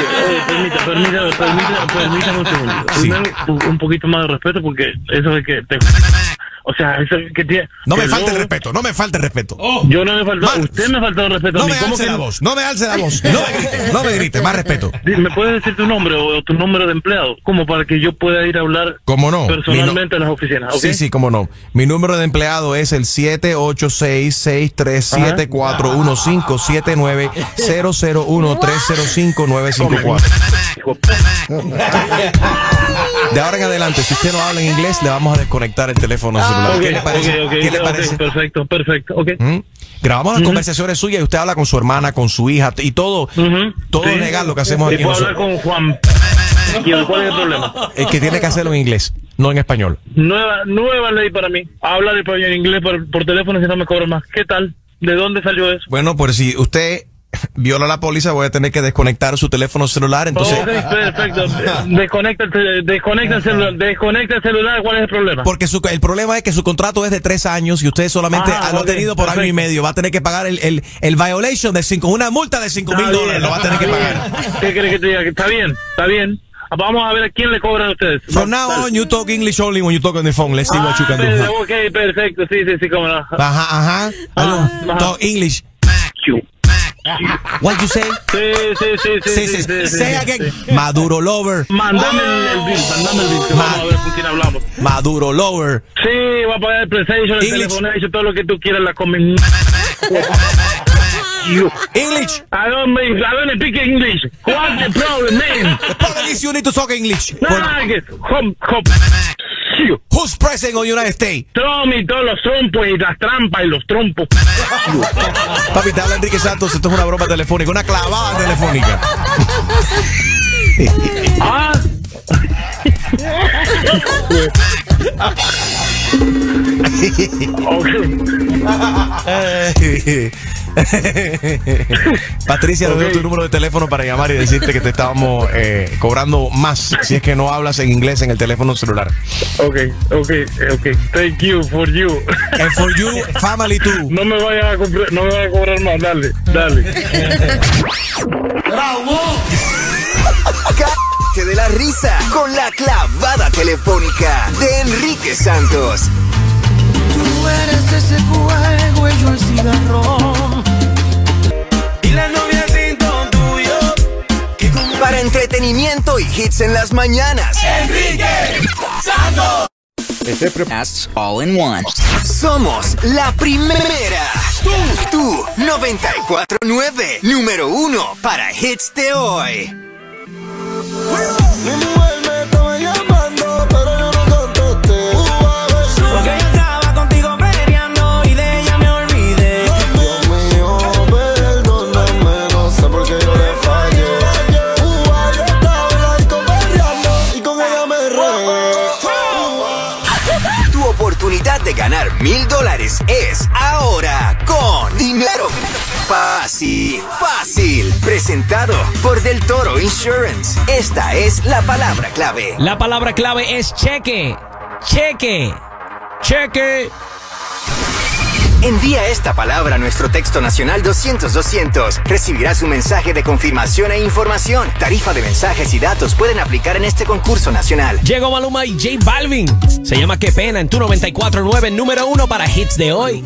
permítame un segundo. Sí. Primero, un poquito más de respeto porque eso de que o sea, eso que tiene... No me falte el respeto, no me falte el respeto. Yo no me faltó, usted me faltó el respeto. No me alce la voz, no me alce la voz. No me grite, más respeto. ¿Me puedes decir tu nombre o tu número de empleado? Como para que yo pueda ir a hablar personalmente en las oficinas, ¿ok? Sí, cómo no. Mi número de empleado es el 786-637-415-79001-305-954. De ahora en adelante, si usted no habla en inglés, le vamos a desconectar el teléfono celular. ¿Qué le parece? ¿Qué le parece? Perfecto. Grabamos las conversaciones suyas y usted habla con su hermana, con su hija y todo. Todo es legal lo que hacemos aquí. Y puedo hablar con Juan. ¿Cuál es el problema? El que tiene que hacerlo en inglés, no en español. Nueva ley para mí. Hablar en inglés por teléfono si no me cobran más. ¿Qué tal? ¿De dónde salió eso? Bueno, pues si usted viola la póliza, voy a tener que desconectar su teléfono celular, entonces... Perfecto. Desconecta el celular, ¿cuál es el problema? Porque el problema es que su contrato es de 3 años y usted solamente lo ha tenido por año y medio. Va a tener que pagar el violation de una multa de $5,000. Lo va a tener que pagar. ¿Qué quiere que te diga? Está bien. Vamos a ver a quién le cobran a ustedes. From now on, you talk English only when you talk on the phone. Let's see what you can do. Ok, perfecto. Sí, cómo no. Ajá. Talk English. What you say? Sí. Say again. Maduro lover. Mándame el bill. Vamos a ver con quién hablamos. Maduro lover. Sí, va a pagar el PlayStation, el teléfono, todo lo que tú quieras, la comen. English. I don't speak English. What's the problem, man? The problem is you need to talk English. Who's president of the United States? Trump y todos los trompos y las trampas y los trompos. Papi, te habla Enrique Santos. Esto es una broma telefónica, una clavada telefónica. Patricia, nos dio tu número de teléfono para llamar y decirte que te estábamos cobrando más si es que no hablas en inglés en el teléfono celular. Ok. Thank you for you. And for you, family too. No me vayas a cobrar más, dale. ¡Bravo! Cállate de la risa con la clavada telefónica de Enrique Santos. Tú eres ese fuego y yo el cigarrón. Y la noviecito tuyo. Para entretenimiento y hits en las mañanas. ¡Enrique Podcasts all in one. Somos la primera. Tú 94.9, número 1 para hits de hoy. Mi mujer me estaba llamando, pero yo no contesté. Porque yo estaba contigo peleando y de ella me olvidé. Dios mío, perdóname, no sé por qué yo le fallé. Yo estaba en la disco peleando y con ella me regué. Tu oportunidad de ganar $1,000 es ahora con Dinero Fácil, Fácil, presentado por Del Toro Insurance. Esta es la palabra clave. La palabra clave es cheque. Cheque. Cheque. Envía esta palabra a nuestro texto nacional 200-200. Recibirás un mensaje de confirmación e información. Tarifa de mensajes y datos pueden aplicar en este concurso nacional. Llegó Maluma y J Balvin. Se llama Qué Pena en tu 94.9, número 1 para hits de hoy.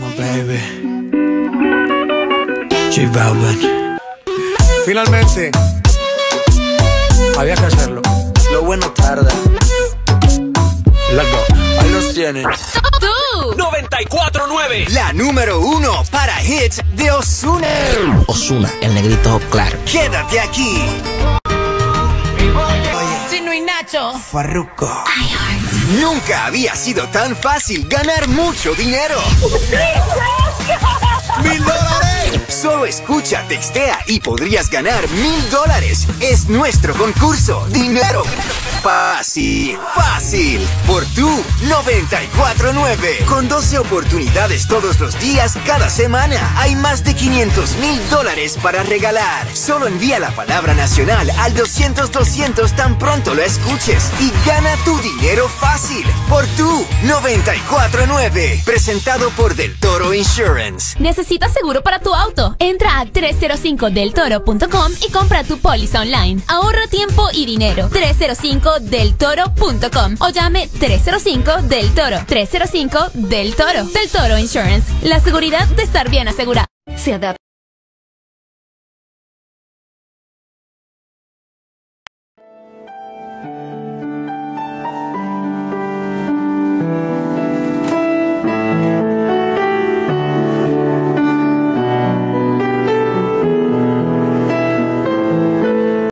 J Balvin. Finalmente, había que hacerlo. Lo bueno tarda. Let's go. Ahí los tienen. ¡Tú! 94.9. La número 1 para hits de Ozuna. Ozuna, el negrito claro. Quédate aquí. Chino y Nacho. Farruko. Nunca había sido tan fácil ganar mucho dinero. $1,000. Solo escucha, textea y podrías ganar $1,000. Es nuestro concurso. Dinero Fácil, Fácil. Por tu 94.9. Con 12 oportunidades todos los días, cada semana. Hay más de $500,000 para regalar. Solo envía la palabra nacional al 200-200 tan pronto lo escuches. Y gana tu dinero fácil. Por tu 94.9. Presentado por Del Toro Insurance. ¿Necesitas seguro para tu auto? Entra a 305deltoro.com y compra tu póliza online. Ahorra tiempo y dinero. 305deltoro.com o llame 305-DEL-TORO. 305-DEL-TORO. Del Toro Insurance. La seguridad de estar bien asegurado. Se adapta.